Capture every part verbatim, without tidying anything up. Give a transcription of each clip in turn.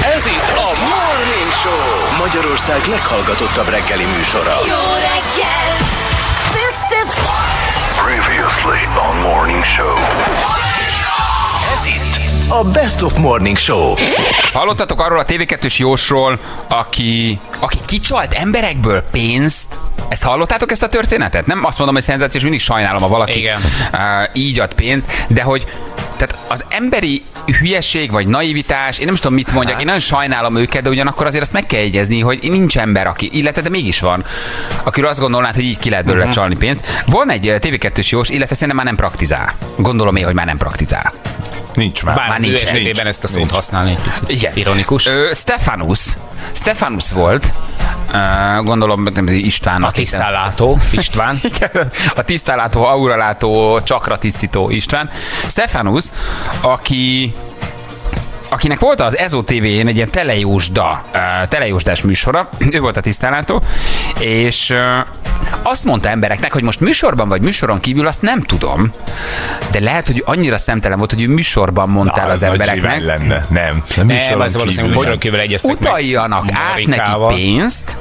Ez itt a Morning Show, Magyarország leghallgatottabb reggeli műsora. Jó reggel! This is... Previously on Morning Show. Ez itt a Best of Morning Show. Hallottatok arról a té vé kettős Jósról, aki, aki kicsalt emberekből pénzt? Ezt hallottátok, ezt a történetet? Nem azt mondom, hogy szenzációs, mindig sajnálom, ha valaki Igen. Uh, így ad pénzt, de hogy tehát az emberi hülyeség vagy naivitás, én nem is tudom, mit mondjak, én nagyon sajnálom őket, de ugyanakkor azért azt meg kell jegyezni, hogy nincs ember, aki, illetve de mégis van, akiről azt gondolnád, hogy így ki lehet belőle uh-huh. csalni pénzt. Van egy té vé kettős Jós, illetve szerintem már nem praktizál. Gondolom én, hogy már nem praktizál. Nincs már. Bár Már az ő nincs, esetében nincs, ezt a szót nincs. használni egy picit. Igen. Ironikus. Ö, Stefanus. Stefanus volt. Uh, gondolom, nem, István. A tisztánlátó István. A tisztánlátó, auralátó, csakra tisztító István. Stefanus, aki akinek volt az e zé o té vén egy ilyen telejósda, uh, telejósdás műsora, ő volt a tisztánlátó, és uh, azt mondta embereknek, hogy most műsorban vagy műsoron kívül, azt nem tudom, de lehet, hogy annyira szemtelen volt, hogy ő műsorban mondta el az embereknek, lenne. Nem. Nem, Nem, az valószínűleg műsoron kívül egyeztek meg utaljanak át neki Marikával. pénzt,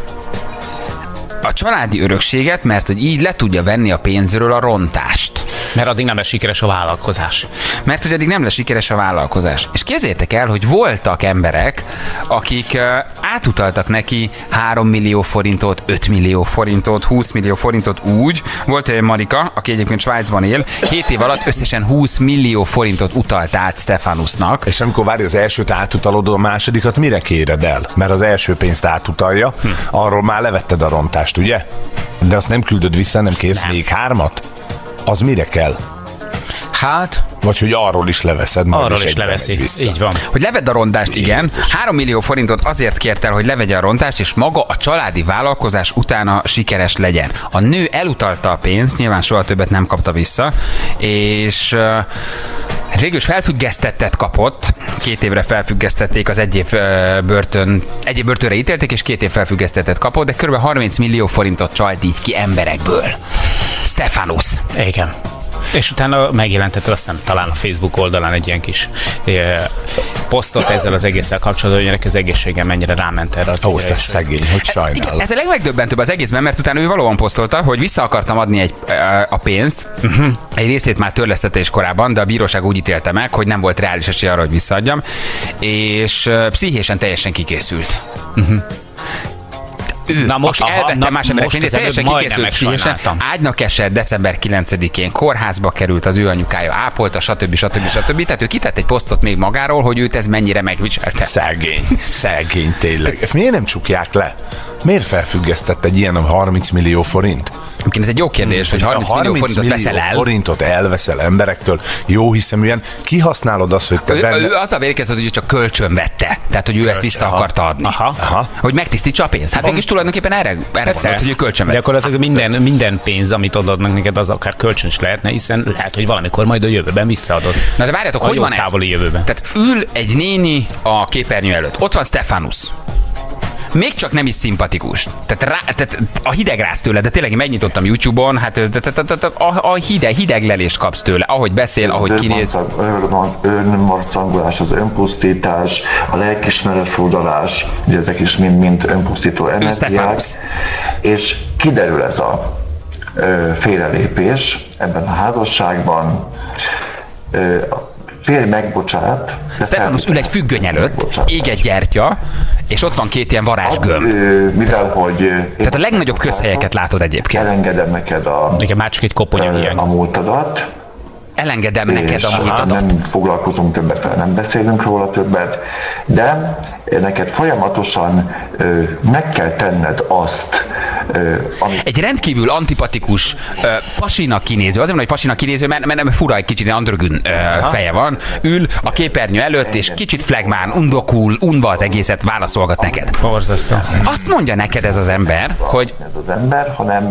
a családi örökséget, mert hogy így le tudja venni a pénzről a rontást. Mert addig nem lesz sikeres a vállalkozás. Mert hogy addig nem lesz sikeres a vállalkozás. És képzeljétek el, hogy voltak emberek, akik uh, átutaltak neki három millió forintot, öt millió forintot, húsz millió forintot úgy. Volt egy Marika, aki egyébként Svájcban él, hét év alatt összesen húsz millió forintot utalt át Stefanusnak. És amikor várj, az elsőt átutalod, a másodikat mire kéred el? Mert az első pénzt átutalja, hm. arról már levetted a rontást, ugye? De azt nem küldöd vissza, nem kérsz Nem. még hármat? Az mire kell? Hát, Vagy hogy arról is leveszed, majd arról is egyben leveszi. megy vissza. Így van. Hogy levedd a rontást, igen. három millió forintot azért kért el, hogy levegye a rontást, és maga a családi vállalkozás utána sikeres legyen. A nő elutalta a pénzt, nyilván soha többet nem kapta vissza, és uh, végül is felfüggesztettet kapott. Két évre felfüggesztették, az egy év uh, börtön, egy év börtönre ítélték, és két év felfüggesztettet kapott, de kb. harminc millió forintot csalt így ki emberekből. Stefanus. Igen. És utána megjelentette aztán talán a Facebook oldalán egy ilyen kis eh, posztot ezzel az egésszel kapcsolatban, hogy az egészségem mennyire ráment erre az Ó, ügyre, ez és- szegény, hogy sajnál. Igen, ez a legmegdöbbentőbb az egészben, mert utána ő valóban posztolta, hogy vissza akartam adni egy, a pénzt, uh-huh. egy részét már törlesztetés korában, de a bíróság úgy ítélte meg, hogy nem volt reális esély arra, hogy visszaadjam, és uh, pszichésen teljesen kikészült. Uh-huh. Ő, Na most- aki aha, elvette na más emberek most pénzét, az teljesen előbb kikészült majdnem pszichésen, megsajnáltam. ágynak esett december kilencedikén, kórházba került, az ő anyukája ápolta, stb. stb. stb. Tehát ő kitett egy posztot még magáról, hogy őt ez mennyire megviselte. Szegény, szegény tényleg. Ezt miért nem csukják le? Miért felfüggesztett egy ilyen harminc millió forint? Ez egy jó kérdés, hogy harminc millió forintot veszel el. forintot elveszel emberektől, jó hiszeműen, kihasználod azt, hogy te Ő, benne... ő az a védekezett, hogy ő csak kölcsön vette. Tehát, hogy ő ezt vissza aha. akarta adni. Aha. Aha. Hogy megtisztítsa a pénzt. Hát mégis tulajdonképpen erre, erre gondolt, hogy ő kölcsön De vette. gyakorlatilag minden, minden pénz, amit adnak neked, az akár kölcsön is lehetne, hiszen lehet, hogy valamikor majd a jövőben visszaadod. Na de várjátok, A hogy jó van ez? távoli jövőben. Tehát ül egy néni a képernyő előtt. Ott van Stefanus. Még csak nem is szimpatikus. Tehát, rá, tehát a hidegrász tőle, de tényleg én megnyitottam YouTube-on, hát a, a hideg, hideglelést kapsz tőle, ahogy beszél, ahogy kinéz. Önmarcangolás, az önpusztítás, a lelkismeret furdalás, ugye ezek is mind-mind önpusztító energiák, Stefanus. és kiderül ez a ö, félrelépés ebben a házasságban, ö, férj megbocsát. Stefanus ül egy függöny előtt, ég egy gyertya, és ott van két ilyen varázsgömb. Mivel, hogy... Tehát a legnagyobb közhelyeket látod egyébként. Elengedem neked a, Nekem már csak egy koponya a hiányzik. múltadat, Elengedem neked és a múltadat. nem foglalkozunk többet fel, nem beszélünk róla többet, de neked folyamatosan ö, meg kell tenned azt, ö, amit Egy rendkívül antipatikus, uh, pasinak kinéző, azért mondom, hogy pasinak kinéző, mert, mert nem fura, egy kicsit androgyn uh, feje van, ül a képernyő előtt, és kicsit flegmán, undokul, unva az egészet válaszolgat neked. Borzasztó. Azt mondja neked ez az ember, hogy ez az ember, hanem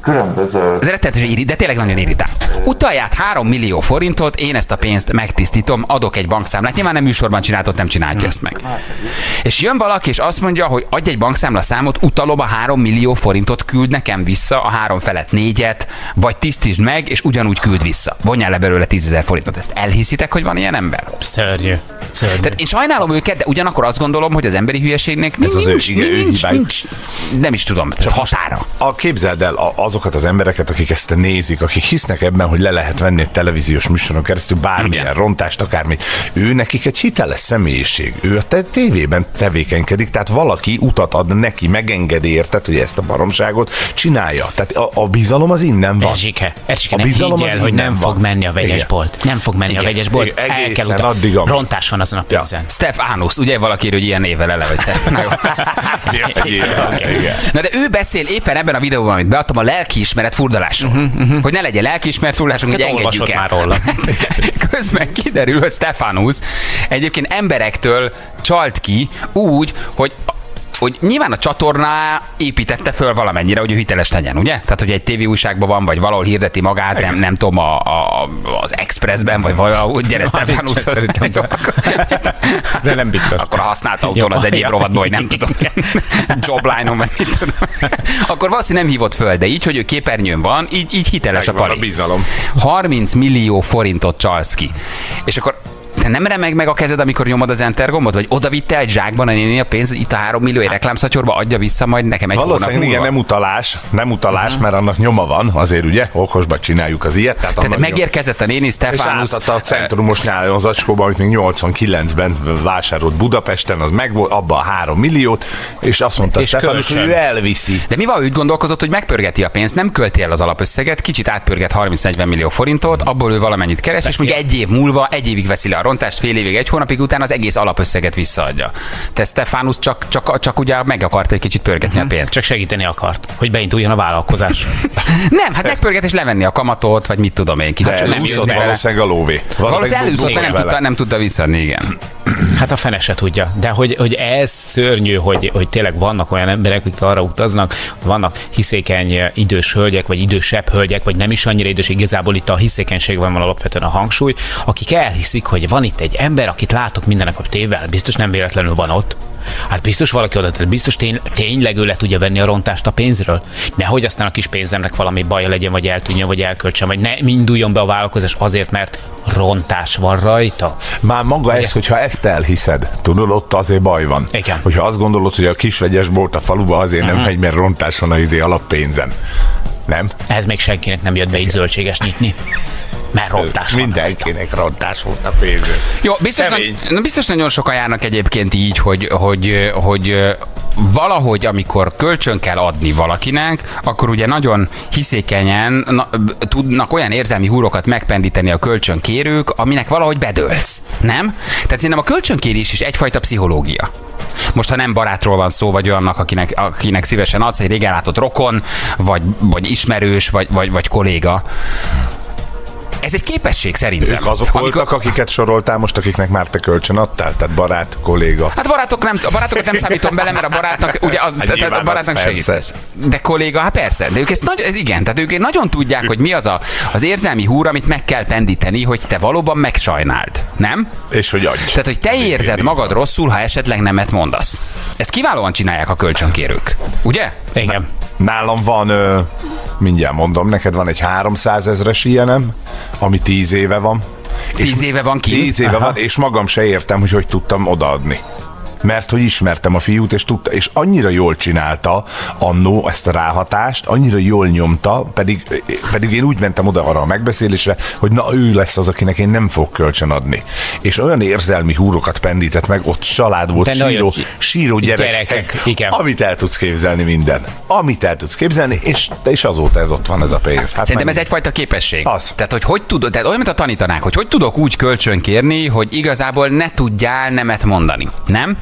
különböző... Ez rettenetesen irrit, de tényleg nagyon irritál. Utalját három millió forintot, én ezt a pénzt megtisztítom, adok egy bankszámlát. Nyilván nem műsorban csináltott, nem csinálja ezt meg. És jön valaki, és azt mondja, hogy adj egy bankszámla számot, utalom a három millió forintot, küld nekem vissza a három felett négyet, vagy tisztítsd meg, és ugyanúgy küld vissza. Vonjál le belőle tízezer forintot. Ezt elhiszitek, hogy van ilyen ember? Szörnyű. Szörnyű. Tehát én sajnálom őket, de ugyanakkor azt gondolom, hogy az emberi hülyeségnek Ez az nincs, ő- igen, ő nincs, hibájuk. nincs, nem is tudom, csak határa. A, képzeld el a- azokat az embereket, akik ezt nézik, akik hisznek ebben, hogy le lehet venni egy televíziós műsoron keresztül bármilyen Igen. rontást, akármit. Ő nekik egy hiteles személyiség. Ő a te- tévében tevékenykedik, tehát valaki utat ad neki, megengedi, érted, hogy ezt a baromságot csinálja. Tehát a, a bizalom az innen van. Erzsike, Erzsike, A ne bizalom higgy az el, hogy innen nem van. fog menni a vegyesbolt. Nem fog menni Igen. a vegyesbolt. Igen, El kell egészen utal. addig, amíg. Rontás van azon a pénzen. Stefánus, ugye valaki, hogy ilyen névvel eleve, hogy Stefán. Na jó. Igen. Na de ő beszél éppen ebben a videóban, amit beadtam, a lelkiismeret furdalásról. Uh-huh, uh-huh. Hogy ne legyen lelkiismeret furdalásunk, hogy Tehát engedjük el. olvasott már róla. Közben kiderül, hogy Stefánus egyébként emberektől csalt ki úgy, hogy hogy nyilván a csatorná építette föl valamennyire, hogy ő hiteles legyen, ugye? Tehát, hogy egy tévéújságban van, vagy valahol hirdeti magát, nem, nem tudom, a, a, az Expressben, vagy valahol, gyere Stefánus. Szerintem. De nem biztos. Akkor a használt autón Jó, az egyik ja. rovatban, vagy nem tudom, Jobline-on, vagy mit tudom. Akkor valószínűleg nem hívott föl, de így, hogy ő képernyőn van, így, így hiteles a Megvan pali. a bizalom. harminc millió forintot csalsz ki. És akkor te nem remeg meg a kezed, amikor nyomod az enter gombot? Vagy oda vitte egy zsákban a néni a pénzt, itt a három millió egy reklámszatyorba, adja vissza majd nekem egy hónap Valószínűleg igen, múlva? nem utalás, nem utalás, uh-huh. mert annak nyoma van, azért ugye, okosba csináljuk az ilyet. Tehát, Tehát annak megérkezett a néni, És Stefánus. átadta a centrumos nyálon zacskóban, amit még nyolcvankilencben vásárolt Budapesten, az megvolt, abba a három milliót, és azt mondta És Stefánus, hogy kölcsön. ő elviszi. De mi van, úgy gondolkozott, hogy megpörgeti a pénzt, nem költi el az alapösszeget, kicsit átpörget harminc-negyven millió forintot, abból ő valamennyit keres, és mondjuk egy év múlva, egy évig veszi le a rontást, fél évig, egy hónapig után az egész alapösszeget visszaadja. Te Stefánus csak, csak, csak ugye meg akart egy kicsit pörgetni a pénzt. Csak segíteni akart, hogy beinduljon a vállalkozás. Nem, hát megpörget és levenni a kamatot, vagy mit tudom én ki. De Hát nem elúszott jött vele. valószínűleg a lóvé. Valószínűleg elúszott, dugott de nem vele. tudta, nem tudta visszadni, igen. Hát a fene se tudja. De hogy, hogy ez szörnyű, hogy, hogy tényleg vannak olyan emberek, akik arra utaznak, hogy vannak hiszékeny idős hölgyek, vagy idősebb hölgyek, vagy nem is annyira idős, igazából itt a hiszékenységben van alapvetően a hangsúly, akik elhiszik, hogy van itt egy ember, akit látok mindenek a tévvel, biztos nem véletlenül van ott. Hát biztos valaki oda, tehát biztos tény, tényleg ő le tudja venni a rontást a pénzről. Nehogy aztán a kis pénzemnek valami baja legyen, vagy eltűnjön, vagy elköltsem, vagy ne induljon be a vállalkozás azért, mert rontás van rajta. Már maga Hogy ez, ezt- hogyha ezt elhiszed, tudod, ott azért baj van. Igen. Hogyha azt gondolod, hogy a kisvegyesbolt a faluba azért nem megy, mert rontás van a izé alappénzen. Nem? Ez még senkinek nem jött be így zöldséges nyitni. Mert rontás van. Mindenkinek rontás volt a pénzön. Jó, biztos, Kemény. na, biztos nagyon sokan járnak egyébként így, hogy, hogy, hogy valahogy, amikor kölcsön kell adni valakinek, akkor ugye nagyon hiszékenyen na, tudnak olyan érzelmi húrokat megpendíteni a kölcsönkérők, aminek valahogy bedőlsz, nem? Tehát szerintem a kölcsönkérés is egyfajta pszichológia. Most, ha nem barátról van szó, vagy olyannak, akinek, akinek szívesen adsz, egy régen látott rokon, vagy, vagy ismerős, vagy, vagy, vagy kolléga. Ez egy képesség szerintem. Ők azok voltak, akiket soroltál most, akiknek már te kölcsön adtál? Tehát barát, kolléga. Hát barátok nem, a barátokat nem számítom bele, mert a barátnak, ugye az, Hát tehát nyilván a barátnak az segítesz. De kolléga, hát persze, de ők ezt nagyon, igen, tehát ők nagyon tudják, hogy mi az a, az érzelmi húr, amit meg kell pendíteni, hogy te valóban megsajnáld, nem? És hogy adj. Tehát, hogy te érzed magad rosszul, ha esetleg nemet mondasz. Ezt kiválóan csinálják a kölcsönkérők, ugye? Igen. Nálam van, ö, mindjárt mondom, neked van egy háromszázezres ilyenem, ami tíz éve van. Tíz éve van kint? Tíz éve Aha. van, és magam se értem, hogy hogy tudtam odaadni. Mert hogy ismertem a fiút, és tudta, és annyira jól csinálta annó ezt a ráhatást, annyira jól nyomta, pedig, pedig én úgy mentem oda arra a megbeszélésre, hogy na ő lesz az, akinek én nem fogok kölcsön adni. És olyan érzelmi húrokat pendített meg, ott család volt, De síró, nagyon- síró gyerekek, gyerekek, igen. amit el tudsz képzelni minden. Amit el tudsz képzelni, és, és azóta ez ott van ez a pénz. Hát Szerintem meg- ez egyfajta képesség. Az. Tehát, hogy hogy tudod, tehát olyan, mint a tanítanák, hogy hogy tudok úgy kölcsön kérni, hogy igazából ne tudjál nemet mondani, nem?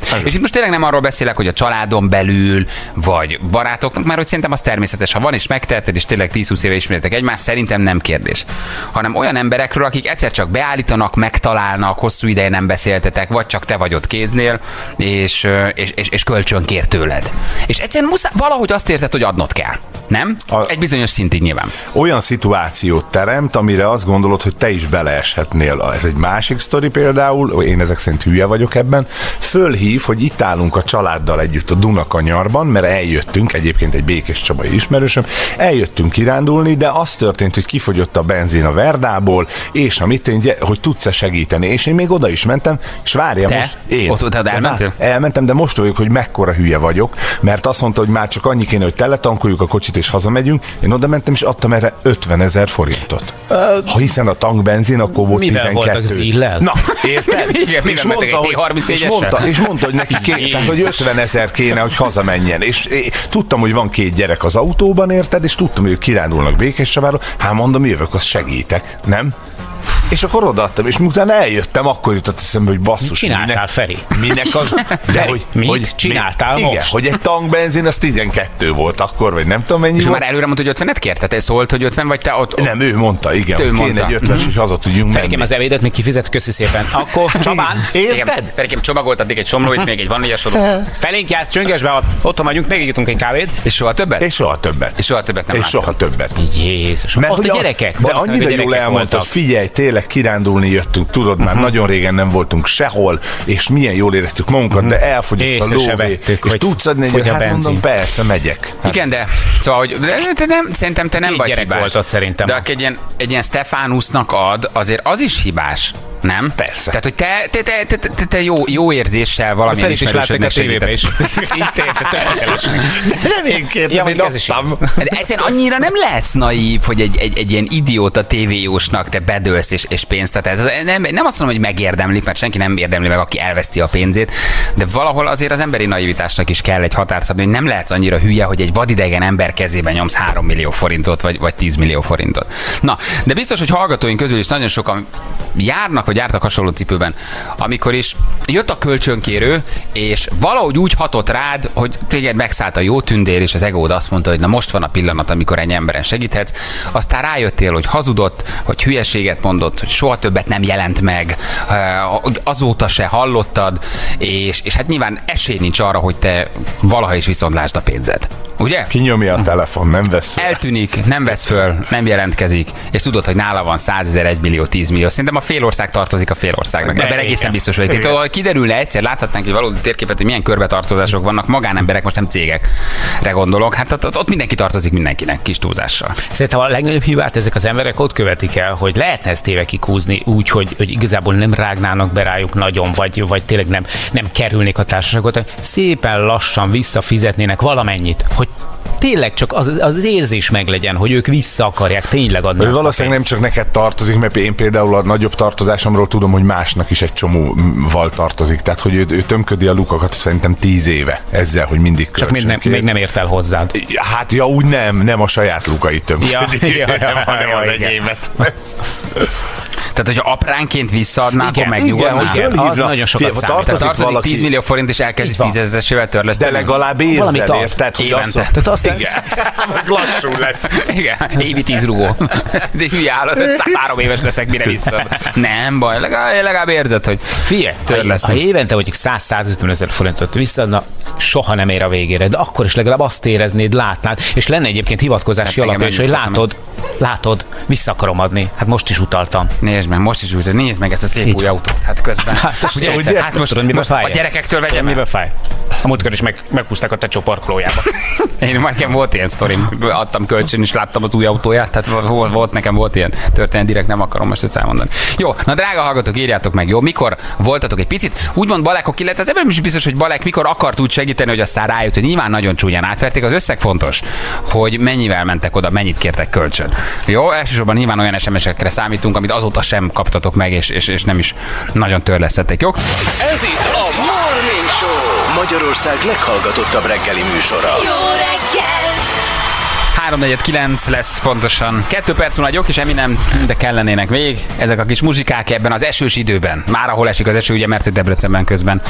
És itt most tényleg nem arról beszélek, hogy a családon belül, vagy barátoknak, mert hogy szerintem az természetes, ha van és megteheted, és tényleg tíz-húsz éve ismertek egymást, szerintem nem kérdés. Hanem olyan emberekről, akik egyszer csak beállítanak, megtalálnak, hosszú ideje nem beszéltetek, vagy csak te vagy ott kéznél, és, és, és, és kölcsön kér tőled. És egyszerűen muszáj, valahogy azt érzed, hogy adnod kell. Nem? A, Egy bizonyos szintig nyilván. Olyan szituációt teremt, amire azt gondolod, hogy te is beleeshetnél. Ez egy másik sztori például, én ezek szerint hülye vagyok ebben. Fölhív, hogy itt állunk a családdal együtt a Dunakanyarban, mert eljöttünk, egyébként egy Békés Csabai ismerősöm, eljöttünk kirándulni, de az történt, hogy kifogyott a benzin a Verdából, és amit én, hogy tudsz-e segíteni. És én még oda is mentem, és várja Te? most. Én. Ott, ott elmentél? Elmentem, de most vagyok, hogy mekkora hülye vagyok, mert azt mondta, hogy már csak annyi kéne, hogy teletankoljuk a kocsit és hazamegyünk. Én oda mentem, és adtam erre ötvenezer forintot. Ha hiszen a tankbenzin, akkor volt mivel tizenkettő. voltak zillel? Na, érted? Igen, és, mivel mondta, mentek egy hogy, és, T harmincnégyessel? mondta, és mondta, hogy neki ké, tehát, hogy ötvenezer kéne, hogy hazamenjen. És én tudtam, hogy van két gyerek az autóban, érted? És tudtam, hogy ők kirándulnak Békés Csabáról. Hát mondom, jövök, azt segítek, nem? És akkor odaadtam, és miután eljöttem, akkor jutott eszembe, hogy basszus. Mit csináltál, minek, Feri? Minek az? De hogy, Mit hogy, csináltál mi, most? Igen, hogy egy tankbenzin az tizenkettő volt akkor, vagy nem tudom mennyi És volt. már előre mondta, hogy ötvenet kérte? Te szólt, hogy ötven, vagy te ott... Nem, ő mondta, igen, Ő hogy mondta. kéne egy ötvenes, hogy haza tudjunk Ferikem, menni. az evédet még kifizet, köszi szépen. Akkor Csabán, Érted? Perikem csomagolt addig egy somlóit, még egy vaníliasodót. felénk jársz Csöngesbe, otthon vagyunk, megigyutunk egy kávét. És soha többet? És soha többet. És soha többet nem És láttam. soha többet. Jézus, Mert ott hogy a gyerekek. De valószínűleg annyira a jól gyerekek elmondta, voltak. hogy figyelj, tényleg kirándulni jöttünk, tudod, már Mhm. nagyon régen nem voltunk sehol, és milyen jól éreztük magunkat, de elfogyott a Észre se lóvé. vettük, És hogy tudsz adni egy, fogy a hát benzin. mondom, persze, megyek. Hát, Igen, de szóval, hogy de, de nem, szerintem te nem Két vagy gyerek hibás. volt ott szerintem. De aki egy ilyen, egy ilyen Stefánusnak ad, azért az is hibás. Nem? Persze. Tehát, hogy te, te, te, te, te, te jó, jó érzéssel valamilyen Fel is látták a ismerősödnek tévében is. segített. Itt érte, tökéletesnek. nem én kértem, Ja, én mondjuk ez is adtam. De egyszerűen annyira nem lehetsz naív, hogy egy, egy, egy ilyen idióta tévéjósnak te bedőlsz és, és pénzt adsz. Nem, nem azt mondom, hogy megérdemlik, mert senki nem érdemli meg, aki elveszti a pénzét, de valahol azért az emberi naivitásnak is kell egy határt szabni, hogy nem lehetsz annyira hülye, hogy egy vadidegen ember kezében nyomsz három millió forintot, vagy, vagy tíz millió forintot. Na, de biztos, hogy hallgatóink közül is nagyon sokan járnak, vagy jártak hasonló cipőben, amikor is jött a kölcsönkérő, és valahogy úgy hatott rád, hogy téged megszállt a jó tündér, és az egód azt mondta, hogy na most van a pillanat, amikor ennyi emberen segíthetsz. Aztán rájöttél, hogy hazudott, hogy hülyeséget mondott, hogy soha többet nem jelent meg, hogy azóta se hallottad, és, és hát nyilván esély nincs arra, hogy te valaha is viszontlásd a pénzed. Ugye? Kinyomja a telefon, nem vesz fel. Eltűnik, nem vesz föl, nem jelentkezik, és tudod, hogy nála van százezer, egy millió, tíz millió. Szerintem a fél ország tartozik a fél országnak. Ebben egészen biztos vagyok. Tehát, ha kiderülne egyszer, láthatnánk egy valódi térképet, hogy milyen körbetartozások vannak, magánemberek, most nem cégekre gondolok. Hát ott, ott mindenki tartozik mindenkinek, kis túlzással. Szerintem a legnagyobb hibát ezek az emberek ott követik el, hogy lehetne ezt évekig húzni úgy, hogy, hogy igazából nem rágnának be rájuk nagyon, vagy, vagy tényleg nem, nem kerülnék a társaságot, hogy szépen lassan visszafizetnének valamennyit, hogy tényleg csak az, az érzés meglegyen, hogy ők vissza akarják tényleg adni. Ő valószínűleg nem csak neked tartozik, mert én például a nagyobb tartozásomról tudom, hogy másnak is egy csomóval tartozik. Tehát, hogy ő, ő tömködi a lukakat szerintem tíz éve ezzel, hogy mindig Csak még nem, még nem ért el hozzád. Hát ja, úgy nem, nem a saját lukait tömködi, Ja, ja, ja, nem, ja, hanem ja, az igen. enyémet. Tehát, hogyha apránként visszaadná, akkor Igen, megnyugodnál. hogy Igen, az fölhívna. nagyon sokat Figyelj, számít. tartozik Tartozik valaki- tíz millió forint, és elkezdi Így van. tízezesével De törleszteni. legalább Valamit érzed, ad. érted? Hogy azt Évente. Tehát azt Igen. Lassú lesz. Igen, évi tíz rugó. De hülye állat, három éves leszek, mire vissza. Nem baj, legalább, legalább érzed, hogy Figyelj, ha, törlesztem. ha évente mondjuk száz-százötven ezer forintot visszaadna, soha nem ér a végére, de akkor is legalább azt éreznéd, látnád, és lenne egyébként hivatkozási Hát alapja is, hogy engem látod, látod, vissza akarom adni. Hát most is utaltam. Nézd meg, most is úgy, nézd meg ezt a szép Így. új autót. Hát közben. Hát, ugye? hát most, Tudod, miben most fáj a ez? gyerekektől vegyem Miben el. fáj? A múltkor is meg, meghúzták a tecsó parkolójába. Én már nekem volt ilyen sztorim, adtam kölcsön, és láttam az új autóját, tehát volt, volt nekem volt ilyen történet, direkt nem akarom most ezt elmondani. Jó, na drága hallgatók, írjátok meg, jó, mikor voltatok egy picit, úgymond Balekok, illetve az ebben is biztos, hogy Balek mikor akart úgy segíteni, hogy aztán rájött, hogy nyilván nagyon csúnyán átverték, az összeg fontos, hogy mennyivel mentek oda, mennyit kértek kölcsön. Jó, elsősorban nyilván olyan es em es-ekre számítunk, amit azóta sem kaptatok meg, és, és, és nem is nagyon törlesztették, jó? Ez itt a Morning Show, Magyarország leghallgatottabb reggeli műsora. Jó reggel! három negyven kilenc lesz pontosan. Kettő perc múlva jók, és Eminem, de kellenének még ezek a kis muzsikák ebben az esős időben. Már ahol esik az eső, ugye, mert hogy Debrecenben közben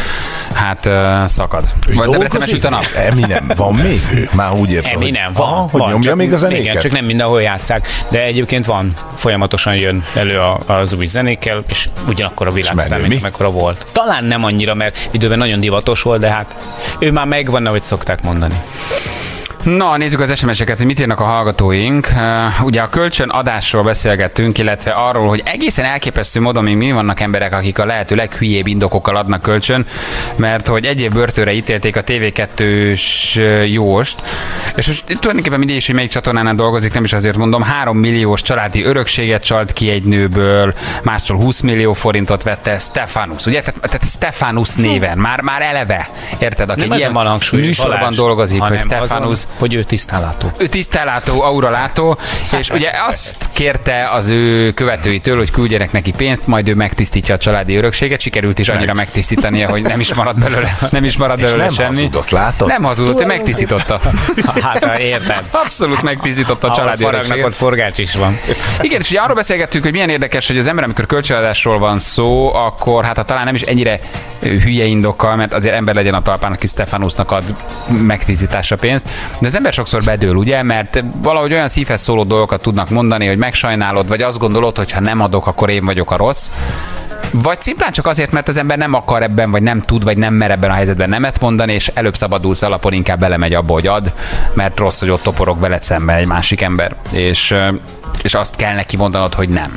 hát uh, szakad. Vagy Debrecenben süt a nap? Eminem, van még? Már úgy értem, Eminem, hogy, van, van, hogy van, nyomja csak, még a zenéket? Igen, csak nem mindenhol játsszák, de egyébként van, folyamatosan jön elő a, az új zenékkel, és ugyanakkor a világsztár, mint mekkora volt. Talán nem annyira, mert időben nagyon divatos volt, de hát ő már megvan, ahogy szokták mondani. Na, nézzük az es em es-eket, hogy mit írnak a hallgatóink. Uh, ugye a kölcsönadásról beszélgettünk, illetve arról, hogy egészen elképesztő módon még mi vannak emberek, akik a lehető leghülyébb indokokkal adnak kölcsön, mert hogy egy év börtönre ítélték a té vé kettős Jóst, és most tulajdonképpen mindig is, hogy melyik csatornánál dolgozik, nem is azért mondom, három milliós családi örökséget csalt ki egy nőből, mástól húsz millió forintot vette, Stefanus, ugye? Tehát, tehát Stefanus néven, már, már eleve, érted? Aki nem ilyen műsorban Balázs, dolgozik, hogy Stefanus, hogy ő tisztánlátó. Ő tisztánlátó, auralátó, és ugye azt kérte az ő követőitől, hogy küldjenek neki pénzt, majd ő megtisztítja a családi örökséget, sikerült is annyira megtisztítania, hogy nem is marad belőle, nem is marad belőle nem semmi. hazudott, látod? Nem hazudott, ő megtisztította. Hát, érted. Abszolút megtisztította a családi örökséget. Ott forgács is van. Igen, és ugye arról beszélgettünk, hogy milyen érdekes, hogy az ember, amikor kölcsönadásról van szó, akkor hát talán nem is ennyire hülye indokkal, mert azért ember legyen a talpán, aki Stefanusnak ad megtisztításra pénzt. De az ember sokszor bedől, ugye, mert valahogy olyan szívhez szóló dolgokat tudnak mondani, hogy megsajnálod, vagy azt gondolod, hogy ha nem adok, akkor én vagyok a rossz. Vagy szimplán csak azért, mert az ember nem akar ebben, vagy nem tud, vagy nem mer ebben a helyzetben nemet mondani, és előbb szabadulsz alapon, inkább belemegy abba, hogy ad, mert rossz, hogy ott toporog veled szembe egy másik ember. És, és azt kell neki mondanod, hogy nem.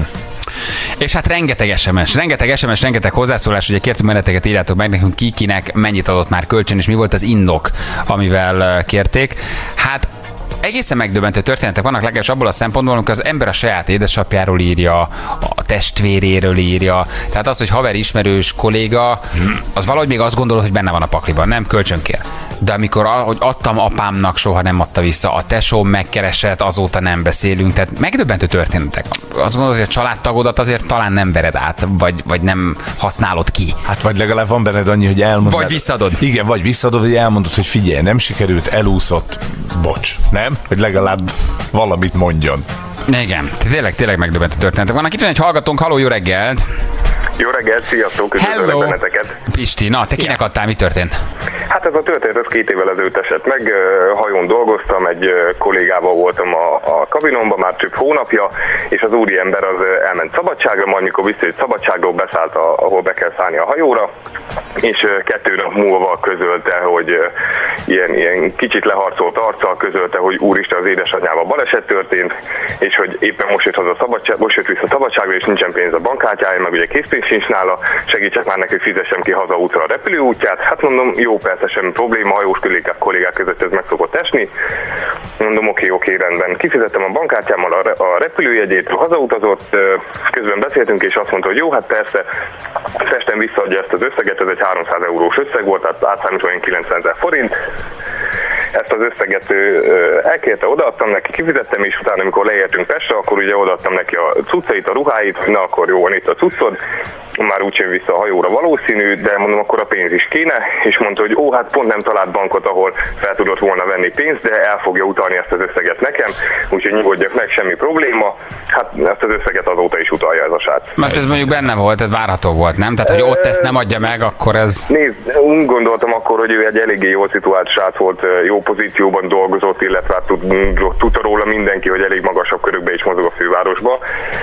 És hát rengeteg es em es, rengeteg es em es, rengeteg hozzászólás, ugye kértünk meneteket, írjátok meg nekünk ki, kinek mennyit adott már kölcsön, és mi volt az indok, amivel kérték. Hát egészen megdöbbentő történetek vannak, legalábbis abból a szempontból, amikor az ember a saját édesapjáról írja, a testvéréről írja. Tehát az, hogy haver, ismerős, kolléga, az valahogy még azt gondolod, hogy benne van a pakliban, nem kölcsön kér. De amikor hogy adtam apámnak, soha nem adta vissza, a tesóm megkeresett, azóta nem beszélünk, tehát megdöbbentő történetek. Azt gondolod, hogy a családtagodat azért talán nem vered át, vagy, vagy nem használod ki. Hát vagy legalább van benned annyi, hogy elmondod. Vagy visszadod. Igen, vagy visszadod, hogy elmondod, hogy figyelj, nem sikerült, elúszott, bocs, nem? Hogy legalább valamit mondjon. Igen, tényleg, tényleg megdöbbentő történetek vannak. Itt van egy hallgatónk, haló, jó reggelt! Jó reggelt, sziasztok, üdvözlök benneteket! Pisti, na, te Szia. Kinek adtál, mi történt? Hát ez a történet, ez két évvel ezelőtt esett meg, hajón dolgoztam, egy kollégával voltam a, a kabinomban már több hónapja, és az úriember az elment szabadságra, majd mikor visszajött szabadságról, beszállt, a, ahol be kell szállni a hajóra, és kettő nap múlva közölte, hogy ilyen, ilyen kicsit leharcolt arccal közölte, hogy úristen, az édesanyjával baleset történt, és hogy éppen most jött, haza szabadság, most jött vissza szabadságra, és nincsen pénz a bankkártyája, meg ugye készpénz sincs nála, segítsek már neki, fizessem ki haza útra a repülőútját. Hát mondom, jó, persze, semmi probléma, hajós kollégák, kollégák között ez meg szokott esni. Mondom, oké, oké, rendben. Kifizettem a bankkártyámmal a, a repülőjegyét, hazautazott, közben beszéltünk, és azt mondta, hogy jó, hát persze, Pesten visszaadja ezt az összeget, ez egy háromszáz eurós összeg volt, tehát átszámítva kilencvenezer forint. Ezt az összeget elkérte, odaadtam neki, kifizettem, és utána, amikor leértünk Pestre, akkor ugye odaadtam neki a cuccait, a ruháit, hogy na akkor jó, van itt a cuccod, már úgy jön vissza a hajóra valószínű, de mondom, akkor a pénz is kéne, és mondta, hogy ó, hát pont nem talált bankot, ahol fel tudott volna venni pénzt, de el fogja utalni ezt az összeget nekem, úgyhogy nyugodjak meg, semmi probléma. Hát ezt az összeget azóta is utalja ez a srác. Mert ez mondjuk benne volt, ez várható volt, nem? Tehát, hogy ott ezt nem adja meg, akkor ez... Nézd, úgy gondoltam akkor, hogy ő egy eléggé jól szituált srác volt, jó pozícióban dolgozott, illetve hát tudta róla mindenki, hogy elég magasabb körökbe is mozog a fővárosba,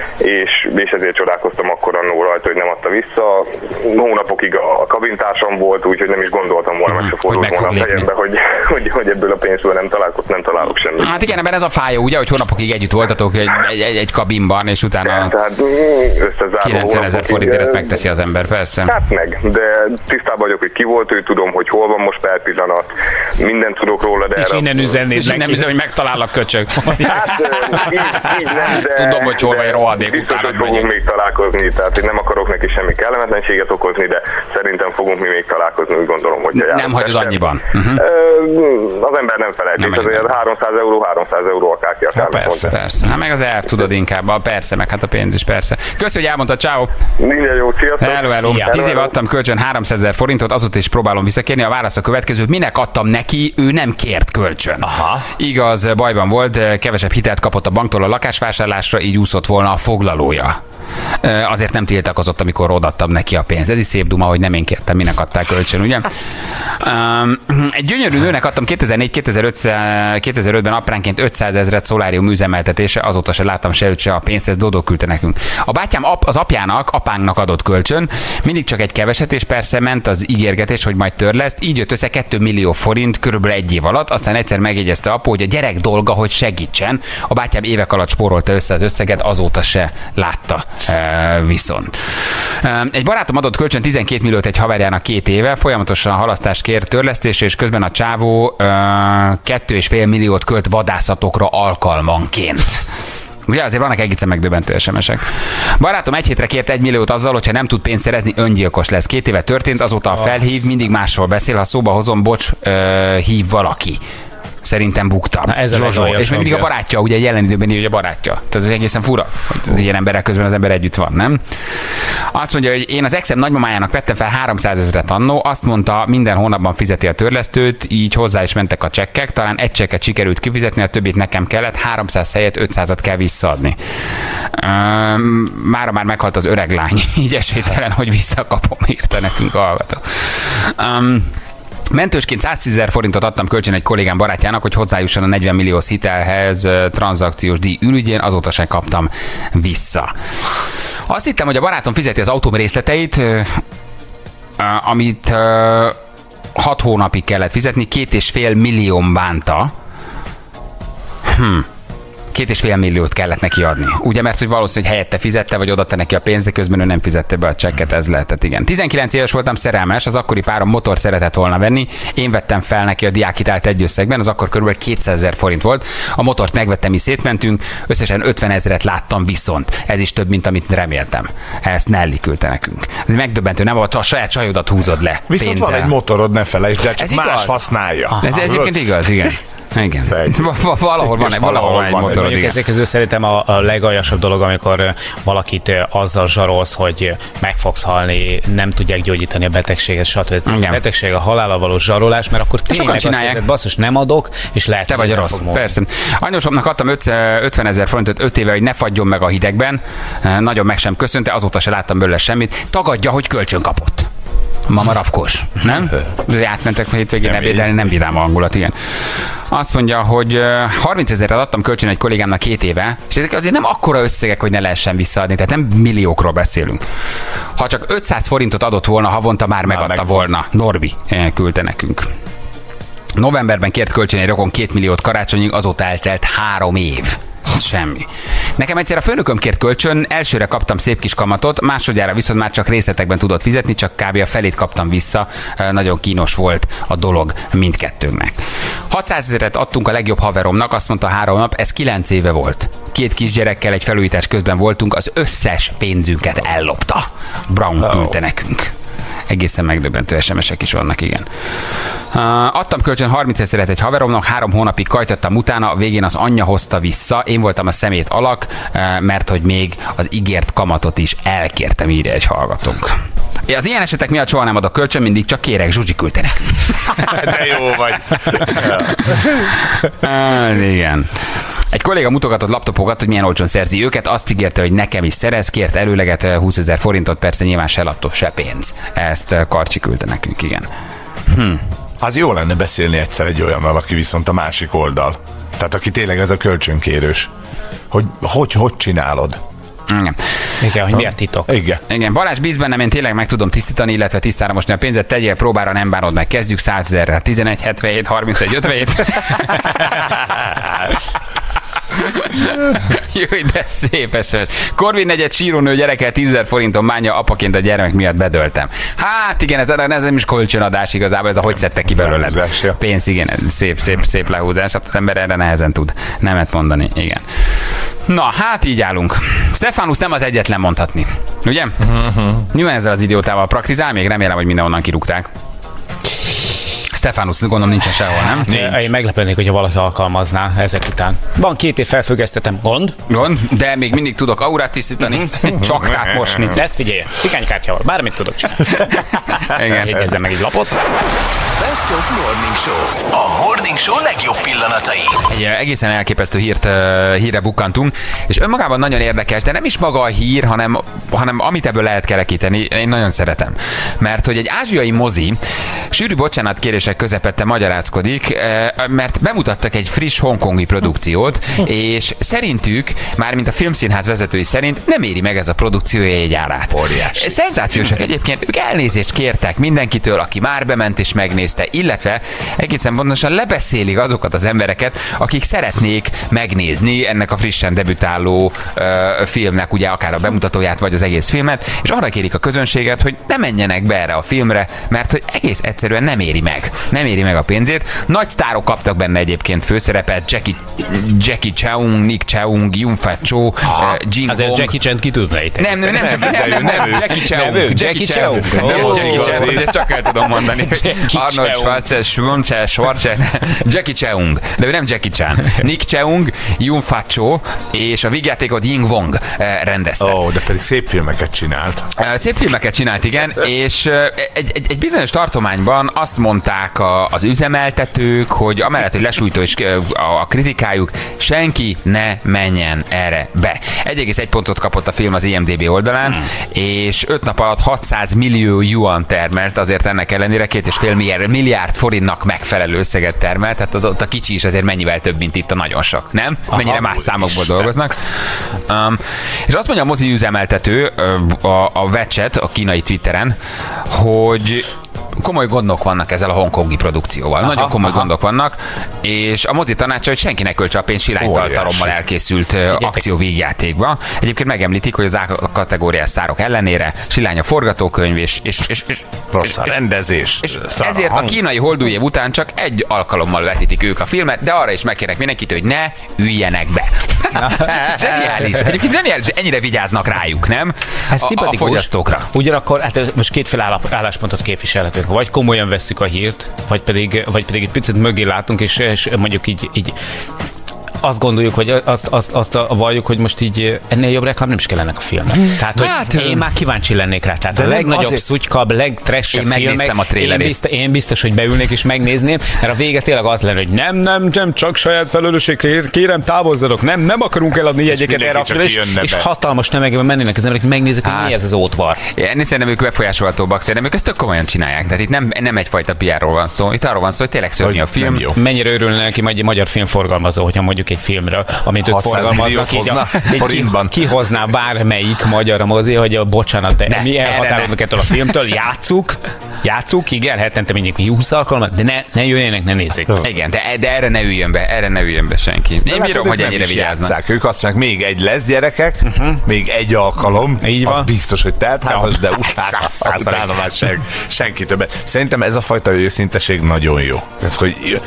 és, és ezért csodálkoztam akkor annól rajta, hogy nem adta vissza. Hónapokig a kabintársam volt, úgyhogy nem is gondoltam volna, meg se fordult volna a fejembe, hogy, hogy, hogy ebből a pénzből nem találok, nem találok semmit. Hát igen, ebben ez a fájó, ugye, hogy hónapokig együtt voltatok egy, egy, egy, egy kabinban, és utána kilencvenezer forintért ezt megteszi az ember, persze. Hát meg, de tisztában vagyok, hogy ki volt ő, tudom, hogy hol van most per pillanat, mindent tudok róla, de és innen üzennéd és innen üzen, hogy megtalállak, köcsög. Hát így, így nem, de... Tudom, hogy hol vagy, rohadék biztos, utána, hogy fogunk még találkozni, tehát én nem akarok neki semmi kellemetlenséget okozni, de szerintem fogunk mi még találkozni, úgy gondolom, hogy... Nem hagyod annyiban. Uh-huh. Az ember nem felejt, és azért háromszáz euró, háromszáz euró akárki akár. Ja, persze, persze. Hát meg az el tudod inkább, persze, meg hát a pénz is persze. Köszönöm, hogy elmondtad, ciao. Minden jó, sziasztok. Hello, hello. Tíz éve adtam kölcsön háromszázezer forintot, azóta is próbálom visszakérni. A válasz a következő, minek adtam neki, ő nem kért kölcsön. Aha. Igaz, bajban volt, kevesebb hitelt kapott a banktól a lakásvásárlásra, így úszott volna a foglalója. azért nem tiltakozott, amikor odaadtam neki a pénzt. Ez is szép duma, hogy nem én kértem, minek adták kölcsön, ugye? Egy gyönyörű nőnek adtam kétezer-négy kétezer-ötben apránként ötszázezret szolárium üzemeltetése, azóta se láttam se őt, se a pénzt, ezt Dodó küldte nekünk. A bátyám ap, az apjának, apánknak adott kölcsön, mindig csak egy keveset, és persze ment az ígérgetés, hogy majd törleszt, így jött össze két millió forint körülbelül egy év alatt, aztán egyszer megjegyezte apu, hogy a gyerek dolga, hogy segítsen. A bátyám évek alatt spórolta össze az összeget, azóta se látta e, viszont. E, egy barátom adott kölcsön tizenkét milliót egy haverjának két éve, folyamatosan halasztást kér törlesztésre, és közben a csávó e, kettő és fél milliót költ vadászatokra alkalmanként. Ugye azért vannak egészen megdöbbentő es em esek. Barátom egy hétre kért egy milliót azzal, hogyha nem tud pénzt szerezni, öngyilkos lesz. Két éve történt, azóta a felhív, mindig másról beszél, ha szóba hozom, bocs, ö, hív valaki. Szerintem buktam. Na, ez Zsozsó. És még mindig a barátja, ugye jelen időben így, hogy a barátja. Tehát ez egészen fura, hogy az ilyen emberek közben az ember együtt van, nem? Azt mondja, hogy én az exem nagymamájának vettem fel háromszázezret annó, azt mondta, minden hónapban fizeti a törlesztőt, így hozzá is mentek a csekkek, talán egy csekket sikerült kifizetni, a többit nekem kellett, háromszáz helyett ötszázat kell visszaadni. Mára már meghalt az öreg lány, így esélytelen, hogy visszakapom, írta nekünk a hallgató. Um, Mentősként száztízezer forintot adtam kölcsön egy kollégám barátjának, hogy hozzájusson a negyven milliós hitelhez tranzakciós díj ürügyén, azóta sem kaptam vissza. Azt hittem, hogy a barátom fizeti az autóm részleteit, amit hat hónapig kellett fizetni, két és fél millión bánta. Hm. Két és fél milliót kellett neki adni. Ugye, mert hogy valószínűleg helyette fizette, vagy odaadta neki a pénzt, de közben ő nem fizette be a csekket, ez lehetett, igen. tizenkilenc éves voltam, szerelmes, az akkori párom motor szeretett volna venni, én vettem fel neki a diákhitelt egy összegben, az akkor kb. kétszázezer forint volt. A motort megvettem, mi szétmentünk, összesen ötvenezret láttam viszont. Ez is több, mint amit reméltem. Ezt Nelly küldte nekünk. Ez megdöbbentő, nem volt, a saját csajodat húzod le. Viszont pénzzel. Van egy motorod, ne felejtsd el, csak ez más igaz? Használja. Aha. Ez egyébként igaz, igen. Igen. Valahol van, egy, valahol van egy motorod. Mondjuk ezek közül szerintem a, a legaljasabb dolog, amikor valakit azzal zsarolsz, hogy meg fogsz halni, nem tudják gyógyítani a betegséget, stb. A betegség, a halállal való zsarolás, mert akkor tényleg azt érzed, basszus, nem adok, és lehet, te vagy rossz. Persze. Anyósomnak adtam ötvenezer forintot öt éve, hogy ne fagyjon meg a hidegben. Nagyon meg sem köszönte, azóta se láttam belőle semmit. Tagadja, hogy kölcsön kapott. Mama rafkos, nem? Átmentek a hétvégén ebédelni, nem vidám a hangulat, igen. Azt mondja, hogy harmincezerre adtam kölcsön egy kollégámnak két éve, és ezek azért nem akkora összegek, hogy ne lehessen visszaadni, tehát nem milliókról beszélünk. Ha csak ötszáz forintot adott volna havonta, már megadta meg volna. Norbi küldte nekünk. Novemberben kért kölcsön egy rokon két milliót karácsonyig, azóta eltelt három év. Semmi. Nekem egyszer a főnököm kért kölcsön, elsőre kaptam szép kis kamatot, másodjára viszont már csak részletekben tudott fizetni, csak kb. A felét kaptam vissza. Nagyon kínos volt a dolog mindkettőnknek. hatszázezret adtunk a legjobb haveromnak, azt mondta három nap, ez kilenc éve volt. Két kisgyerekkel egy felújítás közben voltunk, az összes pénzünket ellopta. Brown küldte nekünk. Egészen megdöbbentő es em esek is vannak, igen. Uh, adtam kölcsön harmincezret egy haveromnak, három hónapig kajtattam utána, a végén az anyja hozta vissza, én voltam a szemét alak, uh, mert hogy még az ígért kamatot is elkértem, írja egy hallgatónk. Én az ilyen esetek miatt soha nem adok kölcsön, mindig csak kérek, Zsuzsi küldte nekünk. De jó vagy. uh, igen. Egy kolléga mutogatott laptopokat, hogy milyen olcsón szerzi őket, azt ígérte, hogy nekem is szerez, kért előleget húszezer forintot, persze nyilván se laptop, se pénz. Ezt Karcsi küldte nekünk, igen. Hm. Az jó lenne beszélni egyszer egy olyannal, aki viszont a másik oldal. Tehát aki tényleg ez a kölcsönkérős. Hogy hogy, hogy csinálod? Igen. Igen, hogy mi a titok. Igen. Igen, Balázs, bíz bennem, én tényleg meg tudom tisztítani, illetve tisztára mosni a pénzet, tegyél próbára, nem bánod meg. Kezdjük százezerrel. tizenegy hetvenhét harmincegy ötvenhét. Jöjj, de szép eset. Korvin negyed sírónő gyerekkel tízezer forinton bánja, apaként a gyermek miatt bedöltem. Hát igen, ez, ez nem is kölcsönadás igazából, ez a hogy szedtek ki belőle. Pénz, igen, ez szép, szép, szép lehúzás. Hát az ember erre nehezen tud nemet mondani, igen. Na, hát így állunk. Stefanus nem az egyetlen mondhatni, ugye? Uh-huh. Mi van ezzel az idiótával? Praktizál? Még remélem, hogy mindenhonnan kirúgták. Stefanus, gondolom nincsen sehol, nem? Nincs. Én meglepődnék, hogyha valaki alkalmazná ezek után. Van két év felfüggesztetem. Gond? Gond, de még mindig tudok aurát tisztítani, csakrát mosni. De ezt figyelj, cikánykártyával, bármit tudok csinálni. Igen. Jegyezzem meg egy lapot. Best of Morning Show. A Morning Show legjobb pillanatai. Egy egészen elképesztő hírt, hírre bukkantunk, és önmagában nagyon érdekes, de nem is maga a hír, hanem, hanem amit ebből lehet kerekíteni, én nagyon szeretem. Mert hogy egy ázsiai mozi sűrű bocsánatkérések közepette magyarázkodik, mert bemutattak egy friss hongkongi produkciót, és szerintük, mármint a filmszínház vezetői szerint nem éri meg ez a produkció jegyárát. Óriási. Szenzációsak egyébként, ők elnézést kértek mindenkitől, aki már bement és megnézte, illetve egészen pontosan lebeszélik azokat az embereket, akik szeretnék megnézni ennek a frissen debütáló uh, filmnek, ugye akár a bemutatóját, vagy az egész filmet, és arra kérik a közönséget, hogy ne menjenek be erre a filmre, mert hogy egész egyszerűen nem éri meg. Nem éri meg a pénzét. Nagy sztárok kaptak benne egyébként főszerepet, Jackie, Jackie Cheung, Nick Cheung, Yun Fat Cho, uh, Jin Azért Hong. Jackie Chan ki tudna ejteni. Nem, nem, nem, nem, nem, nem, nem, Jackie Cheung. Jackie Cheung. Nem Jackie Cheung, azért csak el tudom mondani. Arnold Schwarzenegger, Schwarzenegger, Jackie Cheung, de ő nem Jackie Chan. Nick Cheung, Yun Fat Cho és a vígjátékot Ying Wong rendezte. Ó, oh, de pedig szép filmeket csinált. Szép filmeket csinált, igen, és egy, egy, egy bizonyos tartományban azt mondták a, az üzemeltetők, hogy amellett, hogy lesújtó és a kritikájuk, senki ne menjen erre be. egy egész egy pontot kapott a film az I M D B oldalán, hmm. és öt nap alatt hatszáz millió yuan termelt, azért ennek ellenére két és fél milliárd, milliárd forintnak megfelelő összeget termelt, tehát ott a kicsi is azért mennyivel több, mint itt a nagyon sok, nem? Aha, mennyire más számokból Isten. dolgoznak. Um, és azt mondja a mozi üzemeltető a, a Wechat, a kínai Twitteren, hogy komoly gondok vannak ezzel a hongkongi produkcióval. Aha, Nagyon komoly aha. gondok vannak, és a mozi tanácsa, hogy senki ne költse a pénzt silánytartalommal elkészült akcióvígjátékba. Egyébként megemlítik, hogy az A kategóriás szárok ellenére silány a forgatókönyv, és, és, és, és rossz a rendezés. És ezért a kínai holdúj év után csak egy alkalommal vetítik ők a filmet, de arra is megkérnek mindenkit, hogy ne üljenek be. Zseniális. Egyébként zseniális, ennyire vigyáznak rájuk, nem? Ez a, a fogyasztókra. Ugyanakkor, hát most kétféle álláspontot képviselhetünk. Vagy komolyan vesszük a hírt, vagy pedig, vagy pedig egy picit mögé látunk, és, és mondjuk így, így azt gondoljuk, hogy azt, azt, azt valljuk, hogy most így ennél jobb reklám nem is kell ennek a filmnek. Tehát, hogy hát, én már kíváncsi lennék rá. Tehát a legnagyobb azért... szutykabb, legtressebb filmek. Én megnéztem a trélerét. Én biztos, én biztos, hogy beülnék és megnézném, mert a vége tényleg az lenne, hogy nem, nem, nem, csak saját felelősség, kérem távozzatok, nem, nem akarunk eladni jegyeket erre a filmre, és, és hatalmas tömegben mennének az emberek, megnézik, hogy hát, mi ez az ótvar. Én szerintem ők befolyásolhatóbbak, szerintem ők ezt tök komolyan csinálják. Tehát itt nem, nem egyfajta pé er-ról van szó. Itt arról van szó, hogy tényleg szörnyű a film. Mennyire örülne neki egy magyar filmforgalmazó, hogyha mondjuk egy filmről, amit ők forgalmaznak, így a, forintban kihozná bármelyik magyar mozi, hogy a bocsánat, de ne, mi elhatárolunk ettől a filmtől, játsszuk, játsszuk, igen, hetente mindig húsz alkalmat, de ne, ne jöjjenek, ne nézzék. Igen, de, de erre ne üljön be, erre ne üljön be senki. Én bírom, hogy ennyire vigyáznak. Ők azt mondják, még egy lesz, gyerekek, uh-huh. még egy alkalom, így van. Az biztos, hogy teltházas, de utána, utána már sen, senki többet. Szerintem ez a fajta őszinteség nagyon jó. Ez, hogy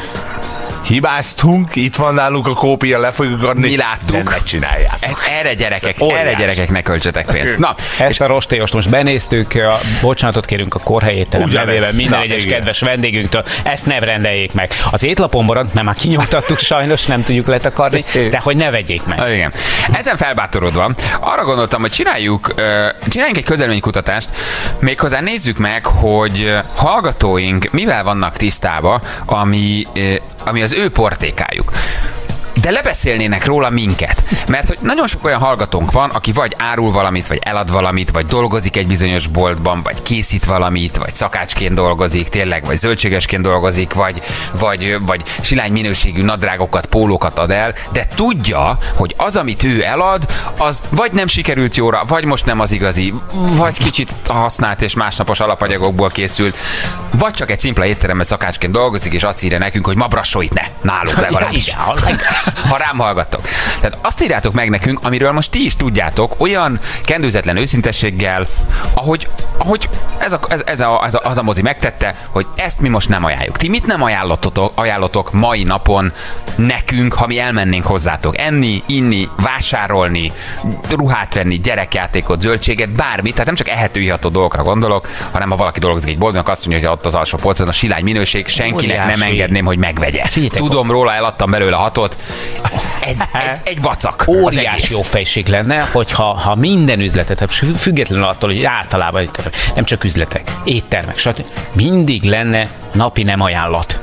hibáztunk, itt van nálunk a kópia, le fogjuk adni. Mi láttuk. Ne csinálják. Erre gyerekek, erre gyerekek ne költsetek pénzt. Na, ezt a rostélyos most benéztük, a bocsánatot kérünk a Korhelyétterem nevében minden Na, egyes igen. kedves vendégünktől, ezt ne rendeljék meg. Az étlapon maradt, mert már kinyomtattuk, sajnos nem tudjuk letakarni, de hogy ne vegyék meg. Igen. Ezen felbátorodva, arra gondoltam, hogy csináljuk, csináljunk egy közleménykutatást, méghozzá nézzük meg, hogy hallgatóink mivel vannak tisztában, ami ami az ő portékájuk. De lebeszélnének róla minket. Mert hogy nagyon sok olyan hallgatónk van, aki vagy árul valamit, vagy elad valamit, vagy dolgozik egy bizonyos boltban, vagy készít valamit, vagy szakácsként dolgozik, tényleg, vagy zöldségesként dolgozik, vagy, vagy, vagy silány minőségű nadrágokat, pólókat ad el, de tudja, hogy az, amit ő elad, az vagy nem sikerült jóra, vagy most nem az igazi, vagy kicsit használt és másnapos alapanyagokból készült, vagy csak egy szimpla étteremben szakácsként dolgozik, és azt írja nekünk, hogy ma brassóit ne, náluk legalábbis. Ha rám hallgattok. Tehát azt írjátok meg nekünk, amiről most ti is tudjátok, olyan kendőzetlen őszintességgel, ahogy, ahogy ez, a, ez, ez, a, ez a, az a mozi megtette, hogy ezt mi most nem ajánljuk. Ti mit nem ajánlotok, ajánlotok mai napon nekünk, ha mi elmennénk hozzátok enni, inni, vásárolni, ruhát venni, gyerekjátékot, zöldséget, bármit, tehát nem csak ehető, iható dolgokra gondolok, hanem ha valaki dolgozik egy boltban, azt mondja, hogy ott az alsó polcon a silány minőség, senkinek Óriási. nem engedném, hogy megvegye. Figyeljétek, tudom róla, eladtam belőle hatot, Egy, egy, egy vacak. Óriás jó fejség lenne, hogyha ha minden üzletet, függetlenül attól, hogy általában nem csak üzletek, éttermek, stb. Mindig lenne napi nem ajánlat.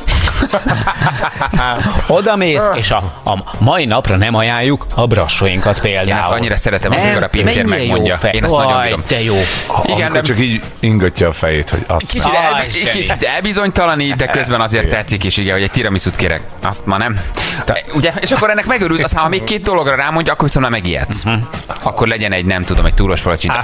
Oda mész, és a, a mai napra nem ajánljuk a brassóinkat például. Én ezt annyira szeretem, amikor a pincér megmondja. Én ezt nagyon bírom. Te jó. Igen, nem csak így ingatja a fejét, hogy azt. Kicsit, el, kicsit elbizonytalanít, de közben azért tetszik is, igen, hogy egy tiramisút kérek. Azt ma nem. Te, ugye? És akkor ennek megörült, aztán ha még két dologra rámondja, akkor viszont már megijedsz. Uh-huh. Akkor legyen egy, nem tudom, egy túros palacsinta.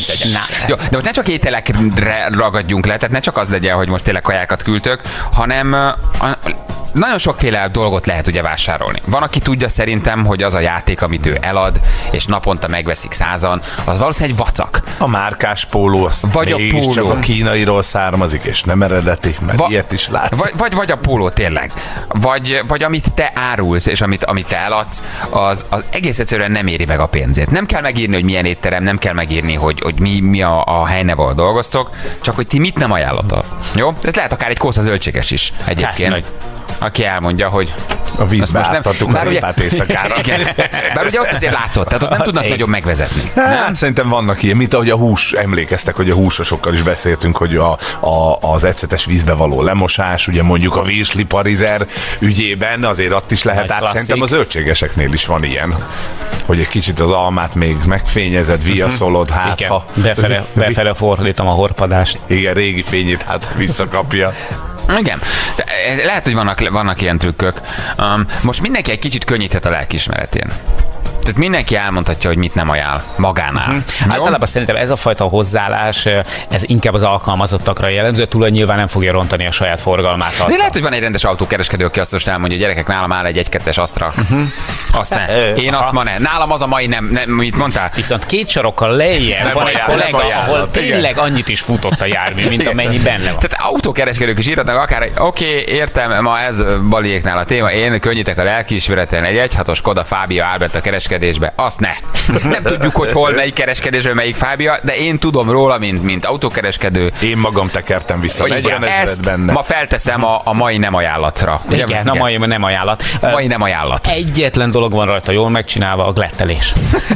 Jó, de most ne csak ételekre ragadjunk le, tehát ne csak az legyen, hogy most tényleg kajákat küldtök, hanem a, nagyon sokféle dolgot lehet ugye vásárolni. Van, aki tudja szerintem, hogy az a játék, amit ő elad, és naponta megveszik százan, az valószínűleg egy vacak. A márkás póló, az vagy a póló. Csak a kínairól származik, és nem eredeti, mert Va- ilyet is lát. Vagy, vagy, vagy a póló tényleg. Vagy, vagy amit te árulsz, és amit, amit te eladsz, az, az egész egyszerűen nem éri meg a pénzét. Nem kell megírni, hogy milyen étterem, nem kell megírni, hogy, hogy mi, mi a, a helyneve, ahol dolgoztok, csak hogy ti mit nem ajánlotok. Jó? Ez lehet akár egy kósza zöldséges is egyébként. Hát, aki elmondja, hogy a vízbe áztattuk a répát éjszakára. Bár ugye ott azért látszott, tehát ott nem tudnak nagyon megvezetni. Hát, nem? Szerintem vannak ilyen, mint ahogy a hús, emlékeztek, hogy a húsosokkal is beszéltünk, hogy a, a, az ecetes vízbe való lemosás, ugye mondjuk a virsli parizer ügyében azért azt is lehet át. Szerintem a zöldségeseknél is van ilyen, hogy egy kicsit az almát még megfényezed, viaszolod, hát igen. ha... Befele, befele fordítom a horpadást. Igen, régi fényét hát visszakapja. Igen. De lehet, hogy vannak, vannak ilyen trükkök. Um, most mindenki egy kicsit könnyíthet a lelkiismeretén. Tehát mindenki elmondhatja, hogy mit nem ajánl magánál. Mm-hmm. Általában szerintem ez a fajta hozzáállás, ez inkább az alkalmazottakra jellemző, túl nyilván nem fogja rontani a saját forgalmát. De lehet, hogy van egy rendes autókereskedő, aki azt most elmondja, hogy gyerekek, nálam áll egy egy-kettes Astra. Uh-huh. Azt ne. Én azt ma ne. Nálam az a mai nem. nem mit mondtál? Viszont két sarokkal lejjebb van egy kollega, ahol tényleg annyit is futott a jármű, mint amennyi benne van. Tehát autókereskedők is írhatnak akár, oké, okay, értem, ma ez Baliéknál a téma, én könnyítek a lelkiismereten, egy egy hatos Skoda Fabia Albert a kereskedésbe, azt ne. Nem tudjuk, hogy hol, melyik kereskedésben, melyik Fábia, de én tudom róla, mint, mint autókereskedő. Én magam tekertem vissza negyven ezret benne. Ma felteszem a, a mai nem ajánlatra. Ugye? Igen, igen, a mai nem ajánlat. A mai nem ajánlat. Egyetlen dolog van rajta jól megcsinálva, a glettelés.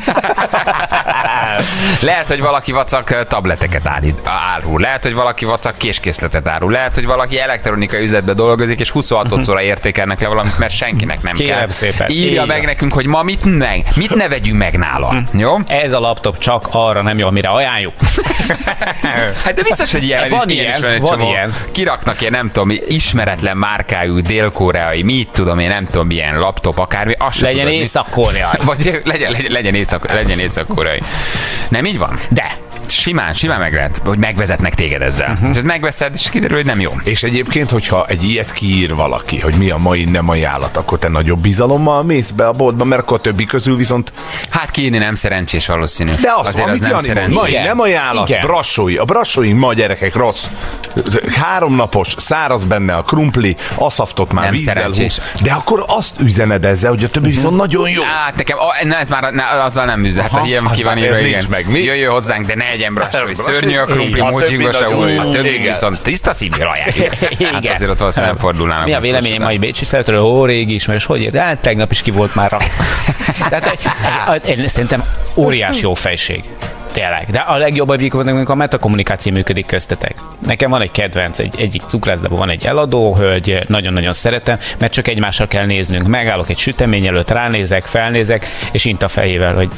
Lehet, hogy valaki vacak tableteket árul. Lehet, hogy valaki vacak késkészletet árul. Lehet, hogy valaki elektronikai üzletben dolgozik, és huszonhatodszorra értékelnek le valamit, mert senkinek nem Kérem kell. Szépen. Írja meg nekünk, hogy ma mit meg, mit ne vegyünk meg nála. Hm. Jó? Ez a laptop csak arra nem jó, amire ajánljuk. Hát de biztos, hogy ilyen van, is, ilyen, is van, van csomó. ilyen. Kiraknak ilyen, nem tudom, ismeretlen márkájú, dél-koreai, mit tudom én, nem tudom, milyen laptop, akármi. Legyen észak-koreai. Vagy legyen, legyen, legyen, észak, legyen észak-koreai. Nem így van? De. Simán, simán meg lehet, hogy megvezetnek téged ezzel. Uh-huh. És ezt megveszed, és kiderül, hogy nem jó. És egyébként, hogyha egy ilyet kiír valaki, hogy mi a mai nem ajánlat, akkor te nagyobb bizalommal mész be a boltba, mert akkor a többi közül viszont... Hát kiírni nem szerencsés valószínű. De azt azért van, az nem Jani szerencsés. mai nem ajánlat, igen. Brassói. A brassói ma gyerekek rossz. Háromnapos, száraz benne a krumpli, aszaftot már nem vízzel húz. De akkor azt üzened ezzel, hogy a többi uh-huh. viszont nagyon jó. Hát nekem, na, ez már na, azzal nem üzen. Hát ilyen ki van írva, igen. Meg, mi? Jöjjön hozzánk, de ne egyen brassói. Szörnyű a krumpli, mócsigos a új. A többi viszont tiszta szívből ajánljuk. Hát azért ott valószínűleg nem fordulnának. Mi a véleményem mai bécsi szeretről? Ó, régi ismerős, hogy ér? Hát tegnap is ki volt már. Tehát én szerintem óriás jó fejség. Tényleg. De a legjobb, amikor a metakommunikáció működik köztetek. Nekem van egy kedvenc, egy, egyik cukrászdában van egy eladó hölgy, nagyon-nagyon szeretem, mert csak egymásra kell néznünk. Megállok egy sütemény előtt, ránézek, felnézek, és int a fejével, hogy...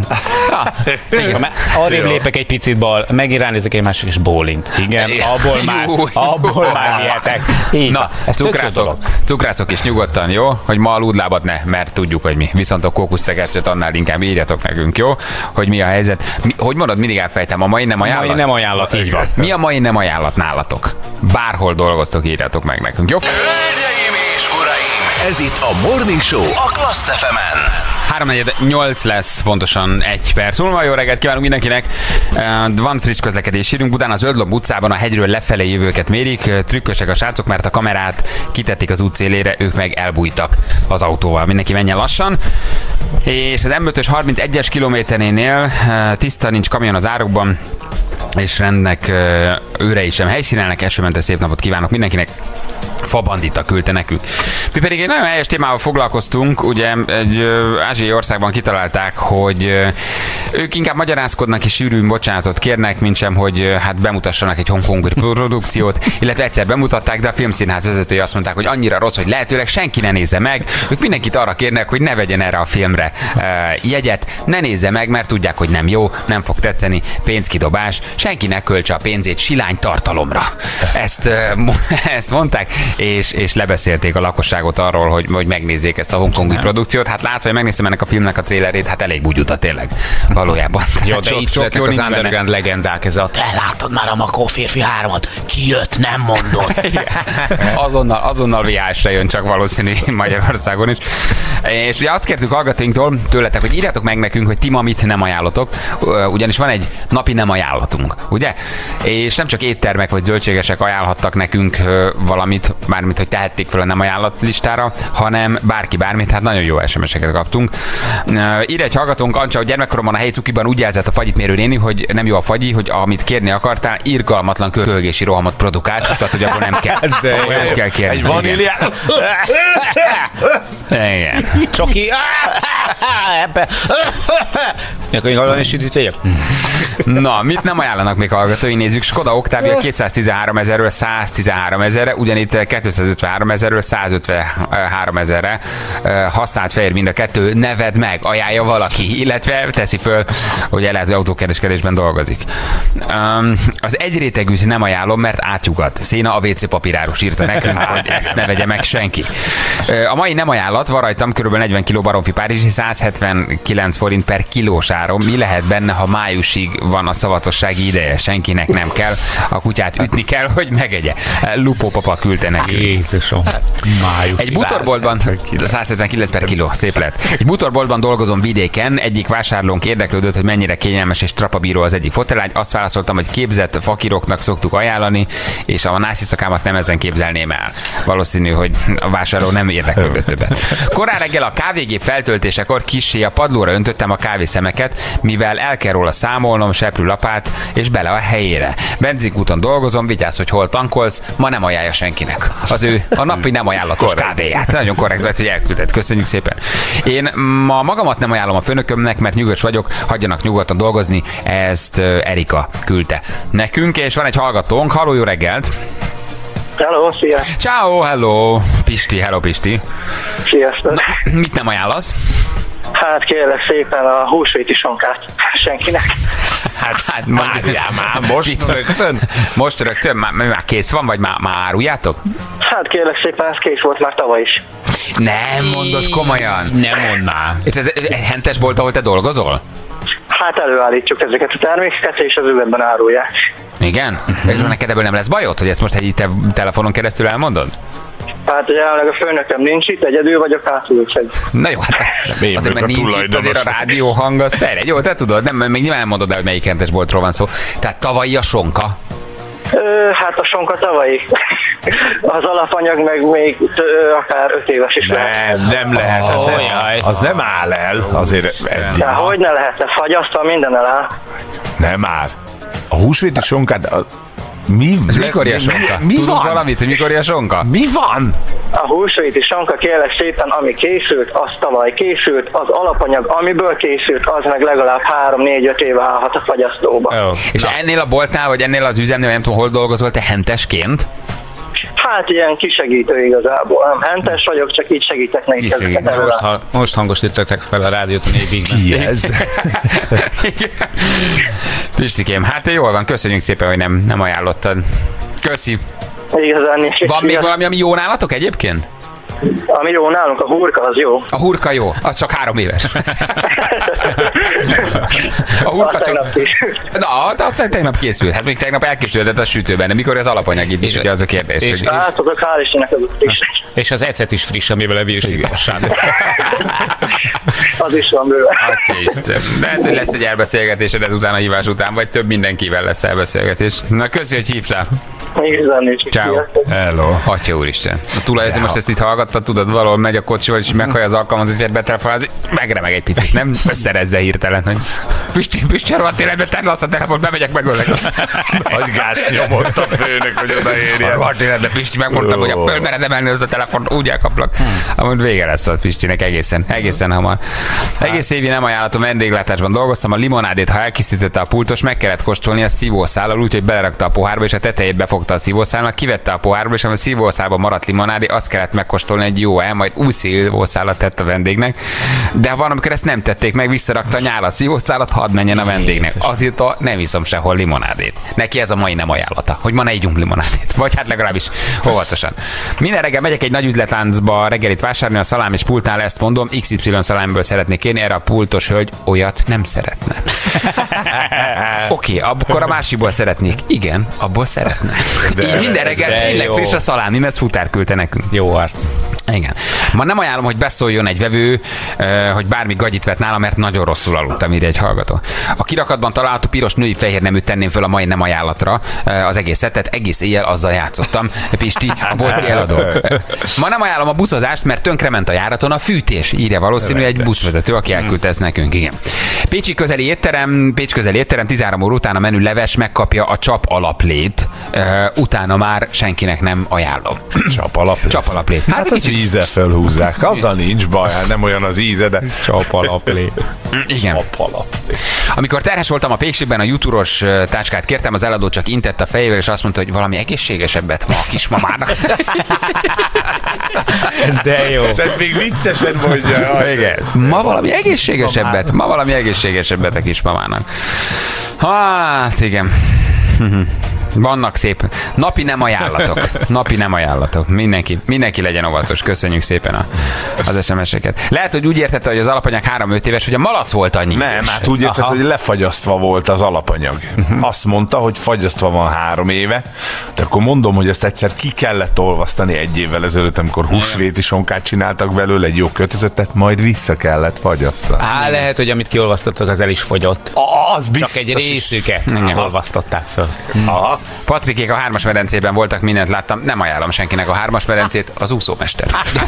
Arrébb lépek egy picit bal, megint ránézek egymásra, és bólint. Igen, abból már, abból már vihetek. Na, cukrászok, cukrászok is nyugodtan, jó? Hogy ma aludlábat ne, mert tudjuk, hogy mi. Viszont a kókusztekercset annál inkább írjatok nekünk, jó? Hogy mi a helyzet. Mi, hogy mondod, mindig elfejtem, a mai nem ajánlat? A mai nem ajánlat, így van. Mi a mai nem ajánlat nálatok? Bárhol dolgoztok, írjatok meg nekünk, jó? Hölgyeim és uraim, ez itt a Morning Show a Klassz ef emen. három negyvennyolc lesz, pontosan egy perc múlva. Jó reggelt kívánunk mindenkinek. Van friss közlekedés hírünk. Budán az Ödlomb utcában a hegyről lefelé jövőket mérik. Trükkösek a srácok, mert a kamerát kitették az út szélére, ők meg elbújtak az autóval. Mindenki menjen lassan. És az M ötös harmincegyes kilométerénél tiszta, nincs kamion az árokban, és rendnek őrei sem helyszínelnek. Esőmentes szép napot kívánok mindenkinek. Fabandita küldte nekünk. Mi pedig egy nagyon helyes témával foglalkoztunk, ugye egy ö, ázsiai országban kitalálták, hogy ö, ők inkább magyarázkodnak és sűrűn bocsánatot kérnek, mint sem, hogy ö, hát bemutassanak egy hongkongi produkciót, illetve egyszer bemutatták, de a filmszínház vezetői azt mondták, hogy annyira rossz, hogy lehetőleg senki ne nézze meg. Ők mindenkit arra kérnek, hogy ne vegyen erre a filmre ö, jegyet, ne nézze meg, mert tudják, hogy nem jó, nem fog tetszeni, pénzkidobás, senki ne költse a pénzét silány tartalomra. Ezt, ö, ezt mondták, és, és lebeszélték a lakosságot arról, hogy, hogy megnézzék ezt a hongkongi produkciót. Hát látva, hogy megnéztem ennek a filmnek a trailerét, hát elég bugyuta tényleg valójában. Jó, de sok, így sok születnek jó az nincs underground benne. legendák, ez a te látod már a Makó férfi háromat, kijött, nem mondod. azonnal, azonnal vé há es-re jön csak valószínű Magyarországon is. És ugye azt kértük hallgatóinktól tőletek, hogy írjátok meg nekünk, hogy ti ma mit nem ajánlotok, ugyanis van egy napi nem ajánlatunk, ugye? És nem csak éttermek vagy zöldségesek ajánlhattak nekünk valamit, bármit, hogy tehették fel a nem ajánlat listára, hanem bárki bármit, hát nagyon jó es em es-eket kaptunk. Írj egy hallgatónk, Ancsa, hogy gyermekkoromban a helyi cukiban úgy jelzett a fagyit mérő néni, hogy nem jó a fagyi, hogy amit kérni akartál, irgalmatlan kölgési rohamot produkált, tehát hogy abból nem kell, abból nem kell kérni. Egy vaníliát. Igen. Csoki. Ebbe. Akkor még valami sütítőjebb? Na, mit nem ajánlanak még hallgatói? Nézzük, Skoda Octavia kétszáztizenhárom ezerről száztizenhárom ezerre, ugyanitt kétszázötvenhárom ezerről százötvenhárom ezerre használt fehér mind a kettő, neved meg, ajánlja valaki, illetve teszi föl, hogy lehet, hogy autókereskedésben dolgozik. Um, az egyrétegűt nem ajánlom, mert átjugat. Széna a vé cé papírárus írta nekünk, hogy ezt ne vegye meg senki. A mai nem ajánlat, van rajtam kb. negyven kiló baromfi párizsi, százhetvenkilenc forint per kilós áron. Mi lehet benne, ha májusig van a szavatossági ideje? Senkinek nem kell. A kutyát ütni kell, hogy megegye. Lupó papa küldte nekünk. Jézusom. Május. Egy bútorboltban, százhetvenkilenc per kiló, szép lett. Egy bútorboltban dolgozom vidéken, egyik vásárlónk érdeklődött, hogy mennyire kényelmes és trapabíró az egyik fotelágy. Azt válaszoltam, hogy képzett fakiroknak szoktuk ajánlani, és a nászisztakámat nem ezen képzelném el. Valószínű, hogy a vásárló nem érdeklődött többet. Korán reggel a kávégép feltöltésekor kissé a padlóra öntöttem a kávészemeket, mivel el kell róla számolnom, seprűlapát, és bele a helyére. Benzinkúton dolgozom, vigyázz, hogy hol tankolsz, ma nem ajánlja senkinek. Az ő a napi nem ajánlatos kávéját. Nagyon korrekt vagy, hogy elküldted. Köszönjük szépen. Én ma magamat nem ajánlom a főnökömnek, mert nyugodt vagyok, hagyjanak nyugodtan dolgozni. Ezt Erika küldte nekünk, és van egy hallgatónk. Halló, jó reggelt! Hello, szia! Ciao, hello! Pisti, hello Pisti! Sziasztok! Na, mit nem ajánlasz? Hát kérlek szépen a húsvéti sonkát senkinek. Hát, hát Várjál már, most rögtön? Most rögtön? Már, már kész van, vagy már, már áruljátok? Hát kérlek szépen, ez kész volt már tavaly is. Nem mondod komolyan? Nem mondd már. És ez egy hentes bolt, ahol te dolgozol? Hát előállítjuk ezeket a termékeket, és az üvegben árulják. Igen? Uh-huh. Neked ebből nem lesz bajod, hogy ezt most egy te telefonon keresztül elmondod? Hát jelenleg a főnököm nincs itt, egyedül vagyok hátul, úgyhogy... Na jó, hát azért, mert nincs itt azért a rádió hang, az terjed. Jó, te tudod, nem, még nyilván nem mondod el, hogy melyik hentes boltról van szó. Tehát tavalyi a sonka. Ö, hát a sonka tavalyi. Az alapanyag meg még ö, akár öt éves is lehet. Nem, nem lehet. Az, Oh, nem, jaj. az nem áll el. Azért ez De hogy ne lehet, ez fagyasztal, minden eláll. nem áll. A húsvéti sonkát... A, mi, Ez mikor a sonka? Mi, mi Tudunk van? valamit, hogy mikor a sonka? Mi van? A húsvéti sonka kérlek szépen, ami készült, az tavaly készült, az alapanyag, amiből készült, az meg legalább három négy öt éve állhat a fagyasztóba. Jó. És Na. ennél a boltnál, vagy ennél az üzemnél, nem tudom, hol dolgozol te hentesként? Hát ilyen kisegítő igazából. Nem hentes vagyok, csak így segítek nekik Kisegítő. ezeket Most, előre. ha, most hangosítottak fel a rádiót a népigben. Ki ez? Pistikém, hát jól van, köszönjük szépen, hogy nem, nem ajánlottad. Köszi. Igazán nincs. Van még valami, ami jó nálatok egyébként? Ami jó nálunk, a hurka az jó. A hurka jó, az csak három éves. A hurka Az tegnap csak... készült. Na, de aztán tegnap készült. Hát még tegnap elkészült a sütőben, de mikor az alapanyag itt is, ugye az a kérdés. és- hogy- Hát azok hál' Istennek azok is. És az ecet is friss, amivel a virus hívassán. Az Az is van bőle. Atya Isten. Lehet, hogy lesz egy elbeszélgetésed ezután a hívás után, vagy több mindenkivel lesz elbeszélgetés. Na, köszi, hogy hívtál. Ciao. Hello. Atya úristen. A tulaj ezért most ezt itt hallgatta, tudod, valahol megy a kocsival, és meghallja az alkalmazott, hogy betelefonál, megremeg egy picit, nem összerezze hirtelen, hogy Pisti, Pisti, rohadt életben, tedd le azt a telefont, bemegyek, megöllek. Nagy gáz nyomott a főnök, hogy odaérjen. Rohadt életben, Pisti, megmondtam, hogy a fölmered emelni az a telefont, úgy elkaplak. Amúgy vége lesz ott Pistinek egészen, egészen hamar. Egész évi nem ajánlatom, vendéglátásban dolgoztam, a limonádét, ha elkészítette a pultos, meg kellett kóstolni a szívószállal, úgyhogy belerakta a pohárba, és a tetejét befogta a szívószálnak, kivette a pohárba, és a szívószálban maradt limonádé, azt kellett megkóstolni egy jó el, majd új szívószálat tett a vendégnek. De van, amikor ezt nem tették meg, visszarakta a nyálat, szívószálat, hadd menjen a vendégnek. Azért a, nem iszom sehol limonádét. Neki ez a mai nem ajánlata, hogy ma ne ígyunk limonádét. Vagy hát legalábbis óvatosan. Minden reggel megyek egy nagy üzletláncba reggelit vásárolni, a szalám és pultnál ezt mondom, iksz ipszilon szalámból szeretnék kérni, erre a pultos hölgy olyat nem szeretne. Oké, okay, akkor a másikból szeretnék. Igen, abból szeretne. De így minden reggel tényleg friss a szalámi, mert futár küldte nekünk. Jó arc. Igen. Ma nem ajánlom, hogy beszóljon egy vevő, hogy bármi gagyit vett nála, mert nagyon rosszul aludtam, írja egy hallgató. A kirakatban található piros női fehér neműt tenném föl a mai nem ajánlatra az egész szettet, egész éjjel azzal játszottam. Pisti, a bolti eladó. Ma nem ajánlom a buszozást, mert tönkrement a járaton a fűtés, írja valószínű egy buszvezető, aki elküldte ezt nekünk. Igen. Pécsi közeli étterem, Pécs közeli étterem, tizenhárom óra után a menü leves megkapja a csap alaplét, utána már senkinek nem ajánlom. Csap alaplét. Csap alaplét. Hát, hát az íze felhúzzák. Azzal nincs baj, hát nem olyan az íze, de csap alaplét. Igen. Csap alaplét. Amikor terhes voltam a Pékségben, a jutúros táskát kértem, az eladó csak intett a fejével, és azt mondta, hogy valami egészségesebbet ma a kismamának. De jó. Ez még viccesen mondja. Igen. Ma valami egészségesebbet, ma valami egészségesebbet a kismamának. Hát igen. Vannak szép napi nem ajánlatok. Napi nem ajánlatok. Mindenki, mindenki legyen óvatos. Köszönjük szépen a, az es em es-eket. Lehet, hogy úgy értette, hogy az alapanyag három-öt éves, hogy a malac volt annyi. Nem, hát úgy értette, hogy lefagyasztva volt az alapanyag. Uh-huh. Azt mondta, hogy fagyasztva van három éve, de akkor mondom, hogy ezt egyszer ki kellett olvasztani egy évvel ezelőtt, amikor húsvéti sonkát csináltak belőle, egy jó kötözetet, majd vissza kellett fagyasztani. Á, lehet, hogy amit kiolvasztottak, az el is fogyott. A, az biztos. Csak egy részüket olvasztották föl. Aha. Patrikék a hármas medencében voltak, mindent láttam. Nem ajánlom senkinek a hármas medencét, az úszómester.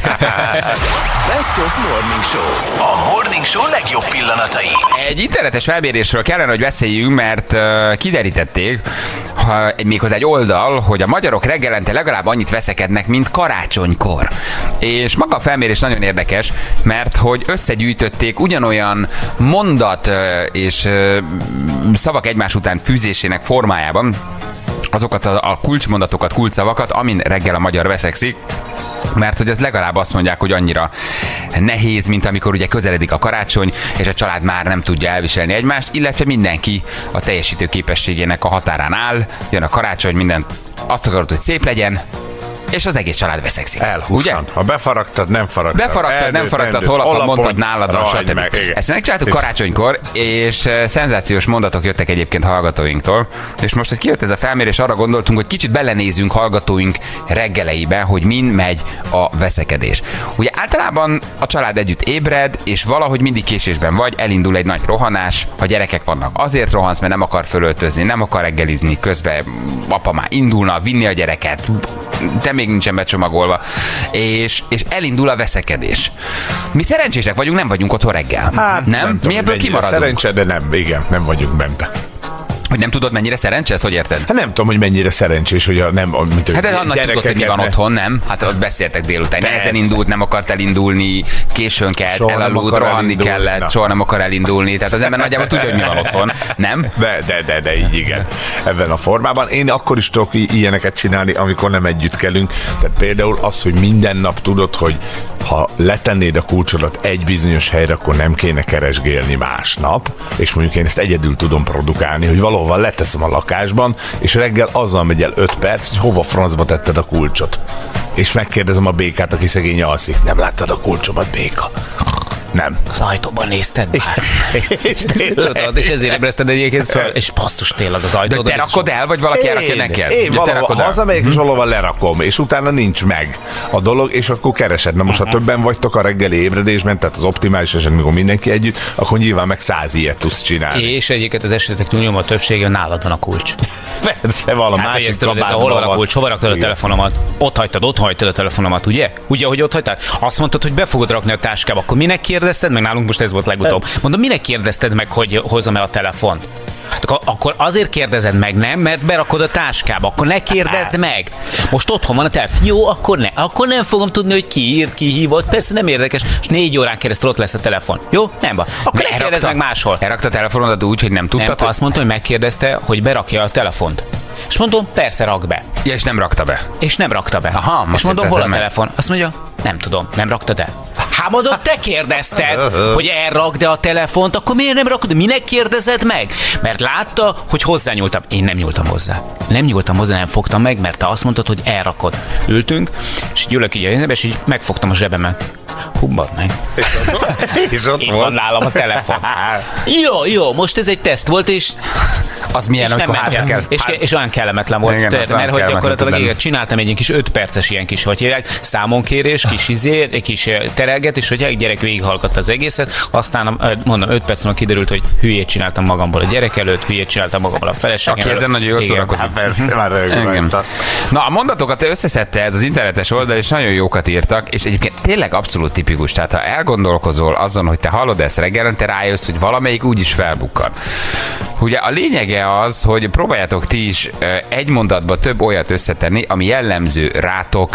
Best of Morning Show. A Morning Show legjobb pillanatai. Egy internetes felmérésről kellene, hogy beszéljünk, mert uh, kiderítették, ha, méghozzá egy oldal, hogy a magyarok reggelente legalább annyit veszekednek, mint karácsonykor. És maga a felmérés nagyon érdekes, mert hogy összegyűjtötték ugyanolyan mondat uh, és uh, szavak egymás után fűzésének formájában azokat a, a kulcsmondatokat, kulcsszavakat, amin reggel a magyar veszekszik, mert hogy az legalább azt mondják, hogy annyira nehéz, mint amikor ugye közeledik a karácsony, és a család már nem tudja elviselni egymást, illetve mindenki a teljesítő képességének a határán áll, jön a karácsony, minden azt akarod, hogy szép legyen, és az egész család veszekszik. Elhúsan. Ha befaragtad, nem faragtad. Befaragtad, Eldőt, nem faragtad, hol mondtad nálad, stb. Meg, ezt megcsináltuk karácsonykor, és szenzációs mondatok jöttek egyébként hallgatóinktól, és most, hogy kijött ez a felmérés, arra gondoltunk, hogy kicsit belenézünk hallgatóink reggeleibe, hogy min megy a veszekedés. Ugye általában a család együtt ébred, és valahogy mindig késésben vagy, elindul egy nagy rohanás, ha gyerekek vannak, azért rohansz, mert nem akar fölöltözni, nem akar reggelizni, közben apa már indulna, vinni a gyereket, de még nincsen becsomagolva, és, és elindul a veszekedés. Mi szerencsések vagyunk, nem vagyunk otthon reggel. Hát, nem? nem tudom, mi ebből kimaradunk? Szerencse, de nem, igen, nem vagyunk bente. Hogy nem tudod, mennyire szerencsés, ezt hogy érted? Hát nem tudom, hogy mennyire szerencsés, hogy a, nem... Mint, hát ez annak tudod, hogy mi van otthon, nem? Hát ott beszéltek délután. Nehezen indult, nem akart elindulni, későn kelt, elaludt, rohanni kellett, na. soha nem akar elindulni. Tehát az ember nagyjából tudja, hogy mi van otthon, nem? De, de, de, de így igen. Ebben a formában. Én akkor is tudok ilyeneket csinálni, amikor nem együtt kellünk. Tehát például az, hogy minden nap tudod, hogy ha letennéd a kulcsodat egy bizonyos helyre, akkor nem kéne keresgélni másnap, és mondjuk én ezt egyedül tudom produkálni, hogy valahol leteszem a lakásban, és reggel azzal megy el öt perc, hogy hova francba tetted a kulcsot. És megkérdezem a békát, aki szegény alszik. Nem láttad a kulcsomat, béka? Nem. Az ajtóban nézted már. És Tudod, és ezért ébreszted egyébként föl, és basszus tényleg az De ajtóban. te rakod el, vagy valaki elrakja neked? Én Ugye te rakod valahol el? hazamegyek, és valahol lerakom, és utána nincs meg a dolog, és akkor keresed. Na most, ha többen vagytok a reggeli ébredésben, tehát az optimális eset, mikor mindenki együtt, akkor nyilván meg száz ilyet tudsz csinálni. És egyébként az esetek túlnyomó többsége nálad van a kulcs. Persze, vala Hát, hogy másik ezt tudod, ez a kabátban hol van a kulcs, hova raktad a Igen. telefonomat? Ott hagytad, ott hagytad a telefonomat, ugye? Ugye, hogy ott hagytad? Azt mondtad, hogy be fogod rakni a táskába, akkor minek kérdezted meg? Nálunk most ez volt legutóbb. Mondom, minek kérdezted meg, hogy hozzam el a telefont? Ak- Akkor azért kérdezed meg, nem? Mert berakod a táskába, akkor ne kérdezd meg. Most otthon van a telefon. Jó, akkor ne. Akkor nem fogom tudni, hogy ki írt, ki hívott. Persze nem érdekes, és négy órán keresztül ott lesz a telefon. Jó? Nem baj. Akkor ne kérdezz meg máshol. Elrakta a telefonodat úgy, hogy nem tudtad, Nem, hogy... azt mondta, hogy megkérdezte, hogy berakja a telefont. És mondom, persze rak be. Ja, és nem rakta be. És nem rakta be. Aha, most és mondom, hol a értettem meg. telefon? Azt mondja, nem tudom, nem raktad el. Hát mondom, te kérdezted, hogy elrakd a telefont, akkor miért nem rakod? Minek kérdezed meg? Mert látta, hogy hozzányúltam. Én nem nyúltam hozzá. Nem nyúltam hozzá, nem fogtam meg, mert te azt mondtad, hogy elrakod. Ültünk, és gyűlök így a zsebbe, és így megfogtam a zsebemet. Hubbad meg. És ott Itt van volt. nálam a telefon. Jó, jó, most ez egy teszt volt, és Az milyen, és, nem amikor ment el. hátra kell. és, ke- és olyan kellemetlen volt, Igen, tudod, az olyan mert hogy kellemetlen gyakorlatilag tud igen, lenni. csináltam egy ilyen kis öt perces ilyen kis, hogy hívják, számonkérés, kis izé, egy kis eh, terelget, és hogy egy gyerek végighallgatta az egészet, aztán eh, mondom, öt perc múlva kiderült, hogy hülyét csináltam magamból a gyerek előtt, hülyét csináltam magamból a feleségem Aki előtt. ezen nagyon jól Igen. szórakozik. Hát persze, már rögtön Igen. rajta. Na, a mondatokat összeszedte ez az internetes oldal, és nagyon jókat írtak, és egyébként tényleg abszolút tipikus. Tehát ha elgondolkozol azon, hogy te hallod ezt reggelente, rájössz, hogy valamelyik úgy is felbukkan. Ugye a lényege az, hogy próbáljátok ti is ö, egy mondatba több olyat összetenni, ami jellemző rátok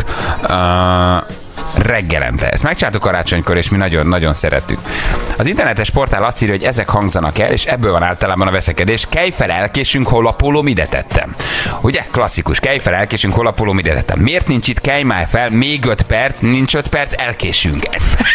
ö, reggelente. Ezt megcsináltuk karácsonykor, és mi nagyon-nagyon szerettük. Az internetes portál azt írja, hogy ezek hangzanak el, és ebből van általában a veszekedés. Kelj fel, elkésünk, hol a pólóm, ide tettem. Ugye? Klasszikus. Kelj fel, elkésünk, hol a pólóm, ide tettem. Miért nincs itt? Kelj már fel, még öt perc, nincs öt perc, elkésünk.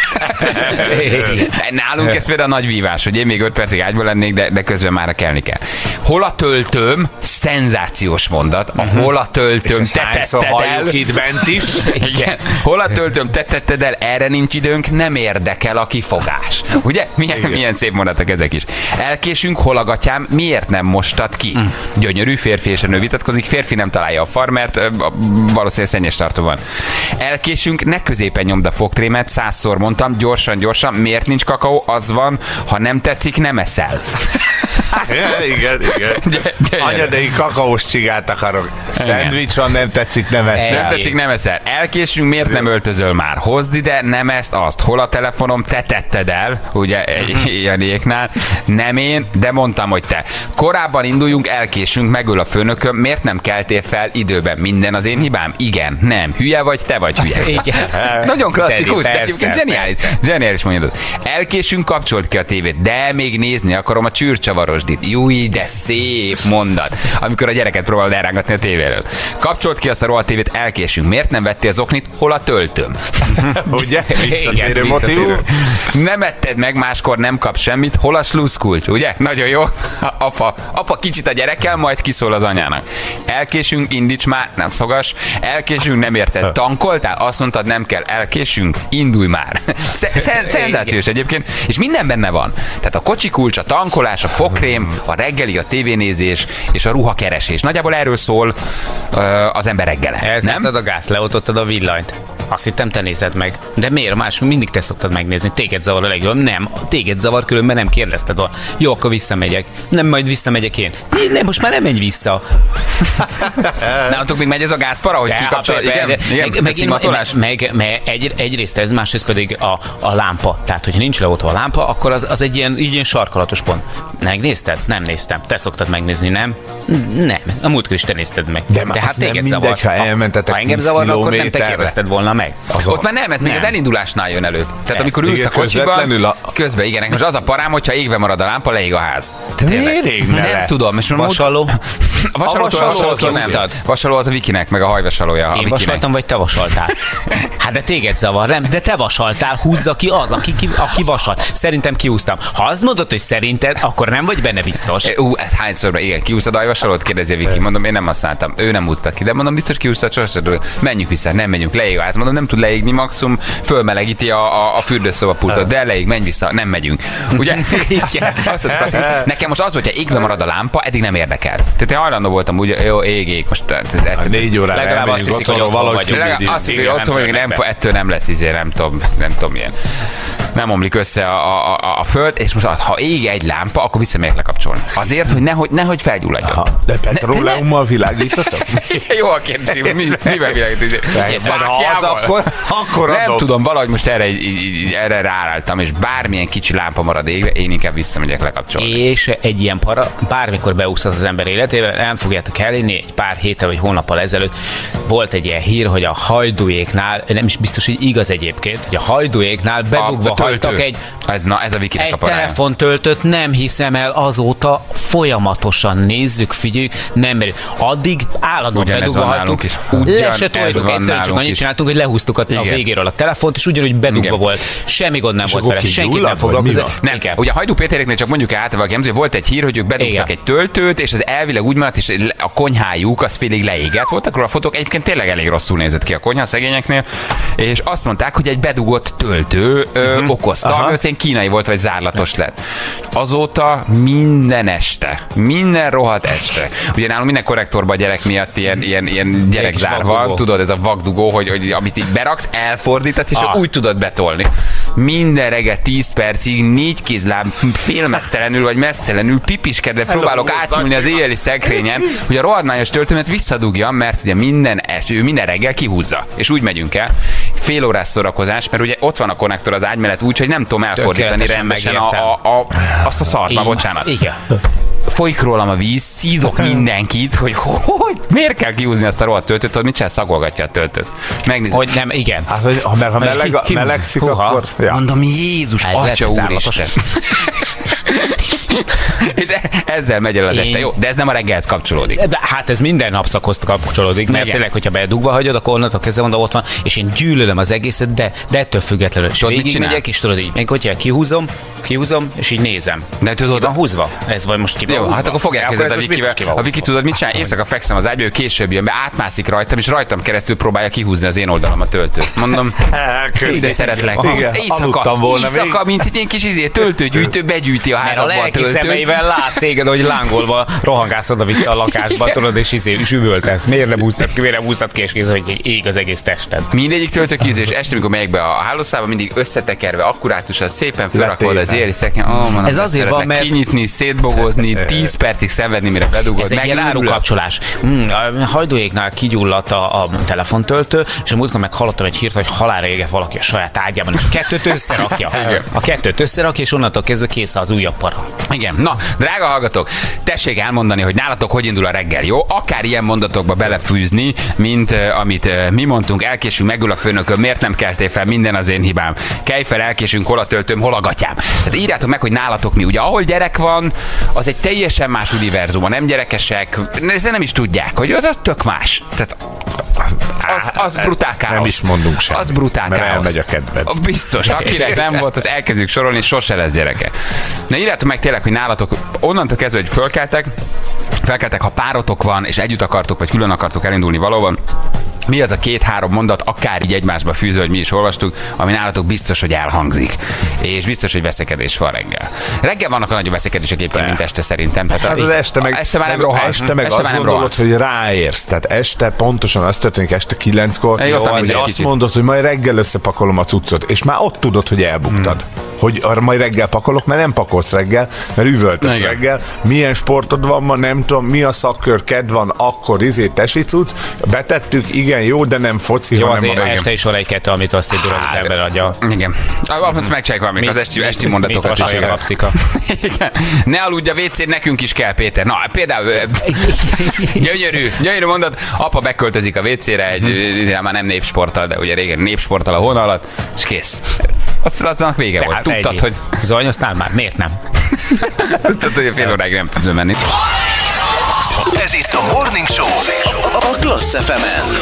Nálunk ez például nagy vívás, hogy én még öt percig ágyban lennék, de, de közben már kelni kell. Hol a töltőm? Szenzációs mondat. A hol a töltőm? És Te hányszor tetted el. halljuk itt bent is? Igen. Hol a töltöm, te tetted el, erre nincs időnk, nem érdekel a kifogás. Ugye? Milyen, milyen szép mondatok ezek is. Elkésünk, hol a gatyám, miért nem mostad ki? Mm. Gyönyörű férfi és a nő vitatkozik, férfi nem találja a farmert, ö, a- valószínűleg szennyes tartó van. Elkésünk, ne középen nyomd a fogtrémet, százszor mondtam, gyorsan, gyorsan, miért nincs kakaó, az van, ha nem tetszik, nem eszel. Igen, igen, igen. gyönyörű. Anya, de én kakaós csigát akarok. Szendvics van, nem tetszik, nem Nem eszel. tetszik, nem eszel. Elkésünk, miért nem öltözöl már? Hozd ide, nem ezt, azt. Hol a telefonom, te tetted el, ugye Janiéknál. Nem én, de mondtam, hogy te. Korábban induljunk, elkésünk, megöl a főnököm, miért nem keltél fel időben? Minden az én hibám? Igen, nem. Hülye vagy, te vagy hülye. Igen. Nagyon klasszikus, Persze, de egyébként persze. zseniális. Zseniális mondod. Elkésünk, kapcsolt ki a tévét, de még nézni akarom a csűrcsavarosdit. Júj, de szép mondat. Amikor a gyereket próbálod elrángatni a tévéről. Kapcsolt ki azt a rohadt tévét, elkésünk. Miért nem vettél az oknit? Hol a töltőm? Ugye? Visszatérő Igen, motivum. visszatérő. Nem etted meg, máskor nem kapsz semmit. Hol a sluszkulcs, ugye? Nagyon jó. Apa, apa kicsit a gyerekkel, majd kiszól az anyának. Elkésünk, indíts már, nem szogas. Elkésünk, nem érted. Tankoltál? Azt mondtad, nem kell. Elkésünk, indulj már. Sze- sze- Szenzációs egyébként. És minden benne van. Tehát a kocsikulcs, a tankolás, a fogkrém, a reggeli, a tévénézés és a ruhakeresés. Nagyjából erről szól ö, az ember reggele. Elzártad a gázt, leoltottad a villanyt. Azt hittem, te nézed meg. De miért más? Mindig te szoktad megnézni. Téged zavar a legjobb. Nem, téged zavar, különben nem kérdezted volna. Jó, akkor visszamegyek. Nem, majd visszamegyek én. Nem, most már nem menj vissza. Nálatok még megy ez a gázpara, hogy kikapcsol? Hát, Igen, de- igen, meg, meg, szimatolás? meg, meg, meg egy, egyrészt ez, másrészt pedig a, a lámpa. Tehát, hogyha nincs leoltva a lámpa, akkor az, az egy ilyen, így ilyen sarkalatos pont. Megnézted? Nem néztem. Te szoktad megnézni, nem? Nem. A múltkor is te nézted meg. De már hát az nem téged mindegy, zavar. ha elmentetek Ha engem tíz zavarna, akkor nem te kilométerre. kérdezted volna meg. Az a- Ott már nem, ez még Nem. az elindulásnál jön elő. Tehát Ez, amikor ülsz igen, a kocsiban, közvetlenül a- közben igen, most az a parám, hogyha égve marad a lámpa, leég a ház. Tényleg. miért égne Nem le? tudom. És most Vasaló? A vasalótól A vasaló, vasalótól nem. húztad? Vasaló az a Vikinek, meg a hajvasalója a Én Vikinek. vasaltam, vagy te vasaltál? Hát de téged zavar, nem? De te vasaltál, húzza ki az, aki, ki, aki vasalt. Szerintem kiúztam. Ha azt mondod, hogy szerinted, akkor nem vagy benne biztos. Ú, ez hányszor, igen, kiúszod a hajvasalót, kérdezi a Viki. Mondom, én nem használtam. Ő nem húzta ki, de mondom, biztos kiúszta, sosem. Menjünk vissza, nem menjünk, leég a ház. Mondom, mondom, nem tud leégni, maximum fölmelegíti a, a, a fürdőszobapultot, de leég, menj vissza, nem megyünk. Ugye? azt, azt, azt, nekem most az, hogyha égve marad a lámpa, eddig nem érdekel. Tehát én hajlandó voltam úgy, jó, ég, ég, most négy órára legalább azt hiszik, hogy otthon vagyunk. Azt hiszik, hogy otthon vagyunk, nem, ettől nem lesz izé, nem tudom, nem tudom milyen. Nem omlik össze a, a, a, a föld, és most ha ég egy lámpa, akkor visszamegyek lekapcsolni. Azért, hogy nehogy, nehogy felgyulladjon. De petróleummal világítotok? Jó a kérdés, mi, mivel világítotok? Akkor, akkor nem adom. tudom, valahogy most erre, erre ráálltam, és bármilyen kicsi lámpa marad égve, én inkább visszamegyek lekapcsolni. És egy ilyen para bármikor beúszhat az ember életébe, nem fogjátok elhinni, egy pár héttel vagy hónappal ezelőtt volt egy ilyen hír, hogy a Hajdúéknál, nem is biztos, hogy igaz egyébként, hogy a Hajdúéknál bedugva hagytak egy, ez, na, ez a egy telefontöltőt, nem hiszem el, azóta folyamatosan nézzük, figyeljük, nem merül. Addig állandóan bedugva hagytuk, le se toljuk, egyszerűen csak annyit csináltunk, hogy lehúztuk a, a végéről a telefont, és ugyanúgy bedugva igen. volt. Semmi gond nem és volt vele, senki nem foglalkozott. Nem, igen. Ugye a Hajdú Péteréknél csak mondjuk általában, hogy volt egy hír, hogy ők bedugtak igen. egy töltőt, és az elvileg úgy maradt, és a konyhájuk az félig leégett. Voltak róla a fotók, egyébként tényleg elég rosszul nézett ki a konyha szegényeknél, és azt mondták, hogy egy bedugott töltő ö, uh-huh. okozta, ami egy kínai volt, vagy zárlatos lett. Azóta minden este, minden rohadt este. Ugye nálunk minden korrektorban a gyerek miatt ilyen, ilyen, ilyen gyerekzár van, tudod, ez a vakdugó, hogy, hogy amit így beraksz, elfordítasz, és ah. úgy tudod betolni. Minden reggel tíz percig, négy kézláb, félmeztelenül vagy meztelenül pipiskedve próbálok átnyúlni az éjjeli szekrényen, hogy a rohadmányos töltőmet visszadugjam, mert ugye minden, ő minden reggel kihúzza. És úgy megyünk el. Fél órás szórakozás, mert ugye ott van a konnektor az ágy mellett úgy, hogy nem tudom elfordítani rendesen a, a, a, azt a szart, már bocsánat. Igen. Folyik rólam a víz, szídok mindenkit, hogy hogy, miért kell kihúzni azt a rohadt töltőt, hogy mit csinál, szagolgatja a töltőt. Megnézem. Hogy nem, igen. Hát, hogy, ha, mert ha meleg, ki, melegszik, Huha. akkor... Ja. Mondom, Jézus, Atya Úristen. És ezzel megy el az Én... este. Jó, de ez nem a reggelhez kapcsolódik. De, hát ez minden nap szakhoz kapcsolódik, mert igen. tényleg, hogyha bedugva hagyod, akkor onnantól kezdve mondom, ott van, és én gyűlölöm az egészet, de, de ettől függetlenül. És végigmegyek, és tudod így, még hogyha kihúzom, kihúzom, és így nézem. De tudod, ki van húzva? Ez vagy most ki van Jó, húzva? hát akkor fogják kezed a Vikivel. A Viki tudod, mit csinál? Éjszaka fekszem az ágyba, ő később jön be, átmászik rajtam, és rajtam keresztül próbálja kihúzni az én oldalam a töltőt. Mondom, de szeretlek. Éjszaka, éjszaka, mint egy ilyen kis izé, töltőgyűjtő, begyűjti a házadba a töltőt. Lát téged, hogy lángolva rohangászod vissza a lakásba, tudod, és izé, és üvöltesz. Miért nem húztad ki, miért nem húztad ki, és kész, hogy ég az egész tested. Mindegyik töltőkízés, és este, amikor megyek be a hálószába, mindig összetekerve, akkurátusan szépen felrakod az éjjeli szekrény. Oh, ez azért van, mert kinyitni, szétbogozni, tíz percig szenvedni, mire bedugod. Ez egy ilyen árukapcsolás. Hmm, a Hajdúéknál kigyulladt a, a telefontöltő, és a múltkor meg hallottam egy hírt, hogy halálra éget valaki a saját ágyában, és a kettőt összerakja. A kettőt összerakja, és onnantól kezdve kész az újabb para. Igen. Na, drága hallgatók, tessék elmondani, hogy nálatok hogy indul a reggel, jó? Akár ilyen mondatokba belefűzni, mint uh, amit uh, mi mondtunk, elkésünk, megül a főnököm, miért nem keltél fel, minden az én hibám. Kelj fel, elkésünk, hol a töltőm, hol a gatyám. Tehát írjátok meg, hogy nálatok mi. Ugye ahol gyerek van, az egy teljesen más univerzum, nem gyerekesek, ezzel nem is tudják, hogy az, az tök más. Tehát az, az brutál káosz. Nem is mondunk semmit, az brutál mert káosz. elmegy a kedved. Biztos, akinek nem volt, az elkezdjük sorolni, és sose lesz gyereke. Na írjátok meg tényleg, hogy nálatok onnantól kezdve, hogy fölkeltek, felkeltek, ha párotok van, és együtt akartok, vagy külön akartok elindulni valóban, mi az a két-három mondat, akár így egymásba fűző, hogy mi is olvastuk, ami nálatok biztos, hogy elhangzik. És biztos, hogy veszekedés van reggel. Reggel vannak a nagyobb veszekedések éppen, mint este szerintem. Tehát hát az este meg, este már nem meg, rohan, este meg este azt gondolod, rohan. Hogy ráérsz. Tehát este pontosan azt történik, este kilenckor, jó, hogy azt kicsit. mondod, hogy majd reggel összepakolom a cuccot, és már ott tudod, hogy elbuktad. Hmm. Hogy arra majd reggel pakolok, mert nem pakolsz reggel, mert üvöltesz Na, reggel. Milyen sportod van ma, nem tudom, mi a szakkör, kedv van, akkor izé tesi cucc, betettük, igen, jó, de nem foci, jó, hanem azért este is van egy-kettő, amit azt szédül az ember adja. Igen. Azt megcsináljuk valamit, az esti, esti mondatokat is. Igen. Ne aludj a vécén, nekünk is kell, Péter. Na, például gyönyörű, gyönyörű mondat, apa beköltözik a vécére, egy, már nem népsporttal, de ugye régen népsporttal a hóna alatt, és kész. Azt aztán vége volt. Tudtad, egy, hogy... Zajnyoztál már? Miért nem? Tudtad, hogy fél óráig nem tudsz menni. Ez itt a Morning Show a Klassz ef emen.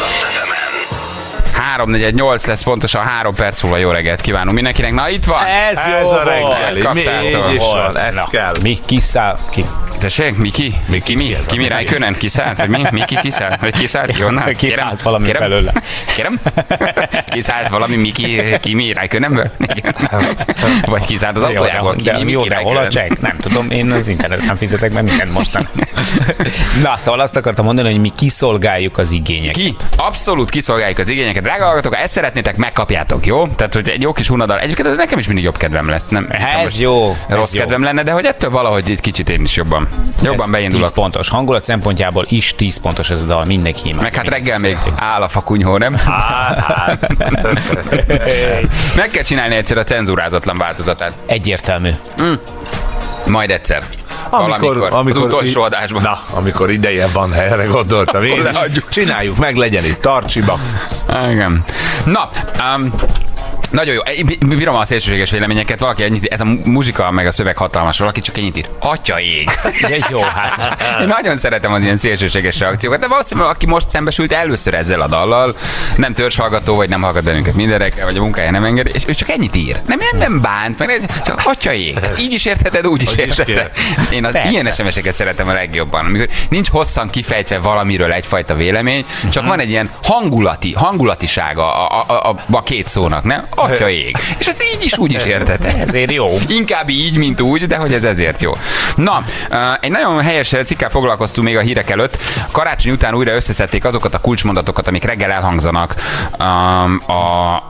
három negyven nyolc lesz pontosan három perc múlva. Jó reggelt kívánunk mindenkinek. Na itt van! Ez, ez jó a reggeli. Mi így is van, ez Na, kell. Mi kiszáll, ki, Tessék, Miki? Miki, mi? ki ez a Kimi Miki? Räikkönen kiszállt? Vagy mi? Miki kiszállt? Vagy kiszállt ki onnan? Kiszállt valami belőle. Kérem? Kiszállt valami Miki, Kimi Räikkönenből? Igen. Vagy kiszállt az autójából? De, Kimi, jó, Miki de hol a Räikkönen? check? Nem tudom, én az interneten fizetek meg mindent mostan. Na, szóval azt akartam mondani, hogy mi kiszolgáljuk az igényeket. Ki? Abszolút kiszolgáljuk az igényeket. Drága hallgatók, ha ezt szeretnétek, megkapjátok, jó? Tehát, hogy egy jó kis hunadal. Egyébként ez nekem is mindig jobb kedvem lesz. Nem, Ez most jó. Rossz ez jó. kedvem lenne, de hogy ettől valahogy egy kicsit én is jobban. Jobban Ez beindulok. tíz pontos. Hangulat szempontjából is tíz pontos ez a dal, mindenki imádja. Meg hát mindenki reggel még szereti. áll a fakunyhó, nem? Meg kell csinálni egyszer a cenzúrázatlan változatát. Egyértelmű. Majd egyszer. Valamikor, az utolsó i- adásban. Na, amikor ideje van, erre gondoltam én is. Leadjuk. Csináljuk meg, legyen itt tartsiba. Igen. Na, um, nagyon jó. Én bírom a szélsőséges véleményeket. Valaki ennyit, ez a muzsika meg a szöveg hatalmas. Valaki csak ennyit ír. Atya ég. Ja, jó, hát. Én nagyon szeretem az ilyen szélsőséges reakciókat, de valószínűleg aki most szembesült először ezzel a dallal, nem törzshallgató, vagy nem hallgat bennünket mindenekre, vagy a munkája nem engedi, és ő csak ennyit ír. Nem, nem, nem bánt, meg csak atya ég. Hát így is értheted, úgy is Hogy is értheted. Én az Persze. ilyen es em es-eket szeretem a legjobban, amikor nincs hosszan kifejtve valamiről egyfajta vélemény, csak van egy ilyen hangulati, hangulatisága a, a, a, a két szónak, nem? Atya ég. És ezt így is úgy is értheted. Ezért jó. Inkább így, mint úgy, de hogy ez ezért jó. Na, egy nagyon helyes cikkel foglalkoztunk még a hírek előtt. Karácsony után újra összeszedték azokat a kulcsmondatokat, amik reggel elhangzanak um, a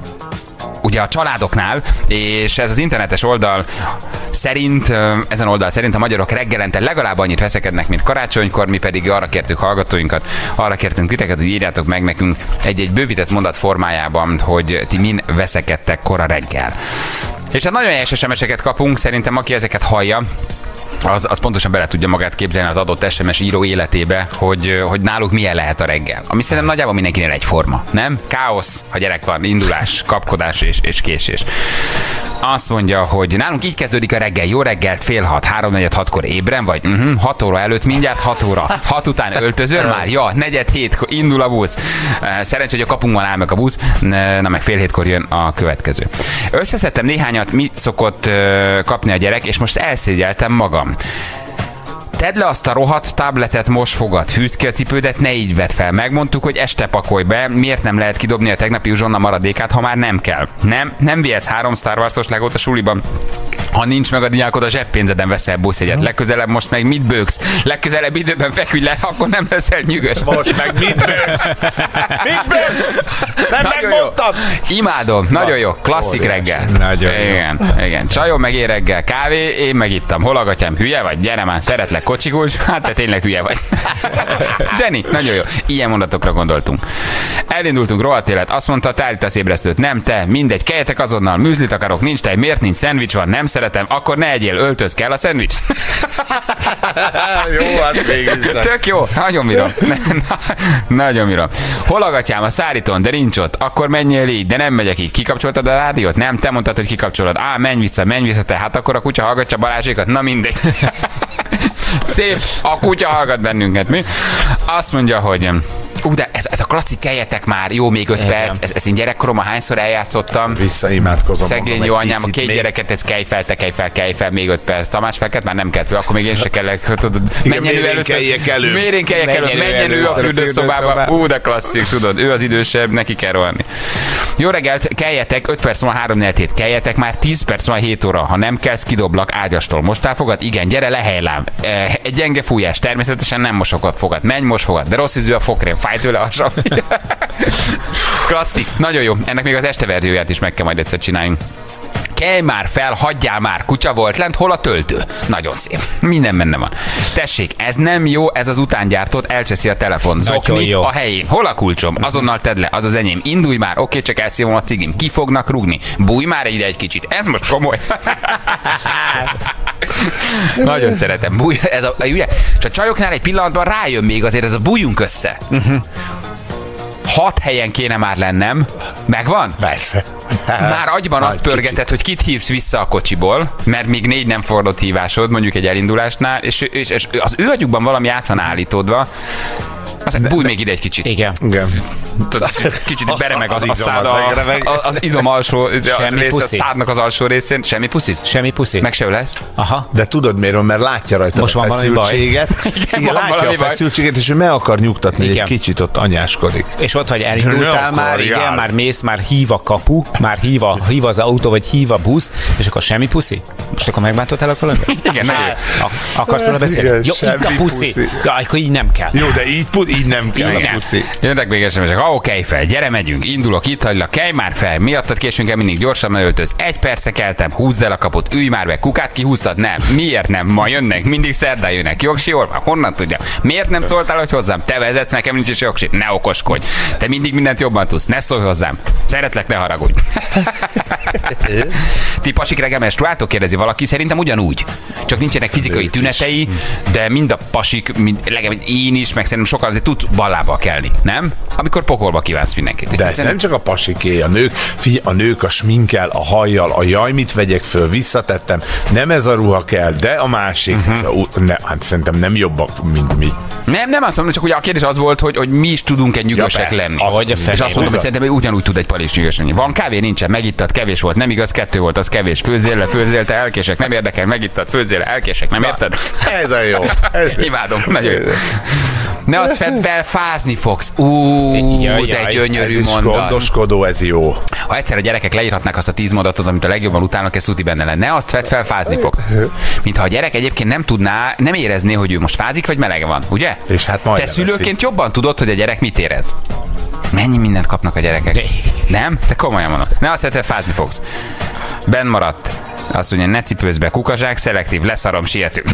ugye a családoknál, és ez az internetes oldal szerint, ezen oldal szerint a magyarok reggelente legalább annyit veszekednek, mint karácsonykor, mi pedig arra kértük hallgatóinkat, arra kértünk titeket, hogy írjátok meg nekünk egy-egy bővített mondat formájában, hogy ti min veszekedtek kora reggel. És hát nagyon helyes es em es-eket kapunk, szerintem aki ezeket hallja, az, az pontosan bele tudja magát képzelni az adott es em es író életébe, hogy, hogy náluk milyen lehet a reggel. Ami szerintem nagyjából mindenkinél egyforma, nem? Káosz, ha gyerek van, indulás, kapkodás és, és késés. Azt mondja, hogy nálunk így kezdődik a reggel. Jó reggelt, fél hat, háromnegyed hatkor ébren vagy, uh-huh, hat óra előtt mindjárt, hat óra, hat után öltözöl már, ja, negyed hétkor indul a busz. Szerencsé, hogy a kapunkban áll meg a busz, na meg fél hétkor jön a következő. Összeszedtem néhányat, mit szokott kapni a gyerek, és most elszégyeltem magam. Tedd le azt a rohadt tabletet, most fogad, fűzd ki a cipődet, ne így vedd fel. Megmondtuk, hogy este pakolj be, miért nem lehet kidobni a tegnapi uzsonna maradékát, ha már nem kell. Nem, nem vihetsz három Star Wars-os legót a suliban. Ha nincs meg a diákod, a zseppénzeden veszel buszjegyet. Legközelebb most meg mit bőgsz? Legközelebb időben feküdj le, akkor nem leszel nyűgös. Most meg mit bőgsz? Mit bőgsz? Nem Nagyon megmondtam! jó. Imádom, nagyon jó. Klasszik óriási. reggel. Nagyon jó. igen, igen. Csajom meg én reggel kávé, én meg ittam. Hol agatyám, hülye vagy? Gyere már, szeretlek, kocsikulcs. Hát te tényleg hülye vagy. Zseni, nagyon jó. Ilyen mondatokra gondoltunk. Elindultunk, rohadt élet. Azt mondta, te állítasz ébresztőt. Nem te, mindegy, keljetek azonnal. Műzlit akarok, nincs tej, miért nincs szendvics van, nem szeretem, akkor ne egyél, öltöz, kell a szendvics. Jó, hát mégis. Tök jó, nagyon bírom. Nagyon bírom. Hol agatyám a száríton, de nincs ott. Akkor menjél így, de nem megyek így. Kikapcsoltad a rádiót? Nem, te mondtad, hogy kikapcsolod. Á, menj vissza, menj vissza te. Hát akkor a kutya hallgatja Balázsékat. Na mindegy. Szép, a kutya hallgat bennünket, mi? Azt mondja, hogy ú, de ez, ez a klasszik keljetek már, jó, még öt perc, ez, ezt én gyerekkoromban hányszor eljátszottam. Visszaimádkozom. Szegény jó anyám, a két gyereket, ez kelj fel, te kelj fel, kelj fel, még öt perc. Tamás felkelt, már nem kelt fel, akkor még én se kellek, tudod, menjen ő miért én először. keljek elő? Miért én keljek elő? Menjen ő Menjen ő a először a fürdőszobába. fürdőszobába. Ú, de klasszik, tudod, ő az idősebb, neki kell rohanni. Jó reggelt, keljetek, öt perc múlva három negyed hét, keljetek már tíz perc múlva hét óra, ha nem kelsz, kidoblak ágyastól. Most elfogad? Igen, gyere, lehelylám. Egy gyenge fújás, természetesen nem mosok a fogad. Menj, most fogad, de rossz ízű a fokrém, fáj tőle a sav. Klasszik, nagyon jó. Ennek még az este verzióját is meg kell majd egyszer csinálni. Kelj már fel, hagyjál már, kutya volt lent, hol a töltő? Nagyon szép. Minden benne van. Tessék, ez nem jó, ez az utángyártott, elcseszi a telefon. Zokni jó. a helyén. Hol a kulcsom? Azonnal tedd le, az az enyém. Indulj már, oké, csak elszívom a cigim. Ki fognak rúgni? Bújj már ide egy kicsit. Ez most komoly. Nagyon szeretem. Bújj, ez a, ugye, és a csajoknál egy pillanatban rájön még azért ez a bújjunk össze. Uh-huh. Hat helyen kéne már lennem. Megvan? Persze. Már agyban azt pörgeted, hogy kit hívsz vissza a kocsiból, mert még négy nem fordult hívásod, mondjuk egy elindulásnál, és, és, és az ő agyukban valami át van állítódva, azt mondja, bújj még ide egy kicsit. Igen. Igen. kicsit beremeg az, Az a izom szád, az a, megremeg. a, az izom alsó Semmi része, a puszi. szádnak az alsó részén. Semmi puszit? Semmi puszi? Meg se lesz? Aha. De tudod miért van? Mert látja rajta Most a van valami baj. feszültséget. Igen, Igen, van látja valami a baj. feszültséget, és ő meg akar nyugtatni, hogy Igen. egy kicsit ott anyáskodik. És ott vagy, De elindultál ne már, akarjál. igen, már mész, már hív a kapu, már hív, a, hív az autó, vagy hív a busz, és akkor semmi puszi? Most akkor megbántottál a kollega? Igen, nagyon. A- Akarsz volna beszélni? Igen, Jó, itt a semmi puszi. puszi. Ja, akkor így nem kell. Jó, de így, pu- így nem kell Igen. a puszi. Jönnek még es em esek. Ó, kelj fel, gyere, megyünk, indulok, itt hagylak, kelj már fel, miattad késünk el, mindig gyorsan öltöz. Egy perce keltem, húzd el a kaput, ülj már be, kukát kihúztad? Nem. Miért nem? Ma jönnek, mindig szerdán jönnek. Jogsi Orbán, honnan tudja? Miért nem szóltál, hogy hozzám? Te vezetsz, nekem nincs is jogsi. Ne okoskodj. Te mindig mindent jobban tudsz, ne szólj hozzám. Szeretlek, ne haragudj. Ti pasik reggel menstruáltok? Kérdezi valaki, szerintem ugyanúgy. Csak nincsenek fizikai tünetei, de mind a pasik, mind, legalább én is, meg szerintem sokan azért tudsz ballába kelni, nem? Amikor pokolba kívánsz mindenkit. És De ez nem csak a pasiké, a nők, figyelj, a nők a sminkkel, a hajjal, a jaj, mit vegyek föl, visszatettem, nem ez a ruha kell, de a másik. Uh-huh. Szóval, ne, hát szerintem nem jobbak, mint mi. Nem, nem azt mondom, csak ugye a kérdés az volt, hogy, hogy mi is tudunk egy nyugosak Ja, lenni. ahogy a És azt mondom, hogy szerintem ő ugyanúgy tud egy pali is nyugos lenni. Van kávé, nincsen, megittad, kevés volt, nem igaz, kettő volt, az kevés. Főzzél le, főzzél, te elkések, nem érdekel, megittad, főzzél le, elkések, nem érted? Ez a jó. Ez... Imádom, nagyon jó. Ne azt fedd fel, fázni fogsz. Ú, Jaj, de jaj. Ez gyönyörű is mondat. gondoskodó, ez jó. Ha egyszer a gyerekek leírhatnák azt a tíz mondatot, amit a legjobban utálnak, ez tuti benne lenne. Ne azt fedd fel, fázni fog. Mintha a gyerek egyébként nem tudná, nem érezné, hogy ő most fázik, vagy melege van, ugye? És hát majd Te szülőként jobban tudod, hogy a gyerek mit érez. Mennyi mindent kapnak a gyerekek? Nem? Te komolyan mondod. Ne azt fedd fel, fázni fogsz. Benn maradt. Azt mondja, ne cipőzz be, kukazsák, szelektív, leszarom, sietünk.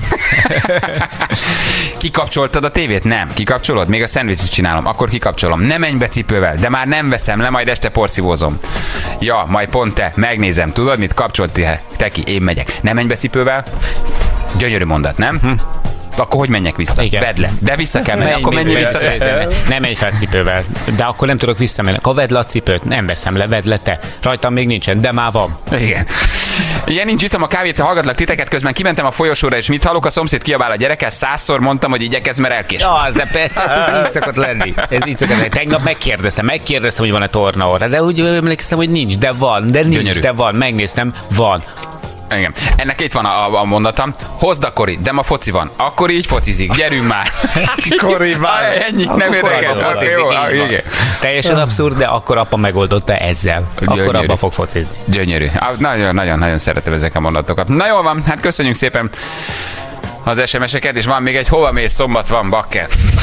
Kikapcsoltad a tévét? Nem. Kikapcsolod? Még a szendvicsit csinálom. Akkor kikapcsolom. Nem menj be cipővel, de már nem veszem le, majd este porszívózom. Ja, majd pont te, megnézem. Tudod, mit kapcsolt te, te ki? Én megyek. Nem menj be cipővel? Gyönyörű mondat, nem? Hm. Akkor hogy menjek vissza? Igen. Vedd le. De vissza kell menni, akkor menj vissza. vissza. Nem menj fel cipővel, de akkor nem tudok visszamenni. Akkor vedd le a cipőt, nem veszem le, vedd le te. Rajtam még nincsen, de már van. Igen. Igen, nincs, iszom a kávét, ha hallgatlak titeket, közben kimentem a folyosóra, és mit hallok? A szomszéd kiabál a gyerekkel, százszor mondtam, hogy igyekezz, mert elkésem. Ja, az, ez így szokott lenni. Ez így szokott lenni. Tegnap megkérdeztem, megkérdeztem, hogy van-e tornaóra, de úgy emlékeztem, hogy nincs, de van, de nincs, Gyönyörű. de van, megnéztem, van. Igen. Ennek itt van a, a mondatam. Hozd a Kori, de ma foci van. Akkor így focizik. Gyerünk már. Kori már. Ennyi, nem érdekel. korábban Foci, Focizik, jó, így van. igen. Teljesen abszurd, de akkor apa megoldotta ezzel. Gyönyörű. Akkor abba fog focizni. Gyönyörű. Nagyon-nagyon-nagyon szeretem ezek a mondatokat. Na jól van, hát köszönjük szépen az es em eseket, és van még egy hova mész, szombat van, bakker.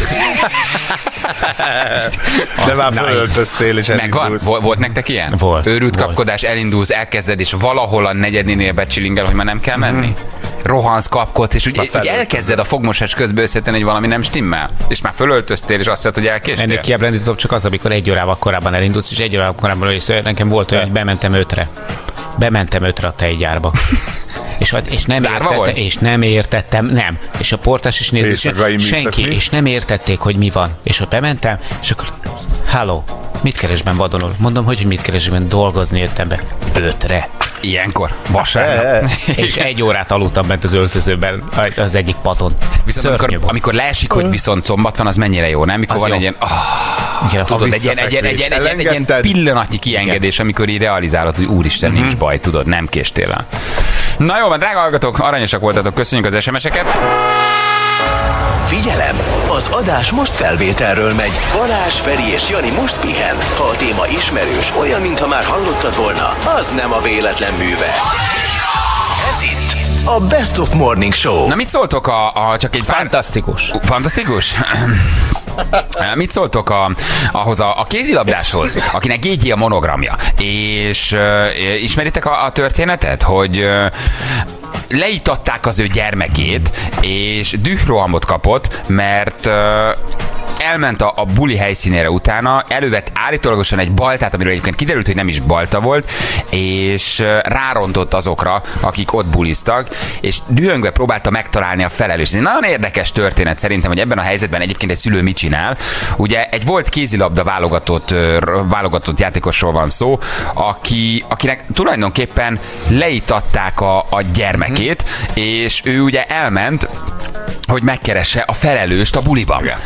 De már fölöltöztél, és Megvan? elindulsz. Vol- volt nektek ilyen? Volt. Őrült Volt. kapkodás, elindulsz, elkezded, és valahol a negyedinél becsilingel, hogy már nem kell menni? Rohansz, kapkodsz, és úgy, úgy felöltözöd. elkezded a fogmosás közben összetenni, hogy valami nem stimmel. És már fölöltöztél, és azt hiszed, hogy elkéstél. Ennél kiábrándítóbb csak az, amikor egy órával korábban elindulsz, és egy órával korábban is nekem volt olyan, hogy bementem ötre. Bementem ötre a tejgyárba. És, és, nem Zárva értette, volt? és nem értettem, nem. És a portás is nézett, Éjszakai és senki, műszaki? és nem értették, hogy mi van. És ott bementem, és akkor, halló, mit keresben vadonul? Mondom, hogy, hogy mit keresben, dolgozni jöttem be. Ötre. Ilyenkor, vasárnap. És egy órát aludtam bent az öltözőben, az egyik padon. Viszont amikor, Szörnyű volt. amikor leesik, hogy viszont szombat van, az mennyire jó, nem? Mikor Az van jó. egy ilyen, oh, Igen, a tudod, egy ilyen, egy ilyen, egy ilyen, egy ilyen, egy ilyen pillanatnyi kiengedés, amikor így realizálod, hogy úristen, Mhm. nincs baj, tudod, nem késtél el. Na jó van, drága hallgatók, aranyosak voltatok, köszönjük az es em eseket. Figyelem! Az adás most felvételről megy. Balázs, Feri és Jani most pihen. Ha a téma ismerős, olyan, mintha már hallottad volna, az nem a véletlen műve. Ez itt a Best of Morning Show. Na mit szóltok a, a csak egy pár... Fantasztikus. Fantasztikus? Mit szóltok a, ahhoz a, a kézilabdáshoz, akinek Gégyi a monogramja? És uh, ismeritek a, a történetet, hogy uh, leítatták az ő gyermekét, és dührohamot kapott, mert uh, elment a, a buli helyszínére utána, elővett állítólagosan egy baltát, amiről egyébként kiderült, hogy nem is balta volt, és uh, rárontott azokra, akik ott buliztak, és dühöngve próbálta megtalálni a felelőst. Ez egy nagyon érdekes történet szerintem, hogy ebben a helyzetben egyébként egy szülő mit csinál. Ugye egy volt kézilabda válogatott, uh, válogatott játékosról van szó, aki, akinek tulajdonképpen leítatták a, a gyermekét, és ő ugye elment, hogy megkeresse a felelőst a buliban. Igen.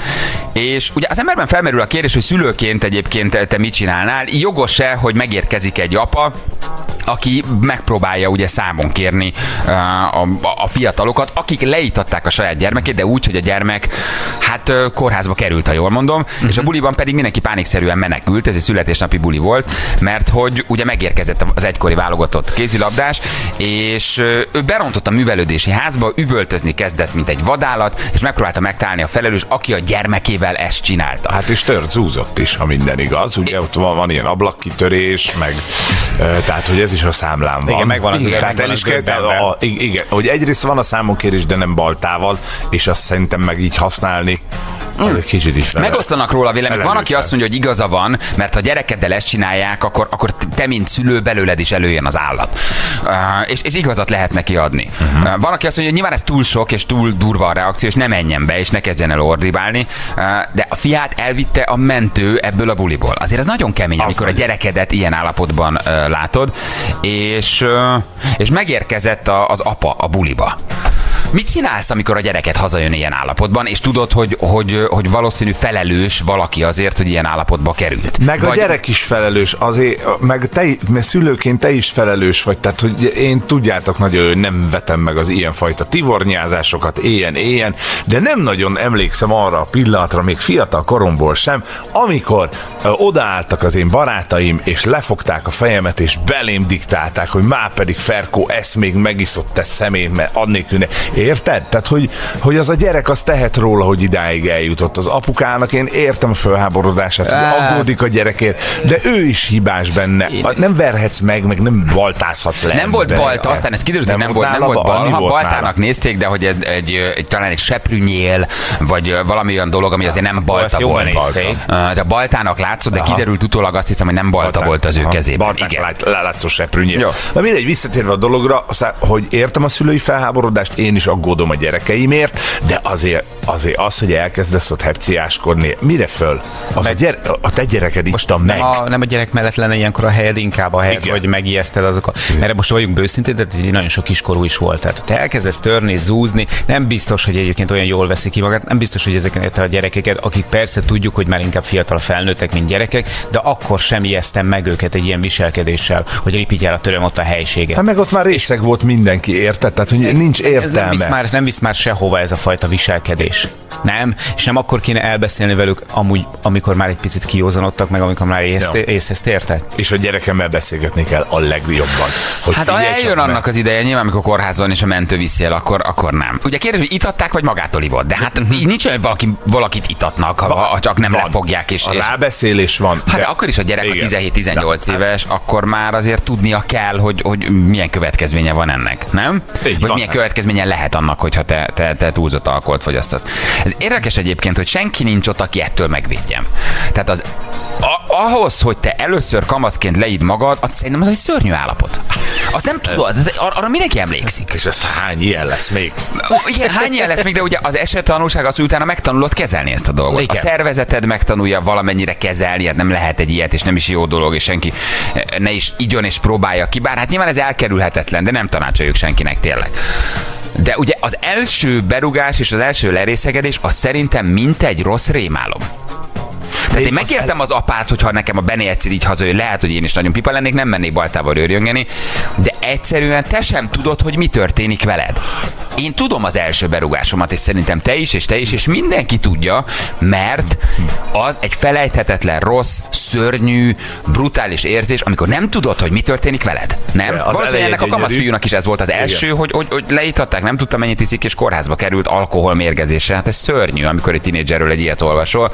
És ugye az emberben felmerül a kérdés, hogy szülőként egyébként te mit csinálnál. Jogos-e, hogy megérkezik egy apa, aki megpróbálja ugye számon kérni uh, a, a fiatalokat, akik leítatták a saját gyermekét, de úgy, hogy a gyermek hát uh, kórházba került, ha jól mondom, uh-huh. és a buliban pedig mindenki pánikszerűen menekült, ez egy születésnapi buli volt, mert hogy ugye megérkezett az egykori válogatott kézilabdás, és uh, ő berontott a művelődési házba, üvöltözni kezdett, mint egy vadállat, és megpróbálta megtalálni a felelős, aki a gyermekével ezt csinálta. Hát és tört, zúzott is, ha minden igaz. Ugye é. ott van, van ilyen ablakkitörés, meg uh, tehát, hogy ez is a számlán van. Igen, megvan a igen, tehát el is kell, a, a, igen, hogy egyrészt van a számonkérés, de nem baltával, és azt szerintem meg így használni, mm. kicsit is fel. Megosztanak róla véleményt. Van, aki azt mondja, hogy igaza van, mert ha gyerekeddel ezt csinálják, akkor, akkor te, mint szülő, belőled is előjön az állat. Uh, és, és igazat lehet neki adni. Uh-huh. Uh, van, aki azt mondja, hogy nyilván ez túl sok, és túl durva a reakció, és ne menjen be, és ne kezdjen el ordibálni, uh, de a fiát elvitte a mentő ebből a buliból. Azért ez nagyon kemény, azt amikor mondja. A gyerekedet ilyen állapotban uh, látod, és, uh, és megérkezett a, az apa a buliba. Mit csinálsz, amikor a gyereket hazajön ilyen állapotban, és tudod, hogy, hogy, hogy valószínű felelős valaki azért, hogy ilyen állapotba került? Meg vagy... a gyerek is felelős, azért, meg te, mert szülőként te is felelős vagy, tehát hogy én tudjátok nagyon, hogy nem vetem meg az ilyenfajta tivornyázásokat éjjen-éjjen, de nem nagyon emlékszem arra a pillanatra, még fiatal koromból sem, amikor ö, odaálltak az én barátaim, és lefogták a fejemet, és belém diktálták, hogy már pedig Ferkó, ezt még megiszott te szemét, mert adnék ne. Érted? Tehát, hogy, hogy az a gyerek az tehet róla, hogy idáig eljutott. Az apukának én értem a fölháborodását, hogy aggódik a gyerekért, de ő is hibás benne. Nem verhetsz meg, meg nem baltázhatsz le. Nem volt balta, aztán ez kiderült, hogy nem, nem volt, nem volt balta. Baltának nézték, de hogy egy, egy, egy, talán egy seprűnyél, vagy valami olyan dolog, ami azért nem balta volt. De baltának látszott, de kiderült utólag, azt hiszem, hogy nem balta Baltán, volt az ő kezében. Baltának látszó seprűnyél. Na mindegy, visszatérve a dologra, hogy értem a szülői felháborodást, én is aggódom a gyerekeimért, de azért, azért az, hogy elkezdesz ott hepciáskodni, mire föl? Az meg, a, gyere, a te gyereked itta meg. Nem a, nem a gyerek mellett lenne ilyenkor a helyed, inkább a helyed, hogy megijeszted azokat. Mert most vagyunk őszintén, de nagyon sok kiskorú is volt. Tehát te elkezdesz törni, zúzni, nem biztos, hogy egyébként olyan jól veszik ki magát, nem biztos, hogy ezeket a gyerekeket, akik persze tudjuk, hogy már inkább fiatal felnőttek, mint gyerekek, de akkor sem ijesztem meg őket egy ilyen viselkedéssel, hogy ripityára töröm ott a helységet. Hát meg ott már részeg volt mindenki, érted? Tehát, hogy nincs értelme. Nem visz, már, nem visz már sehova ez a fajta viselkedés. Nem? És nem akkor kéne elbeszélni velük, amúgy, amikor már egy picit kiózanodtak, meg amikor már ész, ja. észhez tértek? És a gyerekemmel beszélgetni kell a legjobban. Hogy hát ha eljön annak az ideje, nyilván amikor kórházban és a mentő viszi el, akkor, akkor nem. Ugye kérdez, hogy itatták, vagy magától ivott? De hát így nincs, hogy valaki, valakit itatnak, ha, ha csak nem van. Lefogják. És, a és... rábeszélés van. Hát de akkor is a gyerek tizenhét-tizennyolc éves, akkor már azért tudnia kell, hogy, hogy milyen következménye van ennek, nem? Így vagy van, milyen következménye lehet annak, hogyha te, te, te túlzott alkoholt fogyasztasz. Ez érdekes egyébként, hogy senki nincs ott, aki ettől megvédjem. Tehát az, a, ahhoz, hogy te először kamaszként leid magad, az szerintem az egy szörnyű állapot. Azt nem tudod, ar- arra mindenki emlékszik. És ezt hány ilyen lesz még? Igen, hány ilyen lesz még, de ugye az esettanulság az, hogy utána megtanulod kezelni ezt a dolgot. Igen. A szervezeted megtanulja valamennyire kezelni, hát nem lehet egy ilyet, és nem is jó dolog, és senki ne is igyon és próbálja ki, bár hát nyilván ez elkerülhetetlen, de nem tanácsoljuk senkinek tényleg. De ugye az első berugás és az első lerészegedés az szerintem mintegy rossz rémálom. Tehát én megértem az apát, hogyha nekem a Benny egyszer így hazajön, lehet, hogy én is nagyon pipa lennék, nem mennék baltába rőrjöngeni, de egyszerűen te sem tudod, hogy mi történik veled. Én tudom az első berugásomat, és szerintem te is, és te is, és mindenki tudja, mert az egy felejthetetlen, rossz, szörnyű, brutális érzés, amikor nem tudod, hogy mi történik veled. Nem? Valószínűleg ennek a kamaszfiúnak is ez volt az első, hogy, hogy, hogy leítatták, nem tudta, mennyit iszik, és kórházba került alkoholmérgezésre. Hát ez szörnyű, amikor egy tínédzserről egy ilyet olvasol.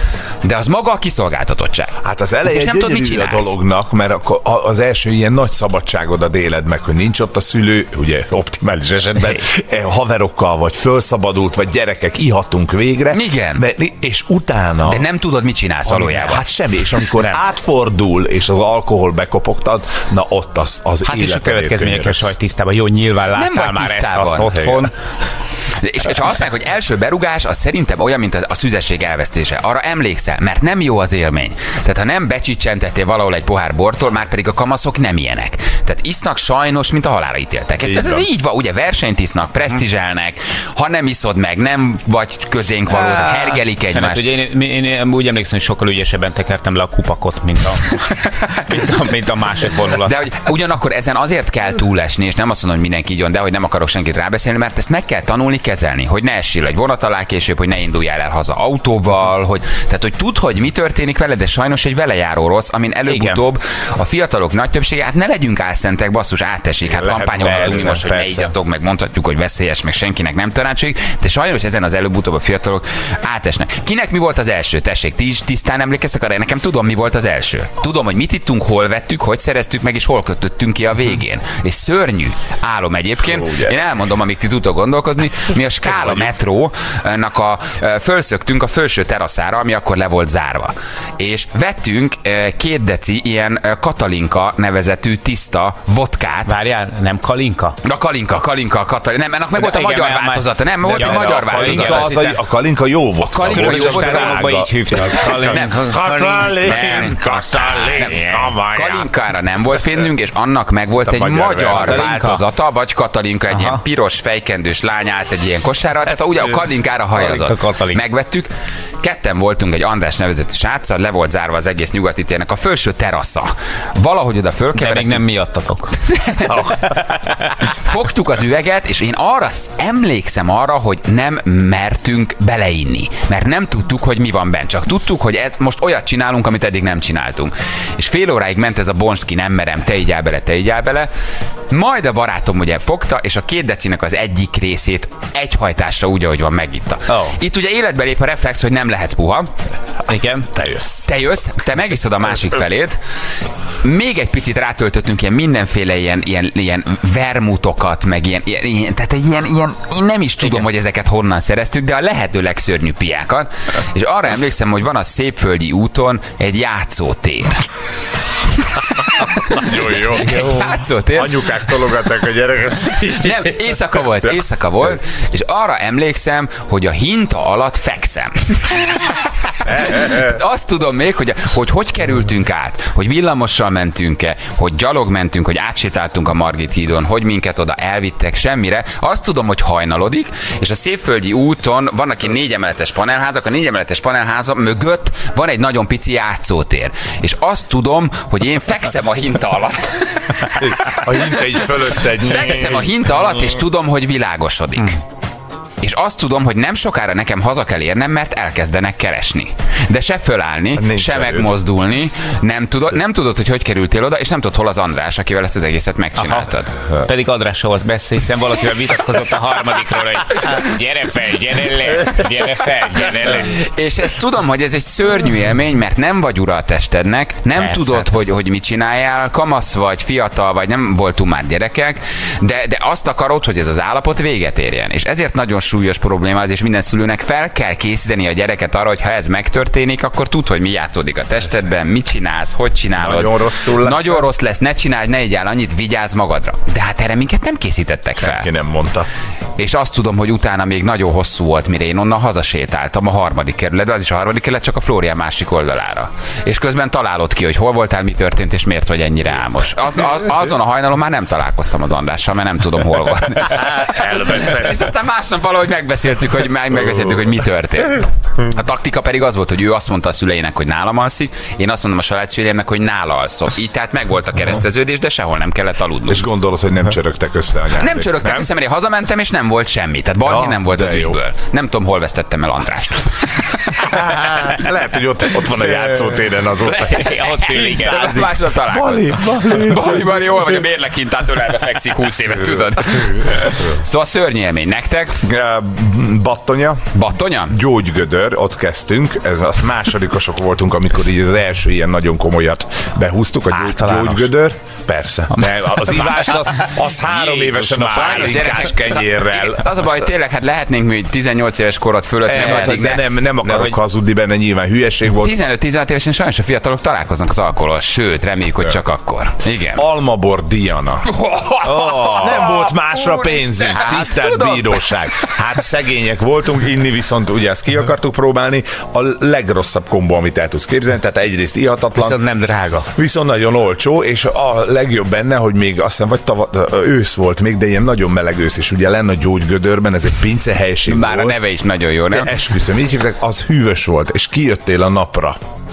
De az maga a kiszolgáltatottság. Hát az eleje nem tudod, mit csinálsz. A dolognak, mert az első ilyen nagy szabadságodat éled meg, hogy nincs ott a szülő, ugye optimális esetben hey. haverokkal, vagy fölszabadult, vagy gyerekek, ihatunk végre. Igen. De, és utána... De nem tudod, mit csinálsz valójában. Hát semmi, és amikor nem. átfordul, és az alkohol bekopogtad, na ott az, az hát és a következményekkel sajt tisztában. Jó, nyilván láttál már tisztában. Ezt azt otthon. És, és ha azt mondják, hogy első berugás, az szerintem olyan, mint a, a szüzesség elvesztése. Arra emlékszel, mert nem jó az élmény. Tehát ha nem becsicsentettél valahol egy pohár bortól, már pedig a kamaszok nem ilyenek. Tehát isznak sajnos, mint a halálra ítéltek. Így van. Így van, ugye versenyt isznak, presztízselnek, ha nem iszod meg, nem vagy közénk való, hergelik egymást. Én, én, én úgy emlékszem, hogy sokkal ügyesebben tekertem le a kupakot, mint a, mint a, mint a másik vonulat. De hogy ugyanakkor ezen azért kell túlesni, és nem azt mondom, hogy mindenki így van, de hogy nem akarok senkit rábeszélni, mert ezt meg kell tanulni, kezelni, hogy ne essél egy vonat alá később, hogy ne induljál el haza autóval, hogy, tehát hogy tudd, hogy mi történik veled, de sajnos egy velejáró rossz, amin előbb-utóbb a fiatalok nagy többsége, hát ne legyünk álszentek, basszus, átesik, hát kampányolhatunk most, hogy ne igyatok, meg mondhatjuk, hogy veszélyes, meg senkinek nem tanácsodik, de sajnos ezen az előbb-utóbb a fiatalok átesnek. Kinek mi volt az első? Tessék, ti is tisztán emlékeztek arra? Nekem tudom, mi volt az első. Tudom, hogy mit ittunk, hol vettük, hogy szereztük meg, és hol kötöttünk ki a végén. És szörnyű álom egyébként. Oh, én elmondom, amíg ti tudtok gondolkozni. Mi a Skála metrónak a fölszöktünk a felső teraszára, ami akkor le volt zárva. És vettünk két deci ilyen Katalinka nevezetű tiszta vodkát. Várjál, nem Kalinka? A Kalinka, Kalinka, Katalin. Nem, ennek meg volt a magyar változata. Nem, volt egy magyar változata. A Kalinka jó volt. A Kalinka jó volt. Így hívták. Kalinkára nem volt pénzünk, és annak meg volt egy magyar változata, vagy Katalinka, egy ilyen piros fejkendős lány állt egy ilyen kosárral, tehát ugye a Kalinkára hajazott. Megvettük, ketten voltunk egy András nevezetű sráccal, le volt zárva az egész nyugati térnek a felső terasza. Valahogy oda fölkeveredtünk. De még nem miattatok. Fogtuk az üveget, és én arra emlékszem arra, hogy nem mertünk beleinni, mert nem tudtuk, hogy mi van benne. Csak tudtuk, hogy ez, most olyat csinálunk, amit eddig nem csináltunk. És fél óráig ment ez a bonst ki, nem merem, te így áll bele, te így áll bele. Majd a barátom ugye fogta, és a két decinek az egyik részét egy hajtásra úgy, ahogy van, megitta. Oh. Itt ugye életbe lép a reflex, hogy nem lehet puha. Igen. Te jössz. Te jössz, te megiszod a másik felét. Még egy picit rátöltöttünk ilyen mindenféle ilyen, ilyen, ilyen vermutokat, meg ilyen, ilyen, tehát egy ilyen, ilyen, én nem is tudom, igen, hogy ezeket honnan szereztük, de a lehető legszörnyű piákat. És arra emlékszem, hogy van a Szépföldi úton egy játszótér. Nagyon jó. Egy játszótér. Anyukák tologatták a gyereket. Nem, éjszaka volt, éjszaka volt, és arra emlékszem, hogy a hinta alatt fekszem. Azt tudom még, hogy, hogy hogy kerültünk át, hogy villamossal mentünk-e, hogy gyalog mentünk, hogy átsétáltunk a Margit hídon, hogy minket oda elvittek, semmire. Azt tudom, hogy hajnalodik, és a Szépföldi úton vannak ilyen négy emeletes panelházak, a négy emeletes panelháza mögött van egy nagyon pici játszótér. És azt tudom, hogy én fekszem a hinta alatt. A hinta így fölött egy... Fekszem a hinta alatt, és tudom, hogy világosodik. És azt tudom, hogy nem sokára nekem haza kell érnem, mert elkezdenek keresni. De se fölállni, nincs se megmozdulni, nem tudod, nem tudod, hogy hogy kerültél oda, és nem tudod, hol az András, akivel ezt az egészet megcsináltad. Aha. Pedig Andrással volt beszél, hiszen valakivel vitatkozott a harmadikról, hogy gyere fel, gyere le, gyere fel, gyere le. És ezt tudom, hogy ez egy szörnyű élmény, mert nem vagy ura a testednek, nem persze, tudod, hogy, hogy mit csináljál, kamasz vagy, fiatal vagy, nem voltunk már gyerekek, de, de azt akarod, hogy ez az állapot véget érjen. És ezért nagyon súlyos probléma az, és minden szülőnek fel kell készíteni a gyereket arra, hogy ha ez megtörténik, akkor tud, hogy mi játszódik a testedben, mit csinálsz, hogy csinálod. Nagyon rosszul lesz. Nagyon rossz lesz, ne csinálj, ne egyál annyit, vigyázz magadra. De hát erre minket nem készítettek fel. Senki nem mondta. És azt tudom, hogy utána még nagyon hosszú volt, mire én onnan hazasétáltam a harmadik kerületbe, az is a harmadik kerület, csak a Flórián másik oldalára. És közben találod ki, hogy hol voltál, mi történt, és miért vagy ennyire álmos. Az, az, azon a hajnalon már nem találkoztam az Andrással, mert nem tudom, hol van. És aztán másnap valahogy megbeszéltük, hogy megbeszéltük, hogy mi történt. A taktika pedig az volt, hogy ő azt mondta a szüleinek, hogy nálam alszik, én azt mondom a családszüleimnek, hogy nála alszom. Így tehát megvolt a kereszteződés, de sehol nem kellett aludnunk. És gondolod, hogy nem csörögtek össze a nyári? Nem csörögtek nem? össze, mert én hazamentem, és nem volt semmi. Tehát balhé ja, nem volt az ügyből. Nem tudom, hol vesztettem el Andrást. Lehet, hogy ott, ott van a játszótéren azóta. Ott ül, igen. Másnap találkozni. Bali, Bali, Bali, hol vagy a mérleghintát ölelve fekszik húsz évet, tudod? Szóval szörnyű élmény nektek. Battonya. Battonya? Gyógygödör, ott kezdtünk. Ez az másodikosok voltunk, amikor így az első ilyen nagyon komolyat behúztuk. A gyógy, gyógygödör. Persze. De az ivás az, az három Jézus évesen a pálinkás kenyérrel. Az a baj, tényleg, hát lehetnénk mi tizennyolc éves korod fölött, nem, nem, nem, nem akarok, hogy, hazudni benne, nyilván hülyeség volt. tizenöt-tizenhat évesen sajnos a fiatalok találkoznak az alkohollal, sőt, reméljük, hogy csak akkor. Igen. Almabor Diana. Oh. Nem volt másra pénzünk, tisztelt tudom. bíróság. Hát szegények voltunk, inni viszont ugye ezt ki akartuk próbálni. A legrosszabb kombó, amit el tudsz képzelni, tehát egyrészt ihatatlan. Viszont nem drága. Viszont nagyon olcsó, és a legjobb benne, hogy még azt hiszem, vagy tava, ősz volt még, de ilyen nagyon meleg ősz, és ugye lenne a Gyógygödörben, ez egy pincehelység Bár volt. a neve is nagyon jó, nem? De esküszöm, így hívták, az hűvös volt, és kijöttél a napra.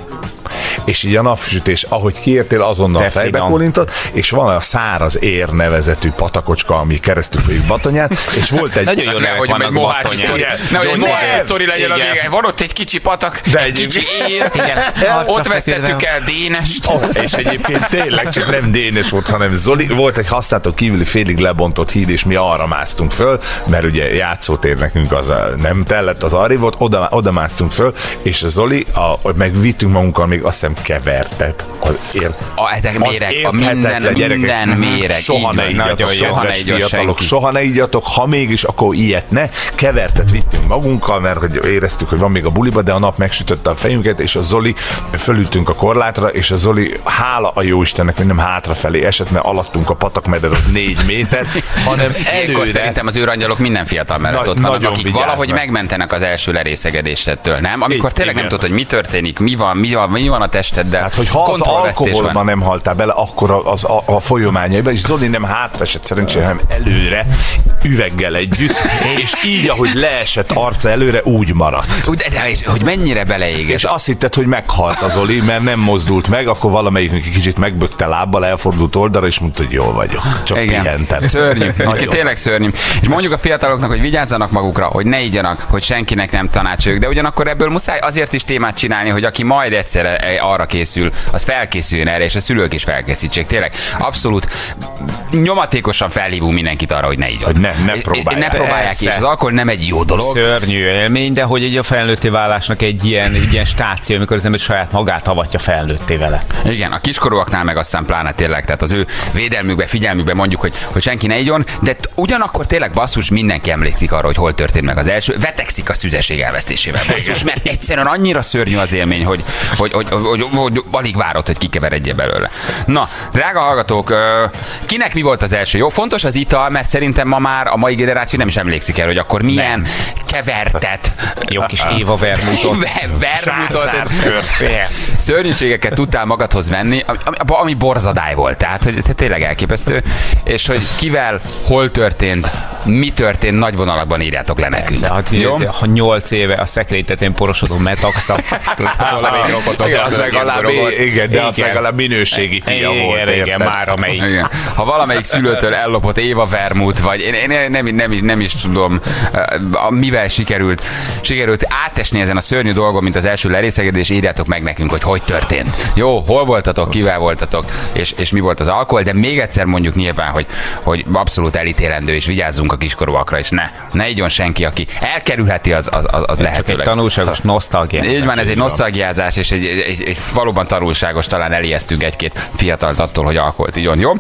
És így a napsütés, ahogy kiértél, azonnal Te fejbe finom. kolintott, és van a Száraz Ér nevezetű patakocska, ami keresztül folyik Batonyán, és volt egy... Nagyon jó nevek Nehogy vannak egy mohácsi Batonyán. sztori, Igen. nehogy egy Jó, mohácsi nem. sztori legyen a Igen. vége. Van ott egy kicsi patak, De egy egyébként- kicsi ér, Igen. ott vesztettük el Dénest. Oh, és egyébként tényleg csak nem Dénes volt, hanem Zoli. Volt egy használható kívüli félig lebontott híd, és mi arra másztunk föl, mert ugye játszótér nekünk az a, nem tellett, az arri volt, oda, oda másztunk föl, és a Zoli, a, meg vittünk magunkkal még azt hiszem kevertet. Az ér, A, ezek az méreg, a minden, érthetetlen, gyerekek. minden méreg. Soha így ne van, igyatok, nagyon jó. Soha ne kedves igyon fiatalok, senki. soha ne igyatok, ha mégis, akkor ilyet ne. Kevertet vittünk magunkkal, mert hogy éreztük, hogy van még a buliba, de a nap megsütötte a fejünket, és a Zoli, fölültünk a korlátra, és a Zoli, hála a jóistennek, hogy nem hátrafelé esett, mert alattunk a patakmeder az négy méter, hanem Ilyenkor előre. szerintem az őrangyalok minden fiatal mellett Nagy- ott vannak, nagyon akik vigyáznak. valahogy megmentenek az első lerészegedéstől, nem? Amikor Így, tényleg nem igen. tudod, hogy mi történik, mi van, mi van, mi van a testeddel. Hát, hogy ha az kontrollvesztés alkoholban van. nem haltál bele, akkor a, az, a, a folyamányaiba, és Zoli nem hátra esett szerencsére, hanem előre, üveggel együtt, és így, ahogy leesett arca előre, úgy maradt. Úgy, de, de, és hogy mennyire beleég És ez. azt hitted, hogy meghalt az Zoli, mert nem mozdult meg, akkor valamelyikünk egy kicsit megbökte lábbal, elfordult oldalra, és mondta, hogy jól vagyok. Csak Igen. pihentem. Szörnyű. Nagyon. Nagyon. Tényleg szörnyű. És mondjuk a fiataloknak, hogy vigyázzanak magukra, hogy ne igyanak, hogy senkinek nem tanácsoljuk, de ugyanakkor ebből muszáj azért is témát csinálni, hogy aki majd egyszer arra készül, az felkészüljön erre, és a szülők is felkészítsék. Tényleg abszolút nyomatékosan felhívunk mindenkit arra, hogy ne igyon. Hogy ne- ne És- próbálják. Ne próbálják ki, és Persze. az alkohol nem egy jó dolog. Szörnyű élmény, de hogy egy a felnőtté válásnak egy ilyen, egy ilyen stáció, amikor az ember saját magát avatja felnőtté vele. Igen, a kiskorúaknál meg aztán pláne tényleg, tehát az ő védelmükbe, figyelmükbe mondjuk, hogy, hogy senki ne igyon, de t- ugyanakkor tényleg basszus, mindenki emlékszik arra, hogy hol történt meg az első, vetekszik a szüzesség elvesztésével, basszus, mert egyszerűen annyira szörnyű az élmény, hogy, hogy, hogy, hogy, hogy, hogy alig várod, hogy kikeveredje belőle. Na, drága hallgatók, ö, kinek mi volt az első? Jó, fontos az ital, mert szerintem ma már a mai generáció nem is emlékszik el, hogy akkor milyen nem. kevertet. Jó kis Éva vermutot. Vermutot. Persze. Szörnyűségeket tudtál magadhoz venni, ami, ami borzadály volt. Tehát, hogy ez tényleg elképesztő. És hogy kivel, hol történt, mi történt, nagy vonalakban írjátok le nekünk. Persze, hát, Jó? ha nyolc éve a szekrénytetén porosodó metaxa. Valamelyik rokotot Igen, az tudod, legalább, kézbe igen, de az Igen. legalább minőségi fia Igen, volt. igen, érted? már amelyik. Igen. Ha valamelyik szülőtől ellopott Éva vermut, vagy én, én nem, nem, nem, nem is tudom, uh, mivel sikerült, sikerült átesni ezen a szörnyű dolgon, mint az első lerészegedés, írjátok meg nekünk, hogy hogy történt. Jó, hol voltatok, kivel voltatok, és, és mi volt az alkohol, de még egyszer mondjuk nyilván, hogy, hogy abszolút elítélendő, és vigyázzunk a kiskorúakra, és ne, ne igyon senki, aki elkerülheti, az, az, az, az Csak egy lehetőleg. tanulságos nosztalgia. Így van, ez egy nosztalgiázás, és egy, egy, egy, egy valóban tanulságos, talán elijesztünk egy-két fiatalt attól, hogy alkoholt igyon, jó?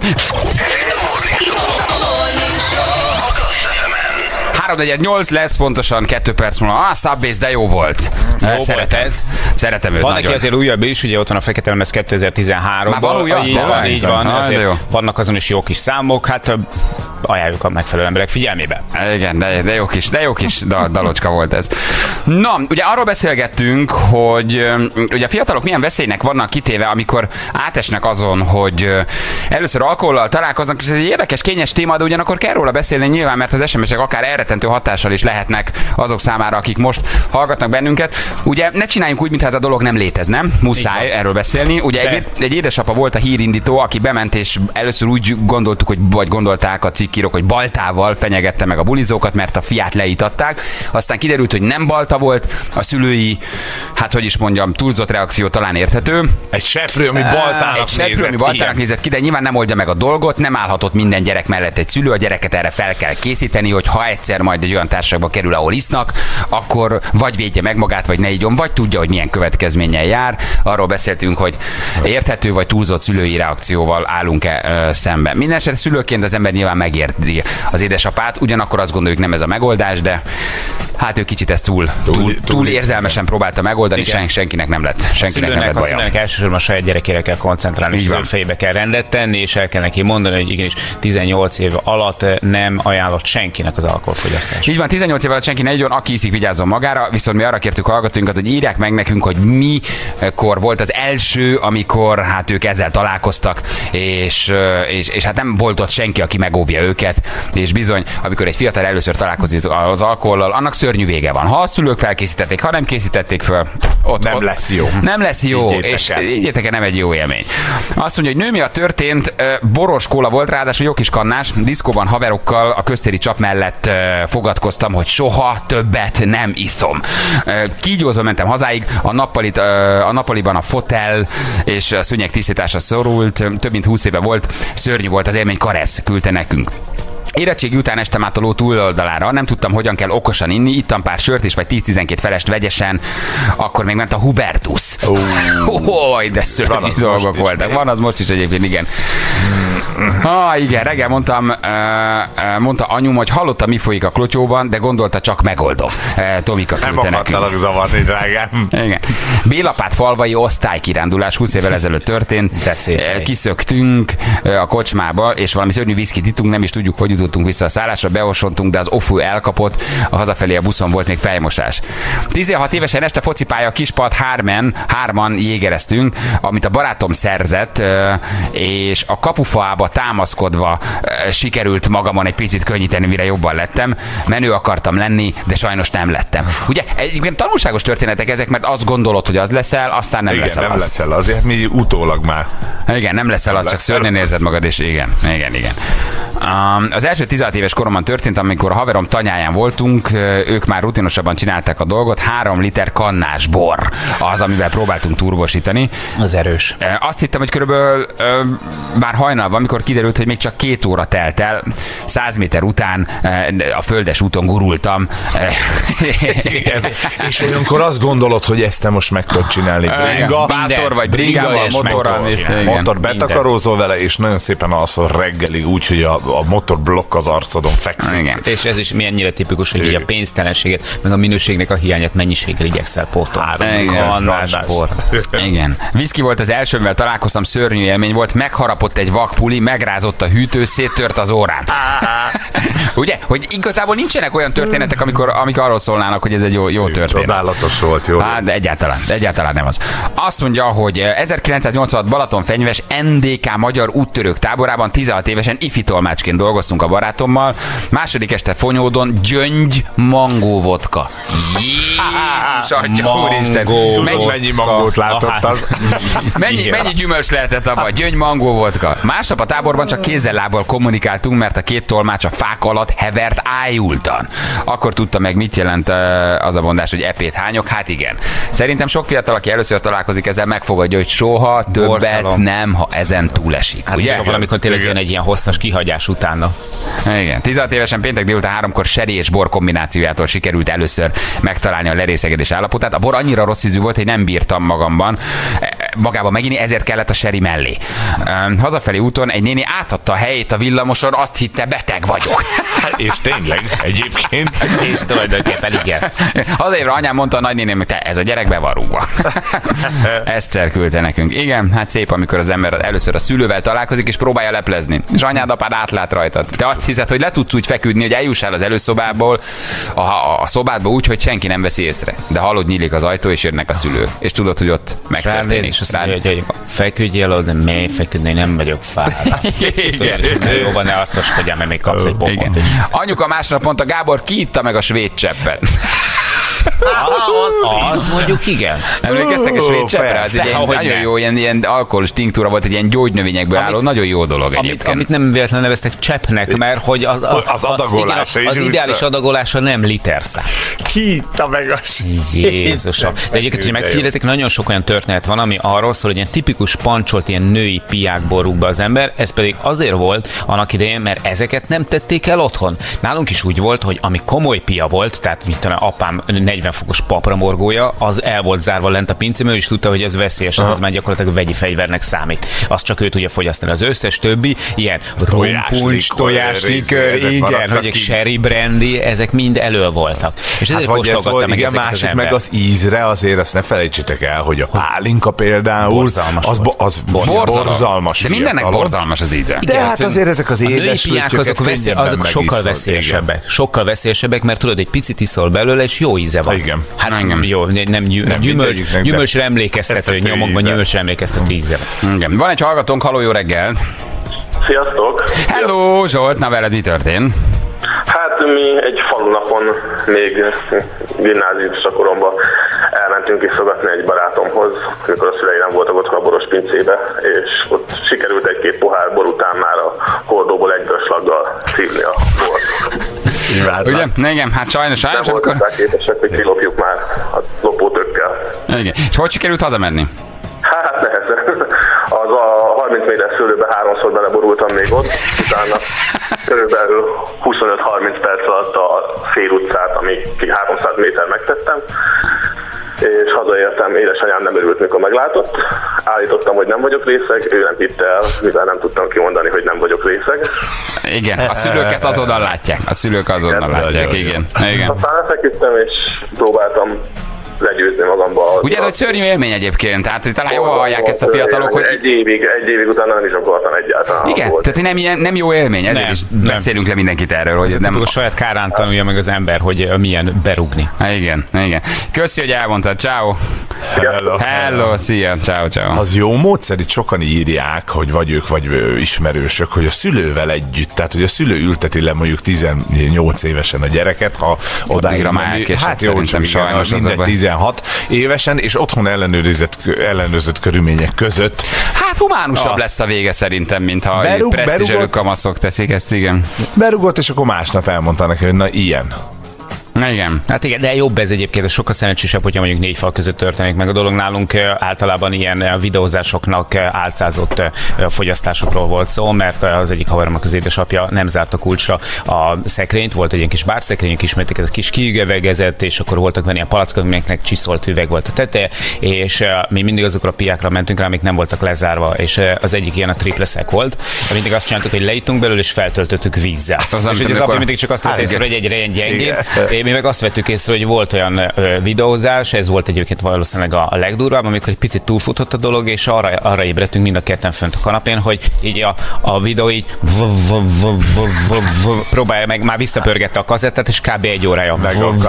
három negyven nyolc lesz pontosan, kettő perc múlva. Ah, Subbase, de jó volt. Jó Szeretem. volt ez. Szeretem őt Van nagyon. neki azért újabb is, ugye ott van a Fekete Lemez kétezer-tizenháromban. Már van újabb? Így Van, van, így van. ah, de Azért jó. vannak azon is jó kis számok, hát ö, ajánljuk a megfelelő emberek figyelmébe. Igen, de, de jó kis, de jó kis dal, dalocska volt ez. Na, ugye arról beszélgettünk, hogy öm, ugye a fiatalok milyen veszélynek vannak kitéve, amikor átesnek azon, hogy ö, először alkohollal találkoznak, és ez egy érdekes, kényes téma, de ugyanakkor kell róla beszélni nyilván, mert az es em esek akár elrettentő hatással is lehetnek azok számára, akik most hallgatnak bennünket. Ugye ne csináljunk úgy, mintha ez a dolog nem létezne, muszáj erről beszélni. Ugye De. egy, egy édesapa volt a hírindító, aki bement, és először úgy gondoltuk, hogy vagy gondolták a cikkírók, hogy baltával fenyegette meg a bulizókat, mert a fiát leítatták. Aztán kiderült, hogy nem balta volt, a szülői, hát hogy is mondjam, túlzott reakció talán érthető. Egy seprő, ami baltának Egy seprő, nézett ami ki. baltának nézett ki, de nyilván nem oldja meg a dolgot, nem állhatott minden gyerek mellett egy szülő, a gyereket erre fel kell készíteni, hogy ha egyszer majd egy olyan társaságba kerül, ahol isznak, akkor vagy védje meg magát, vagy ne igyon, vagy tudja, hogy milyen következménnyel jár. Arról beszéltünk, hogy érthető vagy túlzott szülői reakcióval állunk-e ö, szemben. Mindenesetre szülőként az ember nyilván megérti az édesapát, ugyanakkor azt gondoljuk, nem ez a megoldás, de Hát ő kicsit ezt túl, túl, túl, túl érzelmesen próbálta megoldani, sen, senkinek nem lett, senkinek nem lett baja. A szülőnek elsősorban a saját gyerekére kell koncentrálni, és az ő fejébe kell rendet tenni, és el kell neki mondani, hogy igenis tizennyolc év alatt nem ajánlott senkinek az alkoholfogyasztás. Így van, tizennyolc év alatt senki ne igyon, aki iszik, vigyázzon magára, viszont mi arra kértük hallgatóinkat, hogy írják meg nekünk, hogy mikor volt az első, amikor hát ők ezzel találkoztak, és, és, és hát nem volt ott senki, aki megóvja őket, és bizony, amikor egy fiatal először találkozik az alkohollal, annak szörnyű vége van. Ha a szülők felkészítették, ha nem készítették föl, ott nem ott, lesz jó. Nem lesz jó, Higgyétek és el. higgyétek el, nem egy jó élmény. Azt mondja, hogy nő miatt történt, boros kóla volt, ráadásul jó kis kannás, diszkóban haverokkal a köztéri csap mellett fogadkoztam, hogy soha többet nem iszom. Kígyózva mentem hazáig, a, nappalit, a nappaliban a fotel és a szőnyeg tisztítása szorult, több mint húsz éve volt, szörnyű volt az élmény, Karesz küldte nekünk. Érettségi után estem át a ló túloldalára, nem tudtam, hogyan kell okosan inni, ittam pár sört és vagy tíz-tizenkét felest vegyesen, akkor még ment a Hubertus. Oh, de szörnyű dolgok voltak. Van az most is egyébként, igen. Ah, igen, reggel mondtam, mondta anyum, hogy hallotta, mi folyik a klotyóban, de gondolta, csak megoldom. Tomika küldte nekünk. Nem akartalak zavarni, drágám. Igen. Bélapát falvai osztálykirándulás húsz évvel ezelőtt történt. Kiszöktünk a kocsmába, és valami szörnyű viszkit ittunk, nem is tudjuk, hogy jutottunk vissza a szállásra, beosontunk, de az ofú elkapott, a hazafelé a buszon volt még fejmosás. tizenhat évesen este focipálya Kispad hárman, hárman jégereztünk, amit a barátom szerzett, és a kapufaába támaszkodva sikerült magamon egy picit könnyíteni, mire jobban lettem. Menő akartam lenni, de sajnos nem lettem. Ugye, egyébként tanulságos történetek ezek, mert azt gondolod, hogy az leszel, aztán nem igen, leszel nem az. leszel, azért mi utólag már. Igen, nem leszel az, csak szörnyen érzed magad, és igen, igen, igen. Um, az első tizenhat éves koromban történt, amikor a haverom tanyáján voltunk, ők már rutinosabban csinálták a dolgot, három liter kannás bor az, amivel próbáltunk turbosítani. Az erős. Azt hittem, hogy körülbelül már hajnalban, amikor kiderült, hogy még csak két óra telt el, száz méter után a földes úton gurultam. És olyankor azt gondolod, hogy ezt te most meg tudod csinálni. Bringa, bátor vagy bringával, motorral. Motor betakarózol vele, és nagyon szépen alszol reggelig úgy, hogy a, a motorblokk az arcodon fekszik. Igen. És ez is milyen ennyire tipikus, hogy így a pénztelenséget, meg a minőségnek a hiányát mennyiséggel igyekszel pótolni. Kannásbor. Igen. Viszki volt az első, mivel találkoztam, szörnyű élmény volt, megharapott egy vakpuli, megrázott a hűtő, széttört az órám. Ugye? Hogy igazából nincsenek olyan történetek, amikor, amikor arról szólnának, hogy ez egy jó, jó történet. Csodálatos volt, jó. Hát, de egyáltalán, de egyáltalán nem az. Azt mondja, hogy ezerkilencszáznyolcvanhat Balatonfenyves en dé ká magyar úttörők táborában tizenhat évesen ifi tolmácsként dolgoztunk a barátommal. Második este Fonyódon gyöngy mangó vodka. Jézus atya, úristen. Mennyi, mennyi mangót látott az? Mennyi, mennyi gyümölcs lehetett abban? Gyöngy mangó vodka. Másnap a táborban csak kézzel-lábbal kommunikáltunk, mert a két tolmács a fák alatt hevert ájultan. Akkor tudta meg, mit jelent az a mondás, hogy epét hányok. Hát igen. Szerintem sok fiatal, aki először találkozik ezzel, megfogadja, hogy soha többet Borszalom. nem, ha ezen túlesik. Hát ugye? Valamikor tényleg jön egy ilyen hosszas kihagyás utána. Igen. tizenhat évesen péntek délután háromkor seri és bor kombinációjától sikerült először megtalálni a lerészegedés állapotát. A bor annyira rossz ízű volt, hogy nem bírtam magamban magába meginni, ezért kellett a seri mellé. Hazafelé úton egy néni átadta a helyét a villamoson, azt hitte, beteg vagyok. És tényleg, egyébként. És tulajdonképpen igen. Hazaérve anyám mondta a nagynéném, hogy te, ez a gyerek be van rúgva. Eszter küldte nekünk. Igen, hát szép, amikor az ember először a szülővel találkozik, és próbálja leplezni. És anyád, apád átlát rajtad. Te azt hiszed, hogy le tudsz úgy feküdni, hogy eljussál az előszobából a, a, a szobádba úgy, hogy senki nem veszi észre. De hallod, nyílik az ajtó, és jönnek a szülők. És tudod, hogy ott megtörténik. És azt mondja, hogy, hogy feküdjél oda, de mély feküdni, nem vagyok fáradt. Igen. Jóban ne arcoskodjál, mert még kapsz egy pofont is. Anyuka másnap mondta, Gábor, ki itta meg a svéd cseppet? Az, az mondjuk igen. Emlékeztek a svéd cseppre? Az egy ilyen, nagyon jó, ilyen, ilyen alkoholos tinktúra volt, egy ilyen gyógynövényekből álló, nagyon jó dolog amit, egyébként. Amit nem véletlenül neveztek cseppnek, mert hogy az, a, az adagolása igen, az, az ideális adagolása nem literszám. Ki itta meg a Jézusom. De egyébként, hogy megfigyeljetek, nagyon sok olyan történet van, ami arról szól, hogy ilyen tipikus pancsolt, ilyen női piákból rúg be az ember, ez pedig azért volt annak idején, mert ezeket nem tették el otthon. Nálunk is úgy volt, hogy ami komoly pia volt, tehát mit tudom, apám negyven fokos papramorgója, az el volt zárva lent a pincében, ő is tudta, hogy ez veszélyes, az már gyakorlatilag vegyi fegyvernek számít. Azt csak ő tudja fogyasztani. Az összes többi, ilyen rompuncs, tojáslikör, igen, hogy egy sherry brandy, ezek mind elől voltak. És ezért hát kóstolgatta meg igen, ezeket másik az meg ember. az ízre, azért ezt ne felejtsétek el, hogy a pálinka például, Borzalmas az, volt. az Borzalmas. borzalmas. De mindennek fiatalon. borzalmas az íze. De hát azért ezek az A női édes piák lüttyöket azok, veszély, könnyebben azok sokkal megiszod, veszélyesebbek. igen. Sokkal veszélyesebbek, mert tudod, egy picit iszol belőle, és jó íze van. Igen. Hát Igen. jó, nem, nem, gyü- Nem gyümölcs, mindegyiknek, de gyümölcsre emlékeztető, esztető nyomokban íze. gyümölcsre emlékeztető íze van. Igen. Van egy hallgatónk, haló, jó reggelt. Sziasztok! Hello, Zsolt, na veled mi történt? Hát mi egy falunapon még gimnáziumista koromban elmentünk iszogatni egy barátomhoz, amikor a szülei nem voltak otthon a boros pincébe, és ott sikerült egy-két pohár bor után már a hordóból egy slaggal szívni a bort. Ugye? Igen, hát sajnos, Nem sajnos voltak akkor... rá képesek, hogy kilopjuk már a lopótökkel. Igen. És hogy sikerült hazamenni? Hát nehezen. Az a harminc méter szőlőbe háromszor beleborultam még ott, utána körülbelül huszonöt-harminc perc alatt a fél utcát, ami háromszáz méter megtettem, és hazaértem, édesanyám nem örült, mikor meglátott. Állítottam, hogy nem vagyok részeg, ő nem hitte el, mivel nem tudtam kimondani, hogy nem vagyok részeg. Igen, a szülők ezt azonnal látják. A szülők azonnal Igen, látják, nagyon igen. igen. Aztán lefeküdtem, és próbáltam legyőzni magamba. Ugye, hogy szörnyű élmény egyébként, tehát talán jól hallják ezt a fiatalok, hogy... Egy évig, egy évig utána nem is akartam egyáltalán. Igen, volt. tehát nem, ilyen, nem jó élmény, ezért Nem, is nem. beszélünk le mindenkit erről, hogy Ez nem... a saját kárán tanulja meg az ember, hogy milyen berugni. Há, igen, igen. Köszi, hogy elmondtad, ciao. Hello. Hello, szia, ciao, ciao. Az jó módszer, itt sokan írják, hogy vagy ők, vagy ő, ismerősök, hogy a szülővel együtt, tehát hogy a szülő ülteti le mondjuk tizennyolc évesen a gyereket, ha odáig Addigra már menni- elkésett hát jó, szerintem csak igen, sajnos az a mindegy baj. tizenhat évesen, és otthon ellenőrizett, ellenőrzött körülmények között. Hát humánusabb Az. lesz a vége szerintem, mintha Berúg- presztízselő berúgott. kamaszok teszik ezt, igen. Berugott, és akkor másnap elmondta neki, hogy na ilyen. Na igen. Hát igen, de jobb ez egyébként, ez sokkal szerencsésebb, hogyha mondjuk négy fal között történik meg a dolog. Nálunk eh, általában ilyen eh, videózásoknak eh, álcázott eh, fogyasztásokról volt szó, mert eh, az egyik haveromnak az édesapja nem zárta kulcsra a szekrényt, volt egy ilyen kis bárszekrényük, ismerték, ez a kis kiügevegezett, és akkor voltak benne ilyen palackok, amiknek csiszolt üveg volt a teteje, és eh, mi mindig azokra a piákra mentünk rá, amik nem voltak lezárva, és eh, az egyik ilyen a tripleszek volt. Mindig azt csináltuk, hogy leittunk belőle, és feltöltöttük vízzel. Az nem És hogy tudom, az mikor- apja mindig csak azt vett Hát, észre, igen. hogy egyre ilyen gyengén. Igen. Mi meg azt vettük észre, hogy volt olyan ö, videózás, ez volt egyébként valószínűleg a, a legdurvább, amikor egy picit túlfutott a dolog, és arra, arra ébredtünk mind a ketten fönt a kanapén, hogy így a, a videó így v, v, v, v, v, v, próbálja meg, már visszapörgette a kazettát, és kb. Egy órája.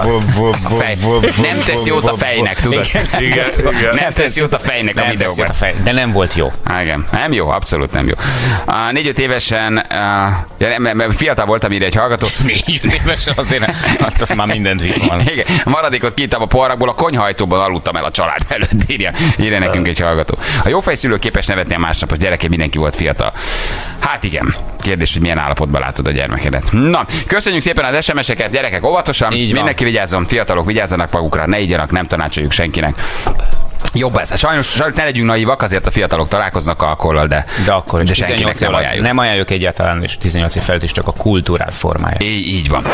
A fej. Nem tesz jót a fejnek, tudod? Igen, igen. Nem tesz jót a fejnek a Nem teszi videóban. a fej, de nem volt jó. Á, igen, nem jó, abszolút nem jó. Uh, négy-öt évesen, uh, ja, nem, nem, fiatal voltam, ide egy hallgató. Négy évesen azért, hát azt már mindent vitt volna. Igen, a maradékot kiittam a poharakból, a konyhajtóban aludtam el a család előtt, írja, írja nekünk egy hallgató. A jófej szülő képes nevetni a másnapos gyerekén, mindenki volt fiatal. Hát igen, kérdés, hogy milyen állapotban látod a gyermekedet. Na, köszönjük szépen az es em es-eket, gyerekek, óvatosan, Így van. mindenki vigyázzon, fiatalok vigyázzanak magukra, ne igyanak, nem tanácsoljuk senkinek. Jobb ez. Sajnos, sajnos ne legyünk naívak, azért a fiatalok találkoznak alkohollal, de, De akkor is de senkinek tizennyolc év nem alatt ajánljuk. nem ajánljuk egyáltalán, és tizennyolc év felett is csak a kultúrál formája. Így, így van.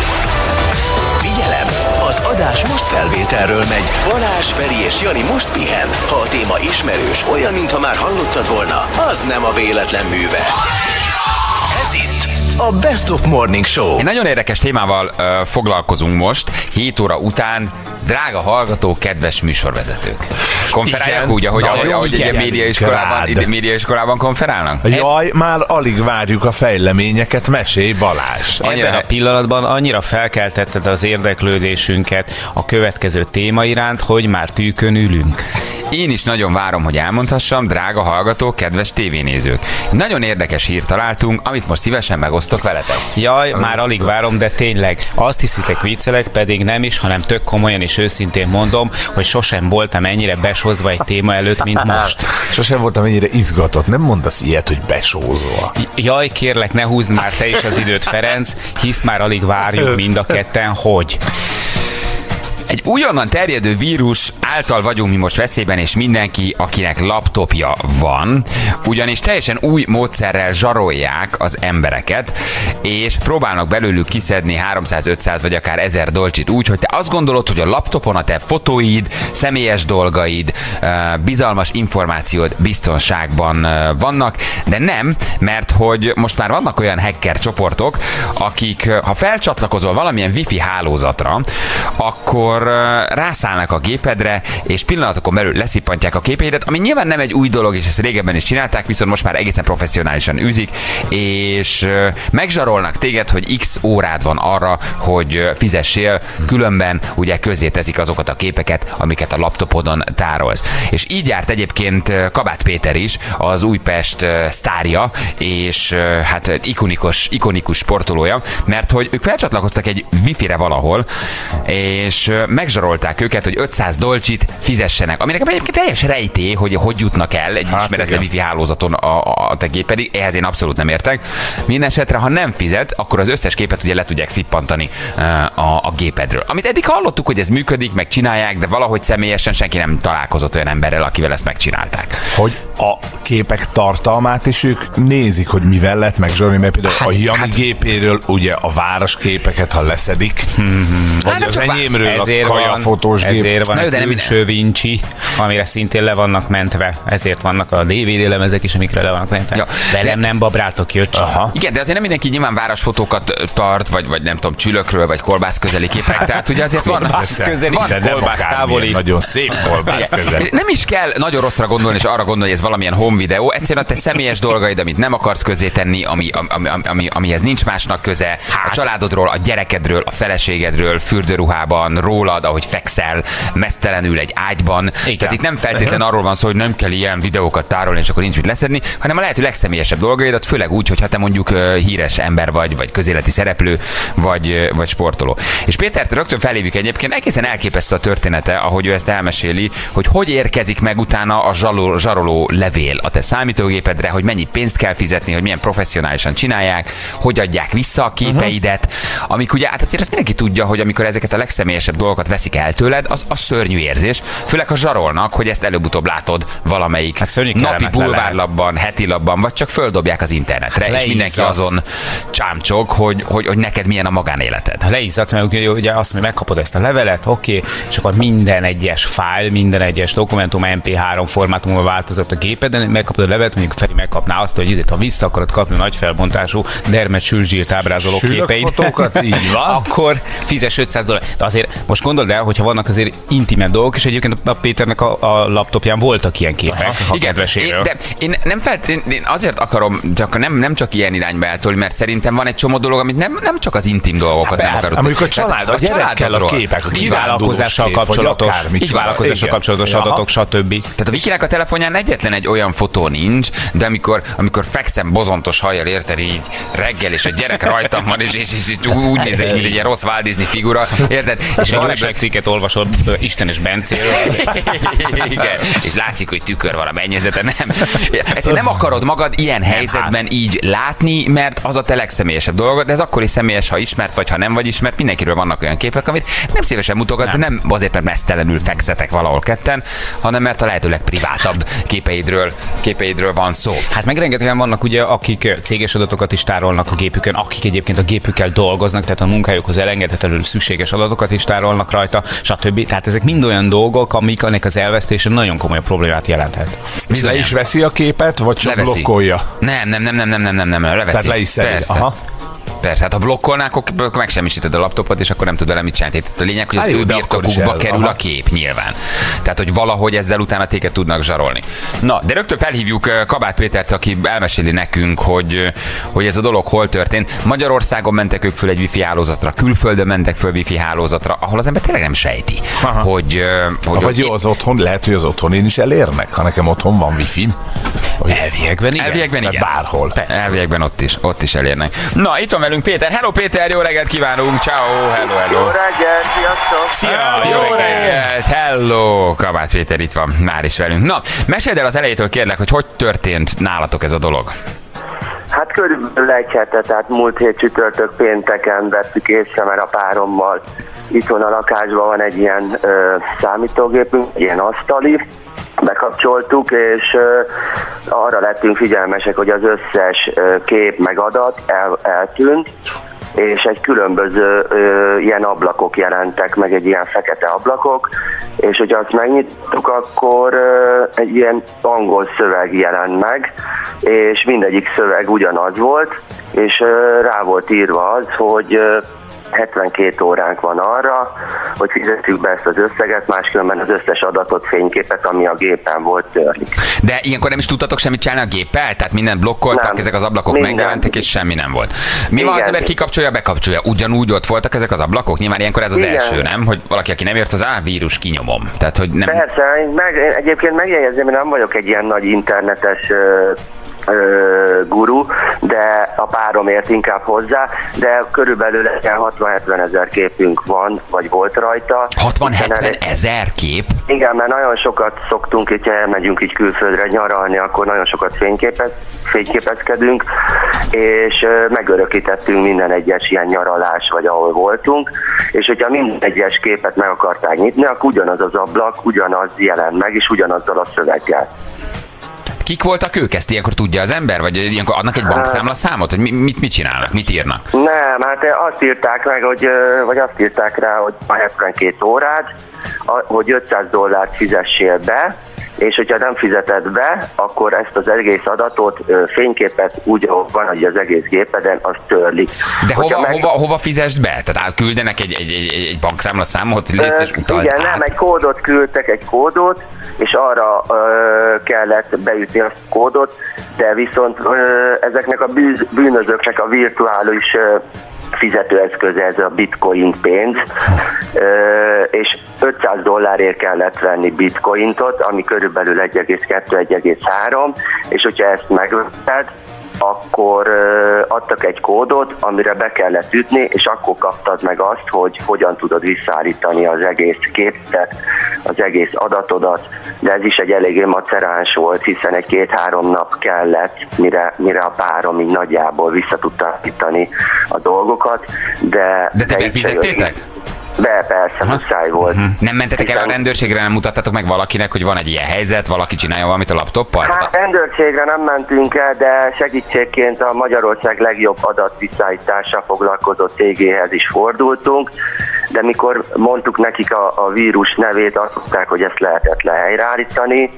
Figyelem! Az adás most felvételről megy. Balázs, Feri és Jani most pihen. Ha a téma ismerős, olyan, mintha már hallottad volna, az nem a véletlen műve. Ez itt a Best of Morning Show. Egy nagyon érdekes témával uh, foglalkozunk most, hét óra után. Drága hallgatók, kedves műsorvezetők. Konferálják Igen. úgy, ahogy, Nagyon ahogy, ahogy igen. egy médiaiskolában, Rád. ide médiaiskolában konferálnak? Jaj, már alig várjuk a fejleményeket, mesélj Balázs. Annyira- Ebben a pillanatban annyira felkeltetted az érdeklődésünket a következő téma iránt, hogy már tűkön ülünk. Én is nagyon várom, hogy elmondhassam, drága hallgatók, kedves tévénézők. Nagyon érdekes hírt találtunk, amit most szívesen megosztok veletek. Jaj, már alig várom, de tényleg, azt hiszitek viccelek, pedig nem is, hanem tök komolyan és őszintén mondom, hogy sosem voltam ennyire besózva egy téma előtt, mint most. Sosem voltam ennyire izgatott, nem mondasz ilyet, hogy besózva. Jaj, kérlek, ne húzd már te is az időt, Ferenc, hisz már alig várjuk mind a ketten, hogy... Egy újonnan terjedő vírus által vagyunk mi most veszélyben, és mindenki, akinek laptopja van, ugyanis teljesen új módszerrel zsarolják az embereket, és próbálnak belőlük kiszedni háromszáz, ötszáz vagy akár ezer dolcsit úgy, hogy te azt gondolod, hogy a laptopon a te fotóid, személyes dolgaid, bizalmas információd biztonságban vannak, de nem, mert hogy most már vannak olyan hacker csoportok, akik, ha felcsatlakozol valamilyen wifi hálózatra, akkor rászállnak a gépedre, és pillanatokon belül leszippantják a képeidet, ami nyilván nem egy új dolog, és ezt régebben is csinálták, viszont most már egészen professzionálisan űzik, és megzsarolnak téged, hogy x órád van arra, hogy fizessél, különben ugye közzéteszik azokat a képeket, amiket a laptopodon tárolsz. És így járt egyébként Kabát Péter is, az Újpest sztárja, és hát ikonikus, ikonikus sportolója, mert hogy ők felcsatlakoztak egy wifi-re valahol, és megzsarolták őket, hogy ötszáz dolcsit fizessenek, ami nekem egyébként teljes rejtély, hogy hogy jutnak el egy hát ismeretlen wifi hálózaton a, a, a te gépedig, ehhez én abszolút nem értek. Minden esetre, ha nem fizet, akkor az összes képet ugye le tudják szippantani a, a gépedről. Amit eddig hallottuk, hogy ez működik, meg csinálják, de valahogy személyesen senki nem találkozott olyan emberrel, akivel ezt megcsinálták. Hogy a képek tartalmát is ők nézik, hogy mivel lehet megzsarolni, mert például hát, a Jani hát, gépéről ugye a városképeket, ha leszedik, hmm, vagy hát az enyémről a kajafotós gép. Ezért van egy külső Vinci, amire szintén le vannak mentve, ezért vannak a dé vé dé lemezek is, amikre le vannak mentve. Ja, velem de... nem babráltok, jöcsi. Igen, de azért nem mindenki nyilván városfotókat tart, vagy, vagy nem tudom, csülökről, vagy kolbász közeli képek, tehát ugye azért van, közeli, van kolbász távoli. Nagyon szép kolbász közeli. Nem is kell nagyon rosszra gondolni, és arra gondolni, hogy ez valamilyen home videó, egyszerűen a te személyes dolgaid, amit nem akarsz közzétenni, ami, ami, ami, ami, amihez nincs másnak köze, hát. A családodról, a gyerekedről, a feleségedről, fürdőruhában, rólad, ahogy fekszel, mesztelenül egy ágyban. Igen. Tehát itt nem feltétlenül arról van szó, hogy nem kell ilyen videókat tárolni, és akkor nincs mit leszedni, hanem a lehető legszemélyesebb dolgaidat, főleg úgy, hogyha te mondjuk híres ember vagy, vagy közéleti szereplő, vagy, vagy sportoló. És Pétert rögtön felhívjuk egyébként, egészen elképesztő a története, ahogy ő ezt elmeséli, hogy hogy érkezik meg utána a zsaló, zsaroló levél a te számítógépedre, hogy mennyi pénzt kell fizetni, hogy milyen professzionálisan csinálják, hogy adják vissza a képeidet, uh-huh. amik ugye, hát azért azt mindenki tudja, hogy amikor ezeket a legszemélyesebb dolgokat veszik el tőled, az, az szörnyű érzés, főleg ha zsarolnak, hogy ezt előbb-utóbb látod valamelyik hát napi bulvárlapban, heti lapban, vagy csak földobják az internetre, hát és mindenki azon csámcsog, hogy, hogy, hogy neked milyen a magánéleted. Leizzadsz, mert ugye azt, hogy megkapod ezt a levelet, oké, okay, és akkor minden egyes fájl, minden egyes dokumentum em pé három formátumban változott a gépeden, megkapod a levelet, mondjuk Feri megkapná azt, hogy ezért, ha vissza akarod kapni nagy felbontású Dermet Sülzsilt ábrázoló képeid, fotókat, így van. akkor fizes ötszáz dollár. De azért most gondold el, hogyha vannak azért intime dolgok, és egyébként a Péternek a, a laptopján voltak ilyen képek. Aha, a igen, én, de én nem felt, én, én azért akarom, csak nem, nem csak ilyen irányba eltolni, mert szerintem van egy csomó dolog, amit nem, nem csak az intim dolgokat hát, nem akarod. Amikor a család, a gyerekkel a képek, a kivállalkozással kapcsolatos, kivállalkozással kapcsolatos adatok, stb. Tehát a Vikinek a telefonján egyetlen egy olyan fotó nincs, de amikor, amikor fekszem bozontos hajjal, érted, így reggel, és a gyerek rajtam van, és, és, és, és úgy nézek, mint egy ilyen rossz Walt Disney figura, érted? És egy újságcikket olvasod Isten és Bencéről. Igen, és látszik, hogy tükör van a mennyezeten, nem. Hát nem akarod magad ilyen helyzetben így látni, mert az a te legszemélyesebb dolgod, de ez akkor is személyes, ha ismert vagy, ha nem vagy ismert, mindenkiről vannak olyan képek, amit nem szívesen mutogatsz, nem. nem azért, mert mesztelenül fekszetek valahol ketten, hanem mert a lehető legprivátabb képeidről, képeidről van szó. Hát meg rengetegen vannak ugye, akik céges adatokat is tárolnak a gépükön, akik egyébként a gépükkel dolgoznak, tehát a munkájukhoz elengedhetetlenül szükséges adatokat is tárolnak rajta, stb. Tehát ezek mind olyan dolgok, amik ennek az elvesztése nagyon komoly problémát jelenthet. Le is veszi a képet, vagy csak leveszi. Blokkolja? Nem, nem, nem, nem, nem, nem, nem, nem, leveszi. Tehát le is szedi. Aha. Persze, hát ha blokkolnák, akkor megsemmisíted a laptopot, és akkor nem tud vele mit csinálni. Tehát a lényeg, hogy az ő birtokukba kerül aha. a kép nyilván. Tehát, hogy valahogy ezzel utána téged tudnak zsarolni. Na, de rögtön felhívjuk Kabát Pétert, aki elmeséli nekünk, hogy, hogy ez a dolog hol történt. Magyarországon mentek ők föl egy wifi hálózatra, külföldön mentek föl wifi hálózatra, ahol az ember tényleg nem sejti, aha. hogy... hogy vagy jó, az otthon, lehet, hogy az otthonén is elérnek, ha nekem otthon van wifi-n. Elviekben igen. Elviekben igen. Bárhol. Persze. Elviekben ott is, ott is elérnek. Na, itt van velünk Péter. Hello Péter, jó reggelt kívánunk. Ciao, hello, hello. Jó reggelt, sziasztok. Szia, jó, jó reggelt. Hello, Kabát Péter itt van, már is velünk. Na, meséld el az elejétől kérlek, hogy hogy történt nálatok ez a dolog. Hát körülbelül egy hete, tehát múlt hét csütörtök pénteken vettük észre, mert a párommal itthon a lakásban van egy ilyen ö, számítógépünk, ilyen asztali, bekapcsoltuk, és ö, arra lettünk figyelmesek, hogy az összes ö, kép meg adat el, eltűnt, és egy különböző ö, ilyen ablakok jelentek meg, egy ilyen fekete ablakok, és hogyha azt megnyittuk, akkor ö, egy ilyen angol szöveg jelent meg, és mindegyik szöveg ugyanaz volt, és ö, rá volt írva az, hogy ö, hetvenkét óránk van arra, hogy fizetjük be ezt az összeget, máskülönben az összes adatot, fényképet, ami a gépen volt, törlik. De ilyenkor nem is tudtatok semmit csinálni a géppel? Tehát mindent blokkoltak, nem. Ezek az ablakok minden. Megjelentek, és semmi nem volt. Mi van, az ember kikapcsolja, bekapcsolja? Ugyanúgy ott voltak ezek az ablakok? Nyilván ilyenkor ez az Igen. első, nem? Hogy valaki, aki nem ért, az á, vírus, kinyomom. Tehát, hogy nem... Persze, meg, én egyébként megjegyezném, hogy nem vagyok egy ilyen nagy internetes Uh, guru, de a páromért inkább hozzá, de körülbelül hatvan-hetven ezer képünk van, vagy volt rajta. hatvan-hetven ezer kép? Igen, mert nagyon sokat szoktunk, hogyha elmegyünk így külföldre nyaralni, akkor nagyon sokat fényképez, fényképezkedünk, és uh, megörökítettünk minden egyes ilyen nyaralás, vagy ahol voltunk, és hogyha minden egyes képet meg akarták nyitni, akkor ugyanaz az ablak, ugyanaz jelent meg, és ugyanazzal a szöveggel. Kik voltak ők? Ezt ilyenkor tudja az ember? Vagy ilyenkor adnak egy bankszámlaszámot? Hogy mit, mit csinálnak? Mit írnak? Nem, hát azt írták meg, hogy, vagy azt írták rá, hogy a hetvenkét órád, hogy ötszáz dollárt fizessél be, és hogyha nem fizeted be, akkor ezt az egész adatot, fényképet úgy, ahogy van, hogy az egész gépeden, azt törlik. De hova, meg... hova, hova fizest be? Tehát küldenek egy, egy, egy, egy bankszámlaszámot, hogy légy és utald Igen, át. nem, egy kódot küldtek, egy kódot, és arra ö, kellett beütni a kódot, de viszont ö, ezeknek a bűz, bűnözőknek a virtuális ö, fizetőeszköze, ez a bitcoin pénz, ö, és ötszáz dollárért kellett venni bitcointot, ami körülbelül egy egész kettő - egy egész három, és hogyha ezt megvetted, akkor ö, adtak egy kódot, amire be kellett ütni, és akkor kaptad meg azt, hogy hogyan tudod visszaállítani az egész képet, az egész adatodat, de ez is egy eléggé maceráns volt, hiszen egy két-három nap kellett, mire, mire a párom így nagyjából vissza tudta állítani a dolgokat, de... De te de befizettétek? Be, persze, muszáj volt. Uh-huh. Nem mentetek el a rendőrségre, nem mutattatok meg valakinek, hogy van egy ilyen helyzet, valaki csinálja valamit a laptoppal? Hát rendőrségre nem mentünk el, de segítségként a Magyarország legjobb adatviszállítással foglalkozó cégéhez is fordultunk, de mikor mondtuk nekik a, a vírus nevét, azt mondták, hogy ezt lehetett lehelyreállítani,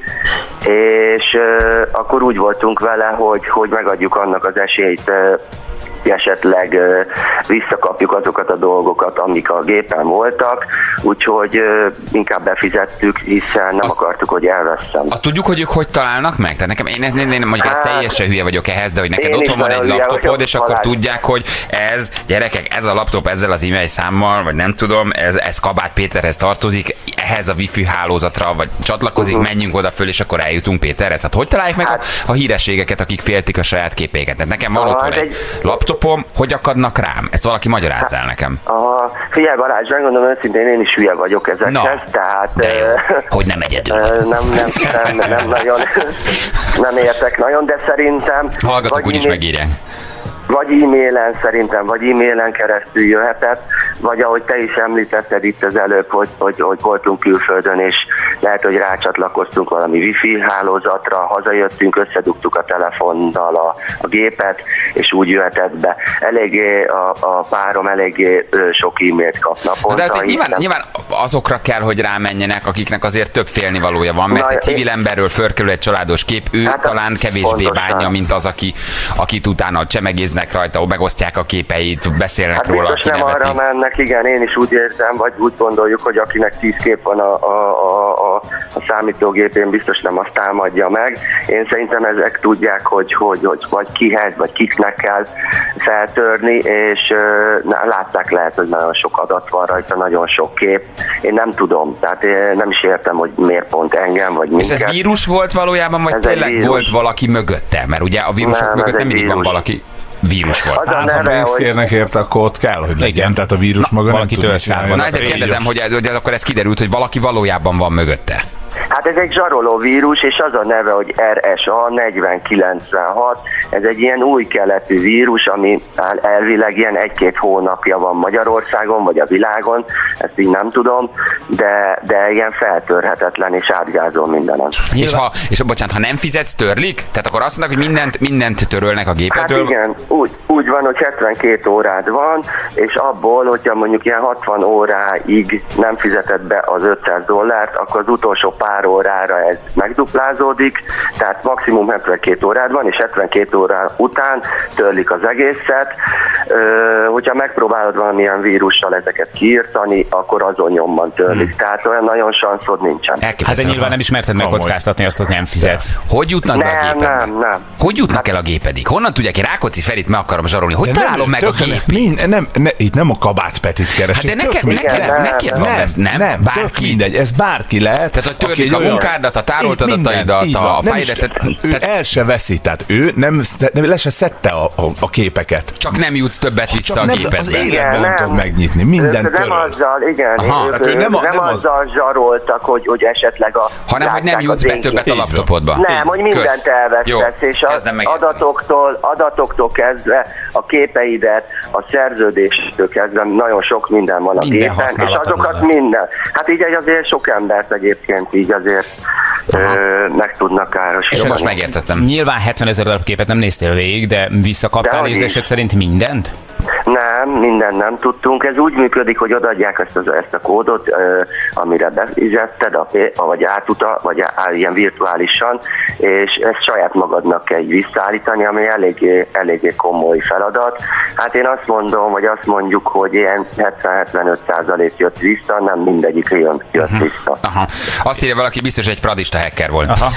és uh, akkor úgy voltunk vele, hogy, hogy megadjuk annak az esélyt, uh, esetleg uh, visszakapjuk azokat a dolgokat, amik a gépen voltak, úgyhogy uh, inkább befizettük, hiszen nem azt, akartuk, hogy elveszem. Azt tudjuk, hogy ők hogy találnak meg? Tehát nekem, én, én, én mondjuk hát, teljesen hülye vagyok ehhez, de hogy neked otthon van egy laptopod, és akkor tudják, hogy ez, gyerekek, ez a laptop ezzel az e-mail számmal, vagy nem tudom, ez, ez Kabát Péterhez tartozik, ehhez a wifi hálózatra, vagy csatlakozik, uh-huh. menjünk oda föl, és akkor eljutunk Péterhez. Hát hogy találják meg hát, a, a hírességeket, akik féltik a saját képéket? Tehát nekem van otthon egy laptopom, hogy akadnak rám? Ezt valaki magyarázza el nekem. Aha, figyelj Balázs, megmondom őszintén, én is hülye vagyok ezekhez, Na, tehát... De jó, hogy nem egyedül. Nem, nem, nem, nem nagyon, nem értek nagyon, de szerintem... Hallgatok, úgyis megírják. Vagy e-mailen szerintem, vagy e-mailen keresztül jöhetett, vagy ahogy te is említetted itt az előbb, hogy, hogy, hogy voltunk külföldön, és lehet, hogy rácsatlakoztunk valami wifi hálózatra, hazajöttünk, összedugtuk a telefonnal a, a gépet, és úgy jöhetett be. Eléggé a, a párom eléggé ö, sok e-mailt kap naponta. De hát nyilván, nyilván azokra kell, hogy rámenjenek, akiknek azért több félnivalója van, mert Na, egy civil én... emberről fölkerül egy családos kép, ő hát talán kevésbé pontosan. bánja, mint az, aki, akit utána csemegéznek rajta, megosztják a képeit, beszélnek hát róla, aki nem neveti. Arra mennek, igen, én is úgy érzem, vagy úgy gondoljuk, hogy akinek tíz kép van a, a, a, a számítógépén, biztos nem azt támadja meg. Én szerintem ezek tudják, hogy, hogy, hogy vagy kihez, vagy kiknek kell feltörni, és na, látták lehet, hogy nagyon sok adat van rajta, nagyon sok kép. Én nem tudom, tehát én nem is értem, hogy miért pont engem, vagy minket. És ez vírus volt valójában, vagy ez tényleg volt valaki mögötte? Mert ugye a vírusok nem, mögött nem mindig van valaki. Vírus volt. Hát, ha pénzt kérnek érte, akkor ott kell, hogy legyen. Tehát a vírus maga nem tud mit csinálni. Na ezért kérdezem, hogy, ez, hogy ez, akkor ez kiderült, hogy valaki valójában van mögötte. Hát ez egy zsaroló vírus, és az a neve, hogy R S A negyvenkilencvenhat. Ez egy ilyen új keletű vírus, ami elvileg ilyen egy-két hónapja van Magyarországon, vagy a világon, ezt így nem tudom, de, de ilyen feltörhetetlen és átgázol mindenem. És, ha, és bocsánat, ha nem fizetsz, törlik? Tehát akkor azt mondják, hogy mindent, mindent törölnek a gépedről? Hát igen, úgy, úgy van, hogy hetvenkét órád van, és abból, hogyha mondjuk ilyen hatvan óráig nem fizeted be az ötszáz dollárt, akkor az utolsó pár órára ez megduplázódik, tehát maximum hetvenkét órád van, és hetvenkét óra után törlik az egészet. Ö, hogyha megpróbálod valamilyen vírussal ezeket kiírtani, akkor azon nyomban törlik. Hmm. Tehát olyan nagyon sanszod nincsen. Hát de nyilván nem is merted megkockáztatni azt, hogy nem fizetsz. Hogy jutnak nem, be a gépedbe? Nem, nem. Hogy jutnak el a gépedig? Honnan tudják, én Rákóczi Ferit meg akarom zsarolni? Hogy De találom meg a gép? Mind, nem, ne, itt nem a Kabát Petit keresik. Hát de neked, mindegy. neked, nem, neked nem, van nem, ez, nem? nem, Bárki. tök mindegy, ez bárki lehet. Tehát, hogy törlik aki a olyan- munkádat, a tárolt Így, minden, adataidat, így a van. Nem is- fájletet. Ő el se veszi, tehát ő nem, nem le se szedte a, a, a képeket. Csak nem jutsz többet vissza Csak a nem, gépedbe. az életben Igen, nem nem. tudod megnyitni, mindent Ők nem töröl. azzal, igen, Aha, ők, hát ő nem a- nem, nem az- azzal zsaroltak, hogy, hogy esetleg a... Hanem, hogy nem látták jutsz az be én többet a kép- laptopodba. Nem, hogy mindent Kösz. Jó, elvesztesz, és az kezdem megérteni. adatoktól, adatoktól kezdve a képeidet, a szerződéstől kezdve nagyon sok minden van a Minden gépen, és használatod azokat van. minden. Hát így azért sok embert egyébként így azért ö, meg tudnak károsítani. Jó, most megértettem. Nyilván hetvenezer darab képet nem néztél végig, de visszakaptál Dehogy nézésed is. szerint mindent? Nem, mindent nem tudtunk. Ez úgy működik, hogy odaadják ezt, az, ezt a kódot, ö, amire befizetted, a, vagy átuta, vagy á, ilyen virtuálisan, és ezt saját magadnak kell így visszaállítani, ami eléggé, eléggé komoly feladat. Hát én azt mondom, vagy azt mondjuk, hogy ilyen hetven-hetvenöt százalék jött vissza, nem mindegyik jön, jött Mhm. vissza. Aha. Azt írja valaki, biztos egy fradista hacker volt. Aha.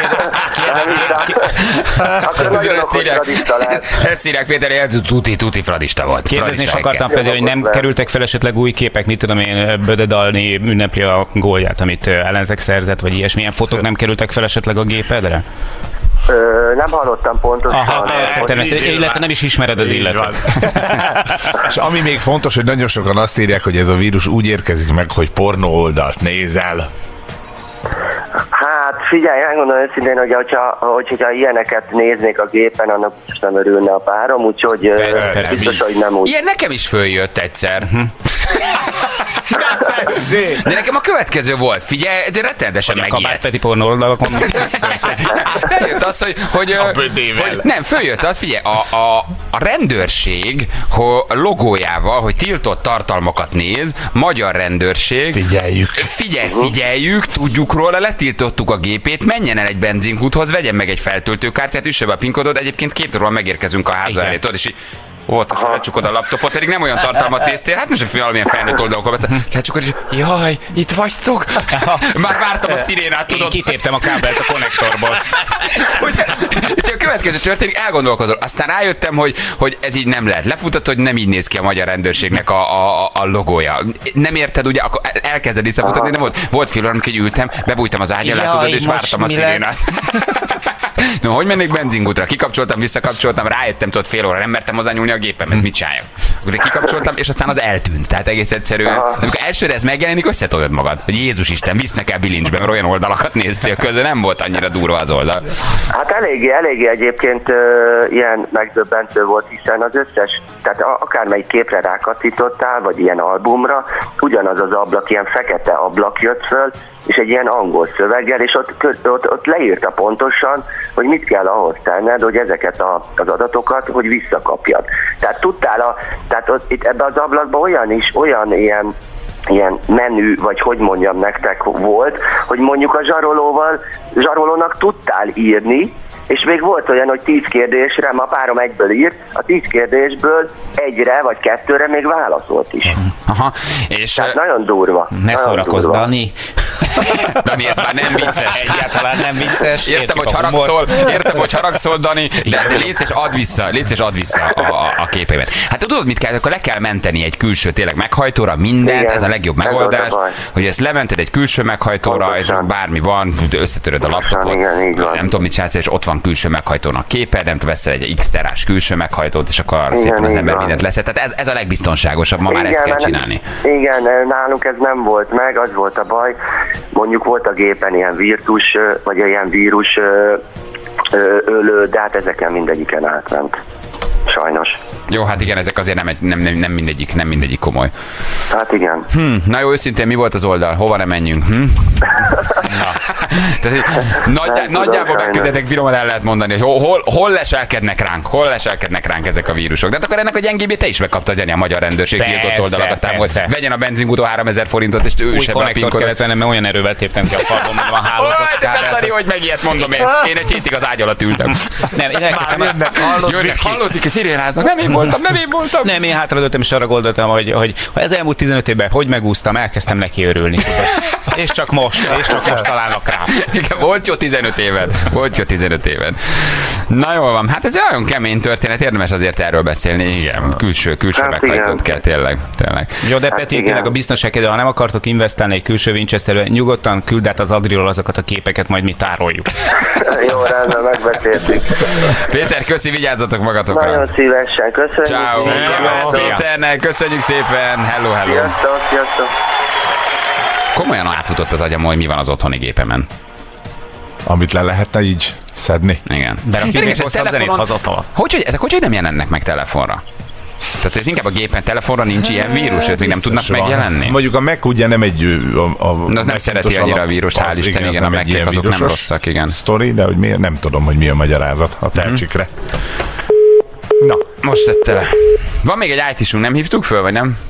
Akkor Ezért nagyon ezt okos írják, radista lehet. ezt írják Péter, hogy tuti, tuti fradista volt. Kérdezni is Fradista akartam hacker. pedig, hogy nem kerültek fel esetleg új képek, mit tudom én, Bödedalni ünnepli a gólját, amit ö, ellenetek szerzett, vagy ilyesmilyen fotók nem kerültek fel esetleg a gépedre? Ö, nem hallottam pontosan. Aha, persze, hogy- természetesen, illetve nem is ismered az Így illetőt. van. És ami még fontos, hogy nagyon sokan azt írják, hogy ez a vírus úgy érkezik meg, hogy pornó oldalt nézel. Hát figyelj, megmondom őszintén, hogy hogyha, hogy, hogyha ilyeneket néznék a gépen, annak biztos nem örülne a párom, úgyhogy ö, Persze, persze. biztos, hogy nem úgy. Ilyen nekem is följött egyszer. Mhm. De nekem a következő volt, figyelj, de rettenetesen A Kabát megijedt. Peti pornó oldalakon. Följött az, hogy, hogy, A ö, bödével. hogy nem, följött az, figyelj, a, a, a rendőrség ho, logójával, hogy tiltott tartalmakat néz, magyar rendőrség, Figyeljük. Figyelj, figyeljük, tudjuk róla, letiltottuk a gépét, menjen el egy benzinkúthoz, vegyen meg egy feltöltőkártyát, üsse be a PIN kódot, egyébként két óra megérkezünk a háza Igen. elé, tudod, és így óvatosan lecsukod a laptopot, pedig nem olyan tartalmat néztél, hát most hogy valamilyen felnőtt oldalakon beszél, lecsukod, és jaj, itt vagytok? Már vártam a szirénát, Én tudod? kitéptem a kábelt a konnektorból. Ugye? És a következő történik, elgondolkozol. Aztán rájöttem, hogy, hogy ez így nem lehet. Lefutott, hogy nem így néz ki a magyar rendőrségnek a, a, a logója. Nem érted, ugye, akkor elkezded visszafutatni, de volt, volt fél óra, amikor így ültem, bebújtam az ágy alá, Jaj, tudod, és most vártam a mi szirénát. No, hogy mennék benzingútra? Kikapcsoltam, visszakapcsoltam, rájöttem, tudod, fél óra, nem mertem hozzányúlni a gépemhez, mit csináljak? Akkor kikapcsoltam, és aztán az eltűnt. Tehát egész egyszerűen. De amikor elsőre ez megjelenik, összetoljod magad, hogy Jézus Isten, visznek el bilincsbe, mert olyan oldalakat néztél közben, nem volt annyira durva az oldal. Hát eléggé, eléggé egyébként ö, ilyen megdöbbentő volt, hiszen az összes, tehát a, akármelyik képre rákattítottál, vagy ilyen albumra, ugyanaz az ablak, ilyen fekete ablak jött föl, és egy ilyen angol szöveggel, és ott, ott, ott leírta pontosan, hogy mit kell ahhoz tenned, hogy ezeket a, az adatokat, hogy visszakapjad. Tehát tudtál, a, tehát ott, itt ebben az ablakban olyan is, olyan ilyen ilyen menü, vagy hogy mondjam nektek volt, hogy mondjuk a zsarolóval, zsarolónak tudtál írni, és még volt olyan, hogy tíz kérdésre, ma párom egyből írt, a tíz kérdésből egyre vagy kettőre még válaszolt is. Aha, és... Tehát nagyon durva. Ne nagyon szórakozz, durva. Dani. Dani, ez már nem vicces. Egyáltalán nem vicces. Értem, Értjük hogy a humort. haragszol, értem, hogy haragszol, Dani, de, de légy és add vissza, légy és add vissza a, a, a képeimet. Hát tudod, mit kell, akkor le kell menteni egy külső tényleg meghajtóra, mindent, Igen, ez a legjobb ez megoldás, az a baj. hogy ezt lemented egy külső meghajtóra, Pontosan. és bármi van, összetöröd a laptopot, igen, így van. nem tudom, mit csinálsz, és ott van külső meghajtónak képed, nem veszel egy X terás külső meghajtót, és akkor arra Igen, szépen az így ember van. mindent lesz. Tehát ez, ez a legbiztonságosabb, ma már ezt kell mert- csinálni. Igen, nálunk ez nem volt meg, az volt a baj, mondjuk volt a gépen ilyen virtus, vagy ilyen vírus ölő, de hát ezeken mindegyiken átment. Sajnos. Jó, hát igen, ezek azért nem, egy, nem, nem, nem mindegyik, nem mindegyik komoly. Hát igen. Hm, na jó, őszintén mi volt az oldal? Hova nem menjünk? Hm? Tehát, nagy, nagyjából megközelítek, finoman el lehet mondani, hogy hol, hol, hol leselkednek ránk, hol leselkednek ránk ezek a vírusok. De hát akkor ennek a gyengébbé te is megkaptad, Jani, a magyar rendőrség tiltott oldalakat támogat. Vegyen a benzinkutó háromezer forintot, és ő új se be a konnektort kellett vennem, mert olyan erővel téptem ki a falban, mert van hálózat. De beszari, hogy meg ilyet mondom én. Én egy hétig az ágy alatt ültem. Nem, én elkezdtem. Jönnek, hallottik, és szirénáznak. Nem én voltam, nem én voltam. Nem, én hátradőltem, és arra gondoltam, hogy, hogy ha ez elmúlt tizenöt évben, hogy megúsztam, elkezdtem neki örülni. És csak most, és csak most találnak rá. Igen, volt jó tizenöt éved. Volt jó tizenöt éved. Na jól van, hát ez egy nagyon kemény történet, érdemes azért erről beszélni. Igen, külső, külső hát meghajtót kell, tényleg, tényleg. Jó, de Peti, hát tényleg a biztonság, ha nem akartok investálni egy külső Winchesterbe, nyugodtan küld át az Agriról azokat a képeket, majd mi tároljuk. Jó, rendben, megbeszéltük. Péter, köszi, vigyázzatok magatokra. Nagyon szívesen, köszönjük. Ciao. Péternek, köszönjük szépen. Hello, hello. Sziasztok, sziasztok. Komolyan átfutott az agyam, hogy mi van az otthoni gépemen. Amit le lehetne így szedni. Igen. De aki még hosszabb zenét hazaszaladt. Hogy, hogy ezek hogy, hogy nem jelennek meg telefonra? Tehát ez inkább a gépen, telefonra nincs ilyen vírus, őt még nem tudnak van. megjelenni? Mondjuk a Mac ugye nem egy... A, a de az nem szereti annyira a vírust, hál' Isten, igen, a Mac-ek azok nem rosszak, igen. Sztori, de hogy miért, nem tudom, hogy mi a magyarázat a tercsikre. Na. Most tette le. Van még egy í té-sunk, nem hívtuk föl, vagy nem?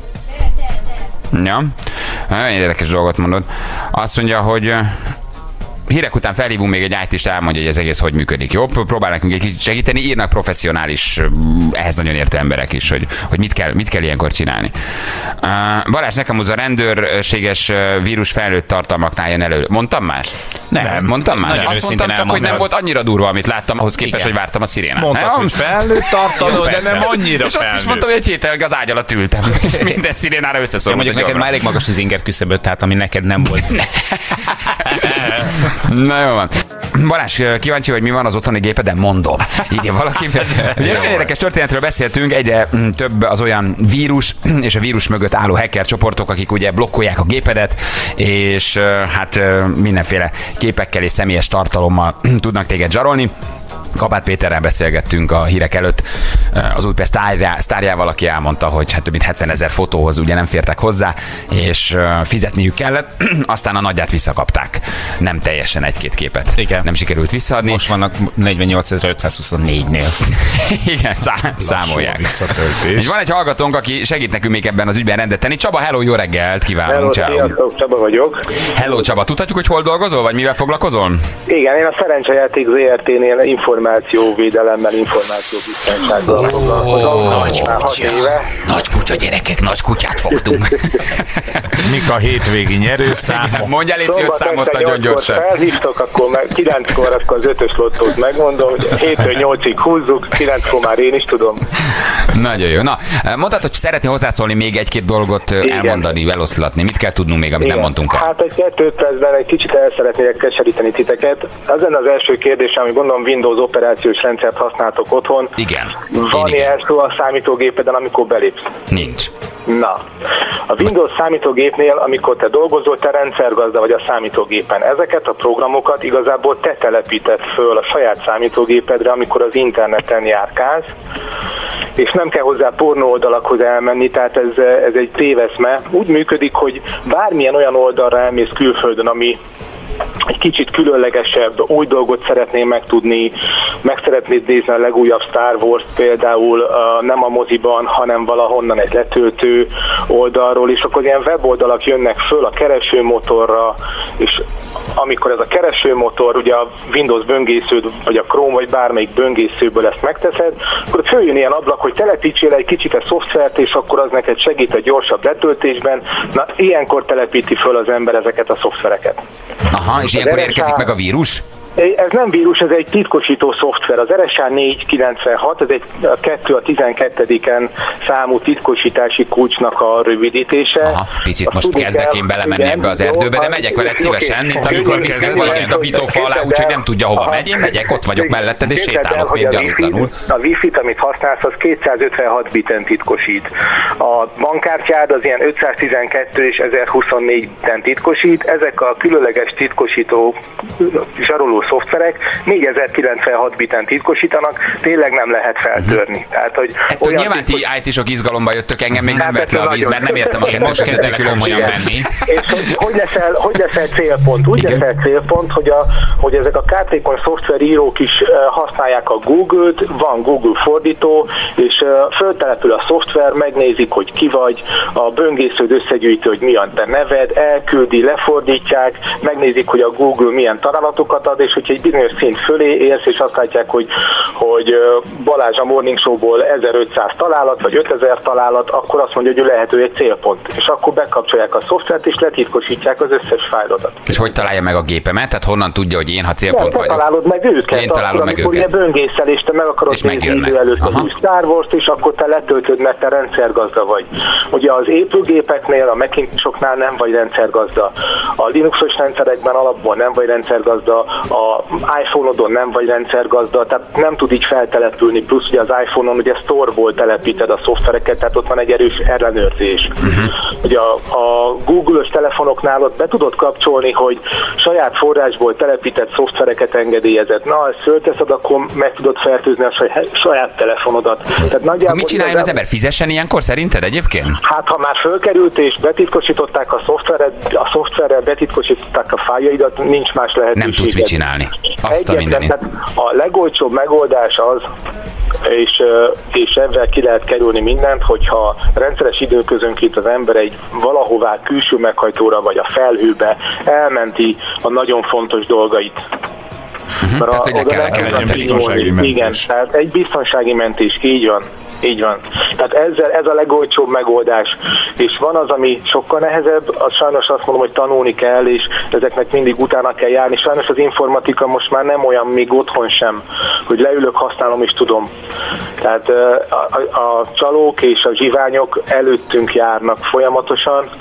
Ja. Nagyon érdekes dolgot mondod. Azt mondja, hogy hírek után felhívunk még egy í té-st, elmondja, hogy ez egész hogy működik. Jó? Próbál nekünk egy kicsit segíteni, írnak professzionális, ehhez nagyon értő emberek is, hogy, hogy mit, kell, mit kell ilyenkor csinálni. Uh, Balázs, nekem az a rendőrséges vírus felnőtt tartalmaknál jön elő. Mondtam más? Nem. nem. Mondtam más? Azt mondtam csak, elmondani. Hogy nem volt annyira durva, amit láttam, ahhoz képest, igen. Hogy vártam a szirénát. Mondtad, hogy felnőtt tartalom, de nem annyira és felnőtt. És azt is mondtam, hogy egy héttel az ágy alatt ültem, és minden szirénára összeszóltam. Mondjuk neked már elég magas az inger küszöböt, tehát ami neked nem volt. Na jó van. Balázs, kíváncsi, hogy mi van az otthoni gépeden? Mondom. Igen, valaki. Ugye nagyon érdekes történetről beszéltünk, egyre több az olyan vírus és a vírus mögött álló hacker csoportok, akik ugye blokkolják a gépedet, és hát mindenféle képekkel és személyes tartalommal tudnak téged zsarolni. Kabát Péterrel beszélgettünk a hírek előtt az Újpest sztárjával, aki elmondta, hogy hát több mint hetvenezer fotóhoz ugye nem fértek hozzá, és fizetniük kellett, aztán a nagyját visszakapták. Nem teljesen egy-két képet. Igen. Nem sikerült visszaadni. Most vannak negyvennyolcezer-ötszázhuszonnégynél. Igen, szá- számolják. És van egy hallgatónk, aki segít nekünk még ebben az ügyben rendet tenni. Csaba, hello, jó reggelt, kívánunk. Hello, sziasztok, Csaba vagyok. Hello, Csaba, tudhatjuk, hogy hol dolgozol, vagy mivel foglalkozol? Igen, én a Szerencsejáték zé er té-nél információvédelemmel, információbiztonsággal foglalkozom. Nagy kutya, nagy kutya, gyerekek, nagy kutyát fogtunk. Mik a hétvégi nyerőszámok? Mondj el öt számot nagyon gyorsan. Felhívtok, akkor meg kilenckor akkor az ötös lottót megmondom, hogy héttől nyolcig húzzuk, kilenckor már én is tudom. Nagyon jó. Na, mondtad, hogy szeretnél hozzászólni, még egy-két dolgot igen. elmondani, eloszlatni. Mit kell tudnunk még, amit igen. nem mondtunk el? Hát egy kettőt percben egy kicsit el szeretnék keseríteni titeket. Az lenne az első kérdés, ami gondolom Windows operációs rendszert használtok otthon. Igen. Van ilyen szó a számítógépeden, amikor belépsz? Nincs. Na, a Windows számítógépnél, amikor te dolgozol, te rendszergazda vagy a számítógépen. Ezeket a programokat igazából te telepíted föl a saját számítógépedre, amikor az interneten járkálsz, és nem kell hozzá pornó oldalakhoz elmenni, tehát ez, ez egy téveszme. Úgy működik, hogy bármilyen olyan oldalra elmész külföldön, ami egy kicsit különlegesebb, új dolgot szeretnél megtudni, meg szeretnéd nézni a legújabb Star Wars például uh, nem a moziban, hanem valahonnan egy letöltő oldalról, és akkor ilyen weboldalak jönnek föl a keresőmotorra, és amikor ez a keresőmotor, ugye a Windows böngésződ, vagy a Chrome, vagy bármelyik böngészőből ezt megteszed, akkor följön ilyen ablak, hogy telepítsél egy kicsit a szoftvert, és akkor az neked segít a gyorsabb letöltésben. Na, ilyenkor telepíti föl az ember ezeket a szoftvereket. Aha, és ilyenkor érkezik meg a vírus? Ez nem vírus, ez egy titkosító szoftver. Az er es á négy kilencvenhat, ez egy kettő a tizenkettediken számú titkosítási kulcsnak a rövidítése. Aha, picit azt most kezdek én belemenni igen, ebbe az erdőbe, jó, de megyek veled szívesen, mint amikor visznek valamit a bitófa alá, úgyhogy nem tudja hova megy. Én megyek, ott vagyok melletted, és sétálok még gyanútlanul. A Wi-Fi-t, amit használsz, az kétszázötvenhat biten titkosít. A bankkártyád az ilyen ötszáztizenkettő és ezerhuszonnégy biten titkosít. Ezek a különleges titkosító zsaroló szoftverek négyezer-kilencvenhat biten titkosítanak, tényleg nem lehet feltörni. Tehát, hogy hát, olyan nyilván ti í té-sok izgalomba jöttök, engem még nem vett le a víz, mert nem értem a kettős kezdeni komolyan menni. És hogy, hogy, leszel, hogy leszel célpont? Úgy igen. leszel célpont, hogy, a, hogy ezek a kártékony szoftverírók is használják a Google-t, van Google fordító, és föltelepül a szoftver, megnézik, hogy ki vagy, a böngésződ összegyűjtő, hogy mi a te neved, elküldi, lefordítják, megnézik, hogy a Google milyen találatokat ad, és hogyha egy bizonyos szint fölé érsz, és azt látják, hogy, hogy Balázs a Morning Show-ból ezerötszáz találat, vagy ötezer találat, akkor azt mondja, hogy ő lehet, hogy egy célpont. És akkor bekapcsolják a szoftvert, és letitkosítják az összes fájlodat. És hogy találja meg a gépemet? Tehát honnan tudja, hogy én, ha célpont nem, vagyok? találod meg őket. Én találom akkor, meg amikor őket. Ugye böngészel, és te meg akarod nézni idő előtt az új Star Wars-t, és akkor te letöltöd, mert te rendszergazda vagy. Ugye az épülgépeknél, a Macintosoknál nem vagy rendszergazda. A Linuxos rendszerekben alapból nem vagy rendszergazda, a iPhone-odon nem vagy rendszergazda, tehát nem tud így feltelepülni, plusz ugye az iPhone-on ugye store-ból telepíted a szoftvereket, tehát ott van egy erős ellenőrzés. Uh-huh. Ugye a, a Google-ös telefonoknál ott be tudod kapcsolni, hogy saját forrásból telepített szoftvereket engedélyezed. Na, ezt fölteszed, akkor meg tudod fertőzni a saját telefonodat. Tehát nagyjából mit csináljon az ember? Fizessen ilyenkor szerinted egyébként? Hát, ha már fölkerült és betitkosították a szoftveret, a szoftverrel betitkosították a fájljaidat, nincs más lehetőség. Nem tudsz mit csinálni. Azt a mindenit. A legolcsóbb megoldás az, és, és ebben ki lehet kerülni mindent, hogyha rendszeres időközönként az ember egy valahová külső meghajtóra vagy a felhőbe elmenti a nagyon fontos dolgait. Uh-huh. Tehát, hogy le kell, le kell egy biztonsági mentés. Igen, tehát egy biztonsági mentés, így van. Így van. Tehát ezzel, ez a legolcsóbb megoldás. És van az, ami sokkal nehezebb, az sajnos azt mondom, hogy tanulni kell, és ezeknek mindig utána kell járni. Sajnos az informatika most már nem olyan, még otthon sem, hogy leülök, használom és tudom. Tehát a, a, a csalók és a zsiványok előttünk járnak folyamatosan,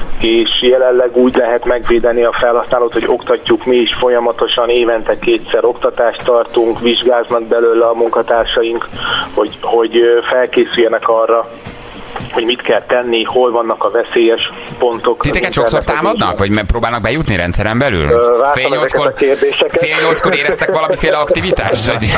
és jelenleg úgy lehet megvédeni a felhasználót, hogy oktatjuk mi is folyamatosan, évente kétszer oktatást tartunk, vizsgáznak belőle a munkatársaink, hogy, hogy felkészüljenek arra, hogy mit kell tenni, hol vannak a veszélyes pontok. Titeket sokszor támadnak, vagy próbálnak bejutni rendszeren belül? Fél nyolckor, fél nyolckor éreztek valamiféle aktivitást? Hogy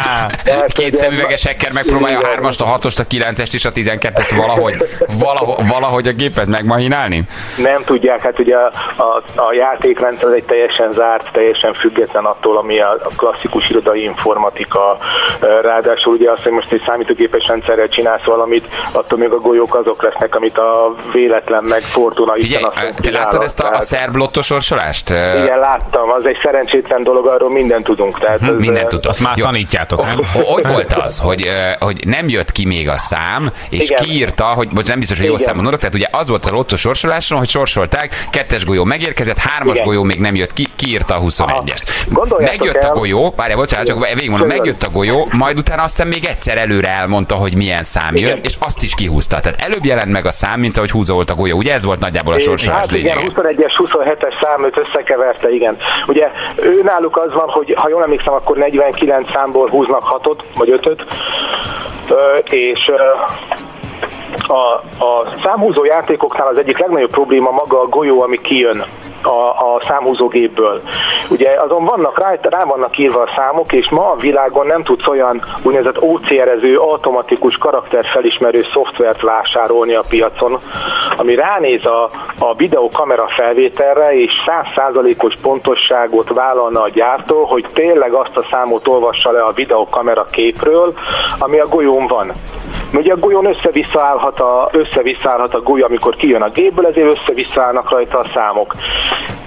két szemüveges hacker megpróbálja a hármast, a hatost, a kilencest és a tizenkettest valahogy, valahogy, valahogy a gépet megmahinálni? Nem tudják, hát ugye a, a, a játékrendszer egy teljesen zárt, teljesen független attól, ami a, a klasszikus irodai informatika. Ráadásul ugye azt, hogy most egy számítógépes rendszerrel csinálsz valamit, attól még a golyók azok lesznek, amit a véletlen meg fortuna Isten azt mondja. Te láttad ezt a, a szerb lottosorsolást? Igen, láttam. Az egy szerencsétlen dolog, arról mindent tudunk. Tehát hm, mindent tudok. Azt már tanítjátok, nem? Hogy volt az, hogy, hogy nem jött ki még a szám, és igen. kiírta, hogy most nem biztos, hogy jó számon mondok, tehát ugye az volt a lottosorsoláson, hogy sorsolták, kettes golyó megérkezett, hármas igen. golyó még nem jött ki, kiírta a huszonegyest. Megjött el. a golyó, várjál, bocsánat, csak végigmondom, megjött a golyó, majd utána azt hiszem még egyszer előre elmondta, hogy milyen szám jön, és azt is kihúzta. Tehát előbb jelent meg a szám, mint ahogy húzó volt a golyó. Ugye ez volt nagyjából a sorsolás hát lényege. Igen, huszonegyes, huszonhetes számot összekeverte, igen. Ugye ő náluk az van, hogy ha jól emlékszem, akkor negyvenkilenc számból húznak hatot, vagy ötöt, és a, a számhúzó játékoknál az egyik legnagyobb probléma maga a golyó, ami kijön a, a számhúzógépből. Ugye azon vannak, rá, rá vannak írva a számok, és ma a világon nem tudsz olyan úgynevezett ó cé er-ező, automatikus karakterfelismerő szoftvert vásárolni a piacon, ami ránéz a, a videókamera felvételre, és száz százalékos pontosságot vállalna a gyártó, hogy tényleg azt a számot olvassa le a videókamera képről, ami a golyón van. Ugye a golyón össze-vissza állhat a, össze-vissza állhat a golyó, amikor kijön a gépből, ezért össze-vissza állnak rajta a számok.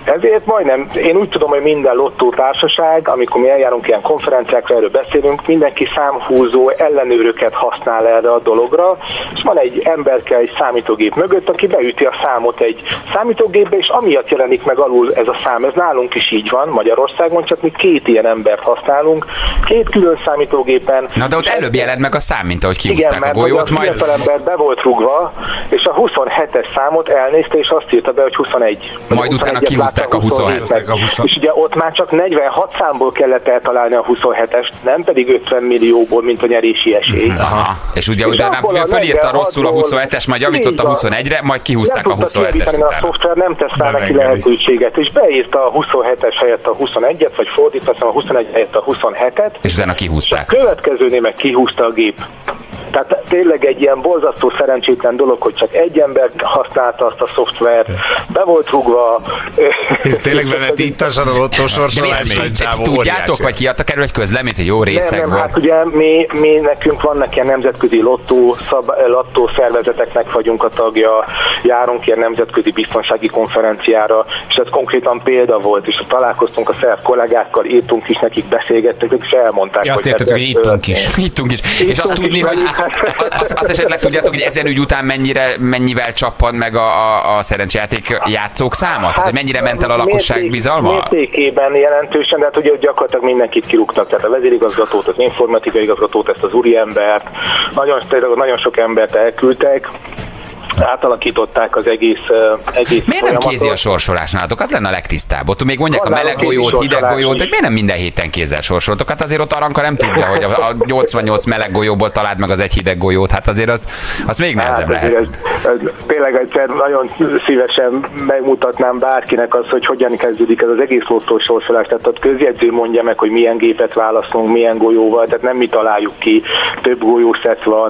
Ezért majdnem, én úgy tudom, hogy minden lottó társaság, amikor mi eljárunk ilyen konferenciákra, erről beszélünk, mindenki számhúzó ellenőröket használ erre a dologra, és van egy emberke egy számítógép mögött, aki beüti a számot egy számítógépbe, és amiatt jelenik meg alul ez a szám. Ez nálunk is így van Magyarországon, csak mi két ilyen embert használunk, két külön számítógépen. Na de ott előbb jelent meg a szám, mint ahogy kihúzták igen, a golyót, a majd... fiatal ember be volt rúgva, és a huszonhetes számot elnézte, és azt írta be, hogy huszonegy. Majd utána kihúzták a huszonhetet. És ugye ott már csak negyvenhat számból kellett eltalálni a huszonhetest, nem pedig ötven millióból, mint a nyerési esély. Aha. És ugye utána fölírta rosszul a huszonhetes, majd javított a huszonegyre, majd kihúzták a huszonhetes utána. A szoftver nem tesztel neki lehetőséget, és beírta a huszonhetes helyett a huszonegyet, vagy fordítva, a huszonegy helyett a huszonhetet. És utána kihúzták. És a következőnél meg kihúzta a gép. Tehát tényleg egy ilyen borzasztó szerencsétlen dolog, hogy csak egy ember használta azt a szoftvert, be volt rúgva. És tényleg vele itt a lottó sorsolás. Tudjátok, vagy kiadtak erről egy közleményt, hogy jó részeg nem, nem, volt? Hát ugye mi, mi nekünk vannak ilyen nemzetközi lottó, szab, lottó szervezeteknek vagyunk a tagja, járunk ilyen nemzetközi biztonsági konferenciára, és ez konkrétan példa volt, és találkoztunk a szerb kollégákkal, írtunk is nekik, beszélgettük, és elmondták, ja, hogy... Azt érted, hogy ittunk is. Ittunk is. És azt tudni, hogy azt, azt esetleg tudjátok, hogy ezen ügy után mennyire, mennyivel csappan meg a, a, a szerencsejáték játszók száma? Hát, tehát, hogy mennyire ment el a lakosság mérték, bizalma? Mértékében jelentősen, de hát ugye gyakorlatilag mindenkit kirúgtak, tehát a vezérigazgatót, az informatikai igazgatót, ezt az úriembert, nagyon, nagyon sok embert elküldtek, átalakították az egész, uh, egész Miért nem folyamatot. kézi a sorsolás nálatok? Az lenne a legtisztább. Ott még mondják van a meleg golyót, hideg golyót, de miért nem minden héten kézzel sorsoltok? Hát azért ott Aranka nem tudja, hogy a, a nyolcvannyolc meleg golyóból találd meg az egy hideg golyót. Hát azért az, az még nehezebb hát, lehet. Ez, ez, tényleg egyszer nagyon szívesen megmutatnám bárkinek azt, hogy hogyan kezdődik ez az egész lottós sorsolás. Tehát ott közjegyző mondja meg, hogy milyen gépet választunk, milyen golyóval, tehát nem mi találjuk ki, több golyószett van,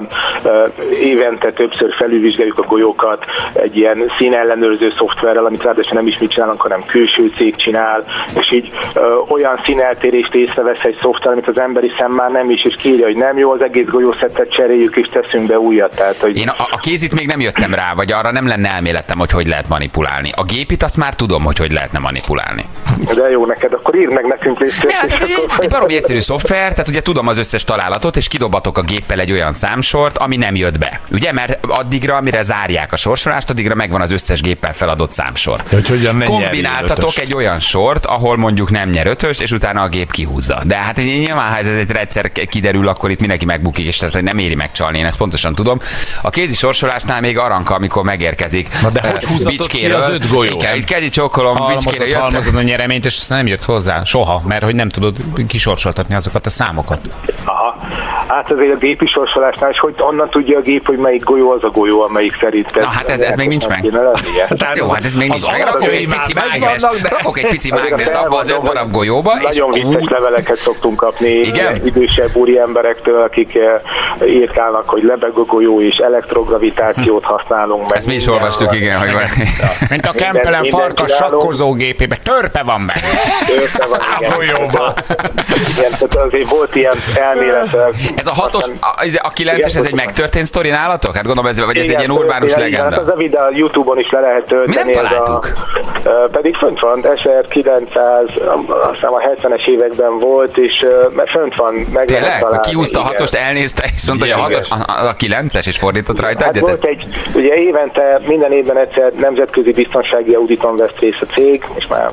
évente többször felülvizsgáljuk a golyókat egy ilyen színellenőrző szoftverrel, amit ráadásul nem is mit csinálunk, hanem külső cég csinál, és így ö, olyan színeltérést észrevesz egy szoftver, amit az emberi szem már nem is, és kírja, hogy nem jó, az egész golyószettet cseréljük, és teszünk be újat. Tehát, hogy... Én a, a kézit még nem jöttem rá, vagy arra nem lenne elméletem, hogy hogy lehet manipulálni. A gépit azt már tudom, hogy hogy lehetne manipulálni. De jó neked, akkor írd meg nekünk részét. Ja, tehát, egy, egy baromi egyszerű szoftver, tehát ugye tudom az összes találatot, és kidobatok a géppel egy olyan számsort, ami nem jött be. Ugye, mert addigra, amire zárják a sorsolást, addigra megvan az összes géppel feladott számsor. Ja, kombináltatok egy olyan sort, ahol mondjuk nem nyer ötöst, és utána a gép kihúzza. De hát nyilván, ha ez egy egyszer kiderül, akkor itt mindenki megbukik, és tehát nem éri megcsalni, én ezt pontosan tudom. A kézi sorsolásnál még Aranka, amikor megérkezik. Na de hogy húzatok ki az öt golyó? Itt kezi csokkolom, Bicskére jött. Halmozod a nyereményt, és aztán nem jött hozzá soha, mert hogy nem tudod kisorsoltatni azokat a számokat. Aha. Hát azért a gépi sorsolásnál is, hogy onnan tudja a gép, hogy melyik golyó az a golyó, amelyik szerint. Na hát ez, ez még nincs meg. Jó, hát ez még nincs meg. Rakok egy pici mágnest, rakok egy pici mágnest abba az öt darab golyóba. Nagyon vicces leveleket szoktunk kapni idősebb úri emberektől, akik írkálnak, hogy lebeg a golyó és elektrogravitációt használunk. Ezt mi is olvastuk, igen, hogy van. Mint a Kempelen farkas sakkozógépébe, törpe van meg. Törpe van, igen. A golyóba. Igen, tehát azért volt ilyen elmélet. Ez a hatos, a, a kilences, ez egy megtörtént sztori nálatok? Hát gondolom, ez, vagy ez igen, egy ilyen urbánus igen, legenda. Hát az a videó a YouTube-on is le lehet tölteni. Mi nem találtuk? A, pedig fönt van, ezerkilencszáz, azt hiszem a hetvenes években volt, és mert fönt van, meg tényleg? Kihúzta a hatost, elnézte, és mondta, hogy a, hatos, a, a kilences, és fordított rajta hát egyet? Volt egy, ugye évente, minden évben egyszer nemzetközi biztonsági auditon vesz részt a cég, és már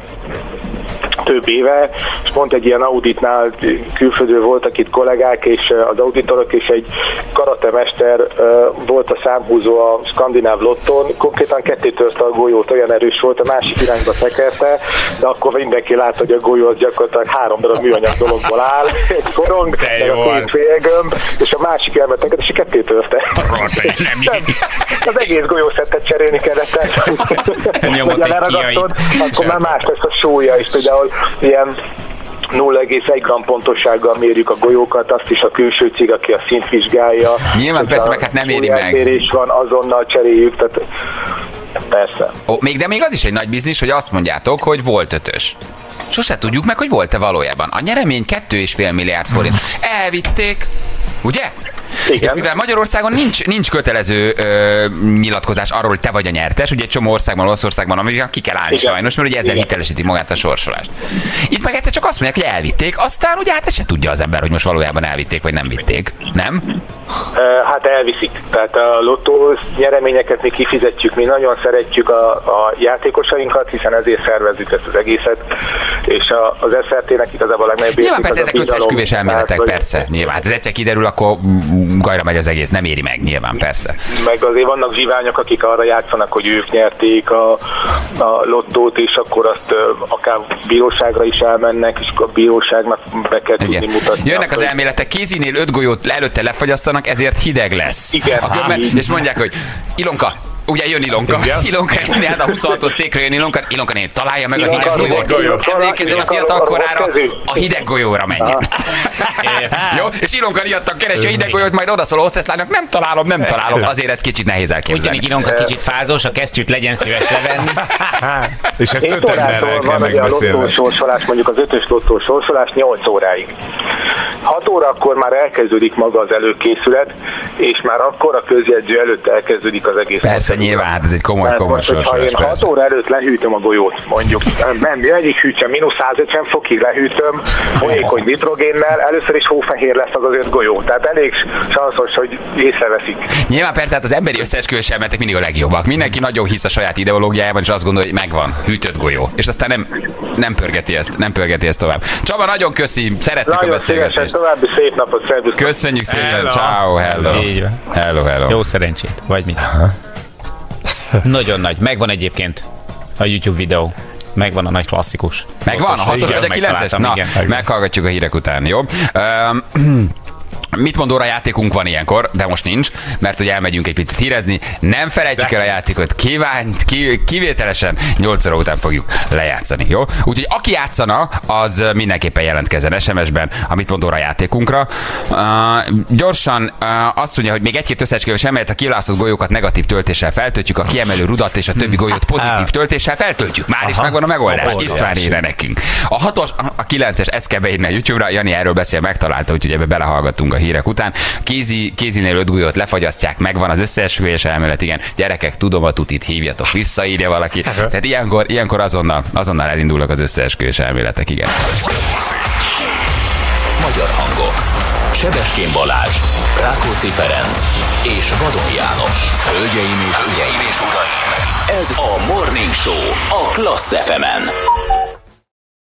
több éve, és pont egy ilyen auditnál külföldről voltak itt kollégák, és az auditorok, és egy karatemester volt a számhúzó a skandináv lotton, konkrétan ketté törte a golyót, olyan erős volt, a másik irányba tekerte, de akkor mindenki látta, hogy a golyó az gyakorlatilag három darab műanyag dologból áll, egy korong, meg a két félgömb, és a másik elmet tekert, és ketté törte. Az egész golyószettet cserélni kellett. Hogyha leragadtod, akkor már más lesz a súlya, és például ilyen nulla egész egy gram pontossággal mérjük a golyókat, azt is a külső cég, aki a szint vizsgálja. Nyilván persze, meg hát nem éri meg. Eltérés van, azonnal cseréljük, tehát persze. Ó, még, de még az is egy nagy biznisz, hogy azt mondjátok, hogy volt ötös. Sose tudjuk meg, hogy volt-e valójában. A nyeremény kettő és fél milliárd forint. Elvitték, ugye? Igen. És mivel Magyarországon nincs, nincs kötelező ö, nyilatkozás arról, hogy te vagy a nyertes, ugye egy csomó országban, Olaszországban, amivel ki kell állni Igen. sajnos, mert ugye ezzel Igen. hitelesíti magát a sorsolást. Itt meg egyszer csak azt mondják, hogy elvitték, aztán ugye hát ezt se tudja az ember, hogy most valójában elvitték, vagy nem vitték. Nem? Hát elviszik. Tehát a lottó nyereményeket mi kifizetjük, mi nagyon szeretjük a, a játékosainkat, hiszen ezért szervezzük ezt az egészet, és a, az es er té-nek igazából a legnagyobb nyilván persze ezek összeesküvés elméletek, hát, persze, nyilván. Hát ez egyszer kiderül, akkor gajra megy az egész, nem éri meg, nyilván, persze. Meg azért vannak zsiványok, akik arra játszanak, hogy ők nyerték a, a lottót, és akkor azt akár bíróságra is elmennek, és a bíróságnak be kell tudni Igen. mutatni. Jönnek az elméletek, kézinél öt golyót előtte lefagyasztanak, ezért hideg lesz. Igen. A gömbben, és mondják, hogy Ilonka, ugye jön Ilonka, Igen. Ilonka jönni, hát a huszonhatos székre jön Ilonka, Ilonka nél találja meg Ilonka, a hideg golyót. Emlékezzen a fiatal korára, a hideg golyóra menjen. Jó? És Ilonka riadtan keresi a hideg golyót, majd odaszól a hostesslának, nem találom, nem találom. Azért ez kicsit nehéz elképzelni. Úgy Ilonka kicsit fázós, a kesztyűt legyen szíves levenni. És ezt öt emberrel kell megbeszélni. A lottós sorsolás, mondjuk az ötös lottós sorsolás nyolc óráig. hat órakor már elkezdődik maga az előkészület, és már akkor a közjegyző előtt elkezdődik az egész. Persze, nyilván, hát ez egy komoly, komoly sorsolás. Ha én hat óra előtt lehűtöm a golyót, mondjuk, nem, egyik hűtse, mínusz százötven fokig lehűtöm, folyékony nitrogénnel, először is hófehér lesz az az öt golyó. Tehát elég sanszos, hogy észreveszik. Nyilván persze, hát az emberi összeesküvés elméletek mindig a legjobbak. Mindenki nagyon hisz a saját ideológiájában, és azt gondolja, hogy megvan, hűtött golyó. És aztán nem, nem pörgeti ezt, nem pörgeti ezt tovább. Csaba, nagyon köszi, szerettük nagyon a beszélgetést. További szép napot, szervusz. Köszönjük szépen, ciao, hello. Hello, hello. Jó szerencsét, vagy mit? Nagyon nagy. Megvan egyébként a YouTube videó. Megvan a nagy klasszikus. Megvan? A hatos vagy a kilences? Na, igen, meghallgatjuk a hírek után, jó? Um, Mit mond óra játékunk van ilyenkor, de most nincs, mert hogy elmegyünk egy picit hírezni. Nem felejtjük el a játékot, kívánt, ki, kivételesen nyolc óra után fogjuk lejátszani, jó? Úgyhogy aki játszana, az mindenképpen jelentkezzen es em es-ben a Mit mond óra játékunkra. Uh, gyorsan uh, azt mondja, hogy még egy-két összeesküvés elmélet, a kiválasztott golyókat negatív töltéssel feltöltjük, a kiemelő rudat és a többi golyót pozitív töltéssel feltöltjük. Már is megvan a megoldás. István írja nekünk. A hatos, a kilences, ezt kell beírni a YouTube-ra, Jani erről beszél, megtalálta, úgyhogy ebbe belehallgattunk a hírek után. Kézi, kézinél öt golyót lefagyasztják, megvan az összeesküvés elmélet, igen. Gyerekek, tudom a tutit, hívjatok vissza, írja valaki. Tehát ilyenkor, ilyenkor azonnal, azonnal elindulnak az összeesküvés elméletek, igen. Magyar hangok. Sebestyén Balázs, Rákóczi Ferenc és Vadon János. Hölgyeim és uraim, ez a Morning Show a Klassz ef emen.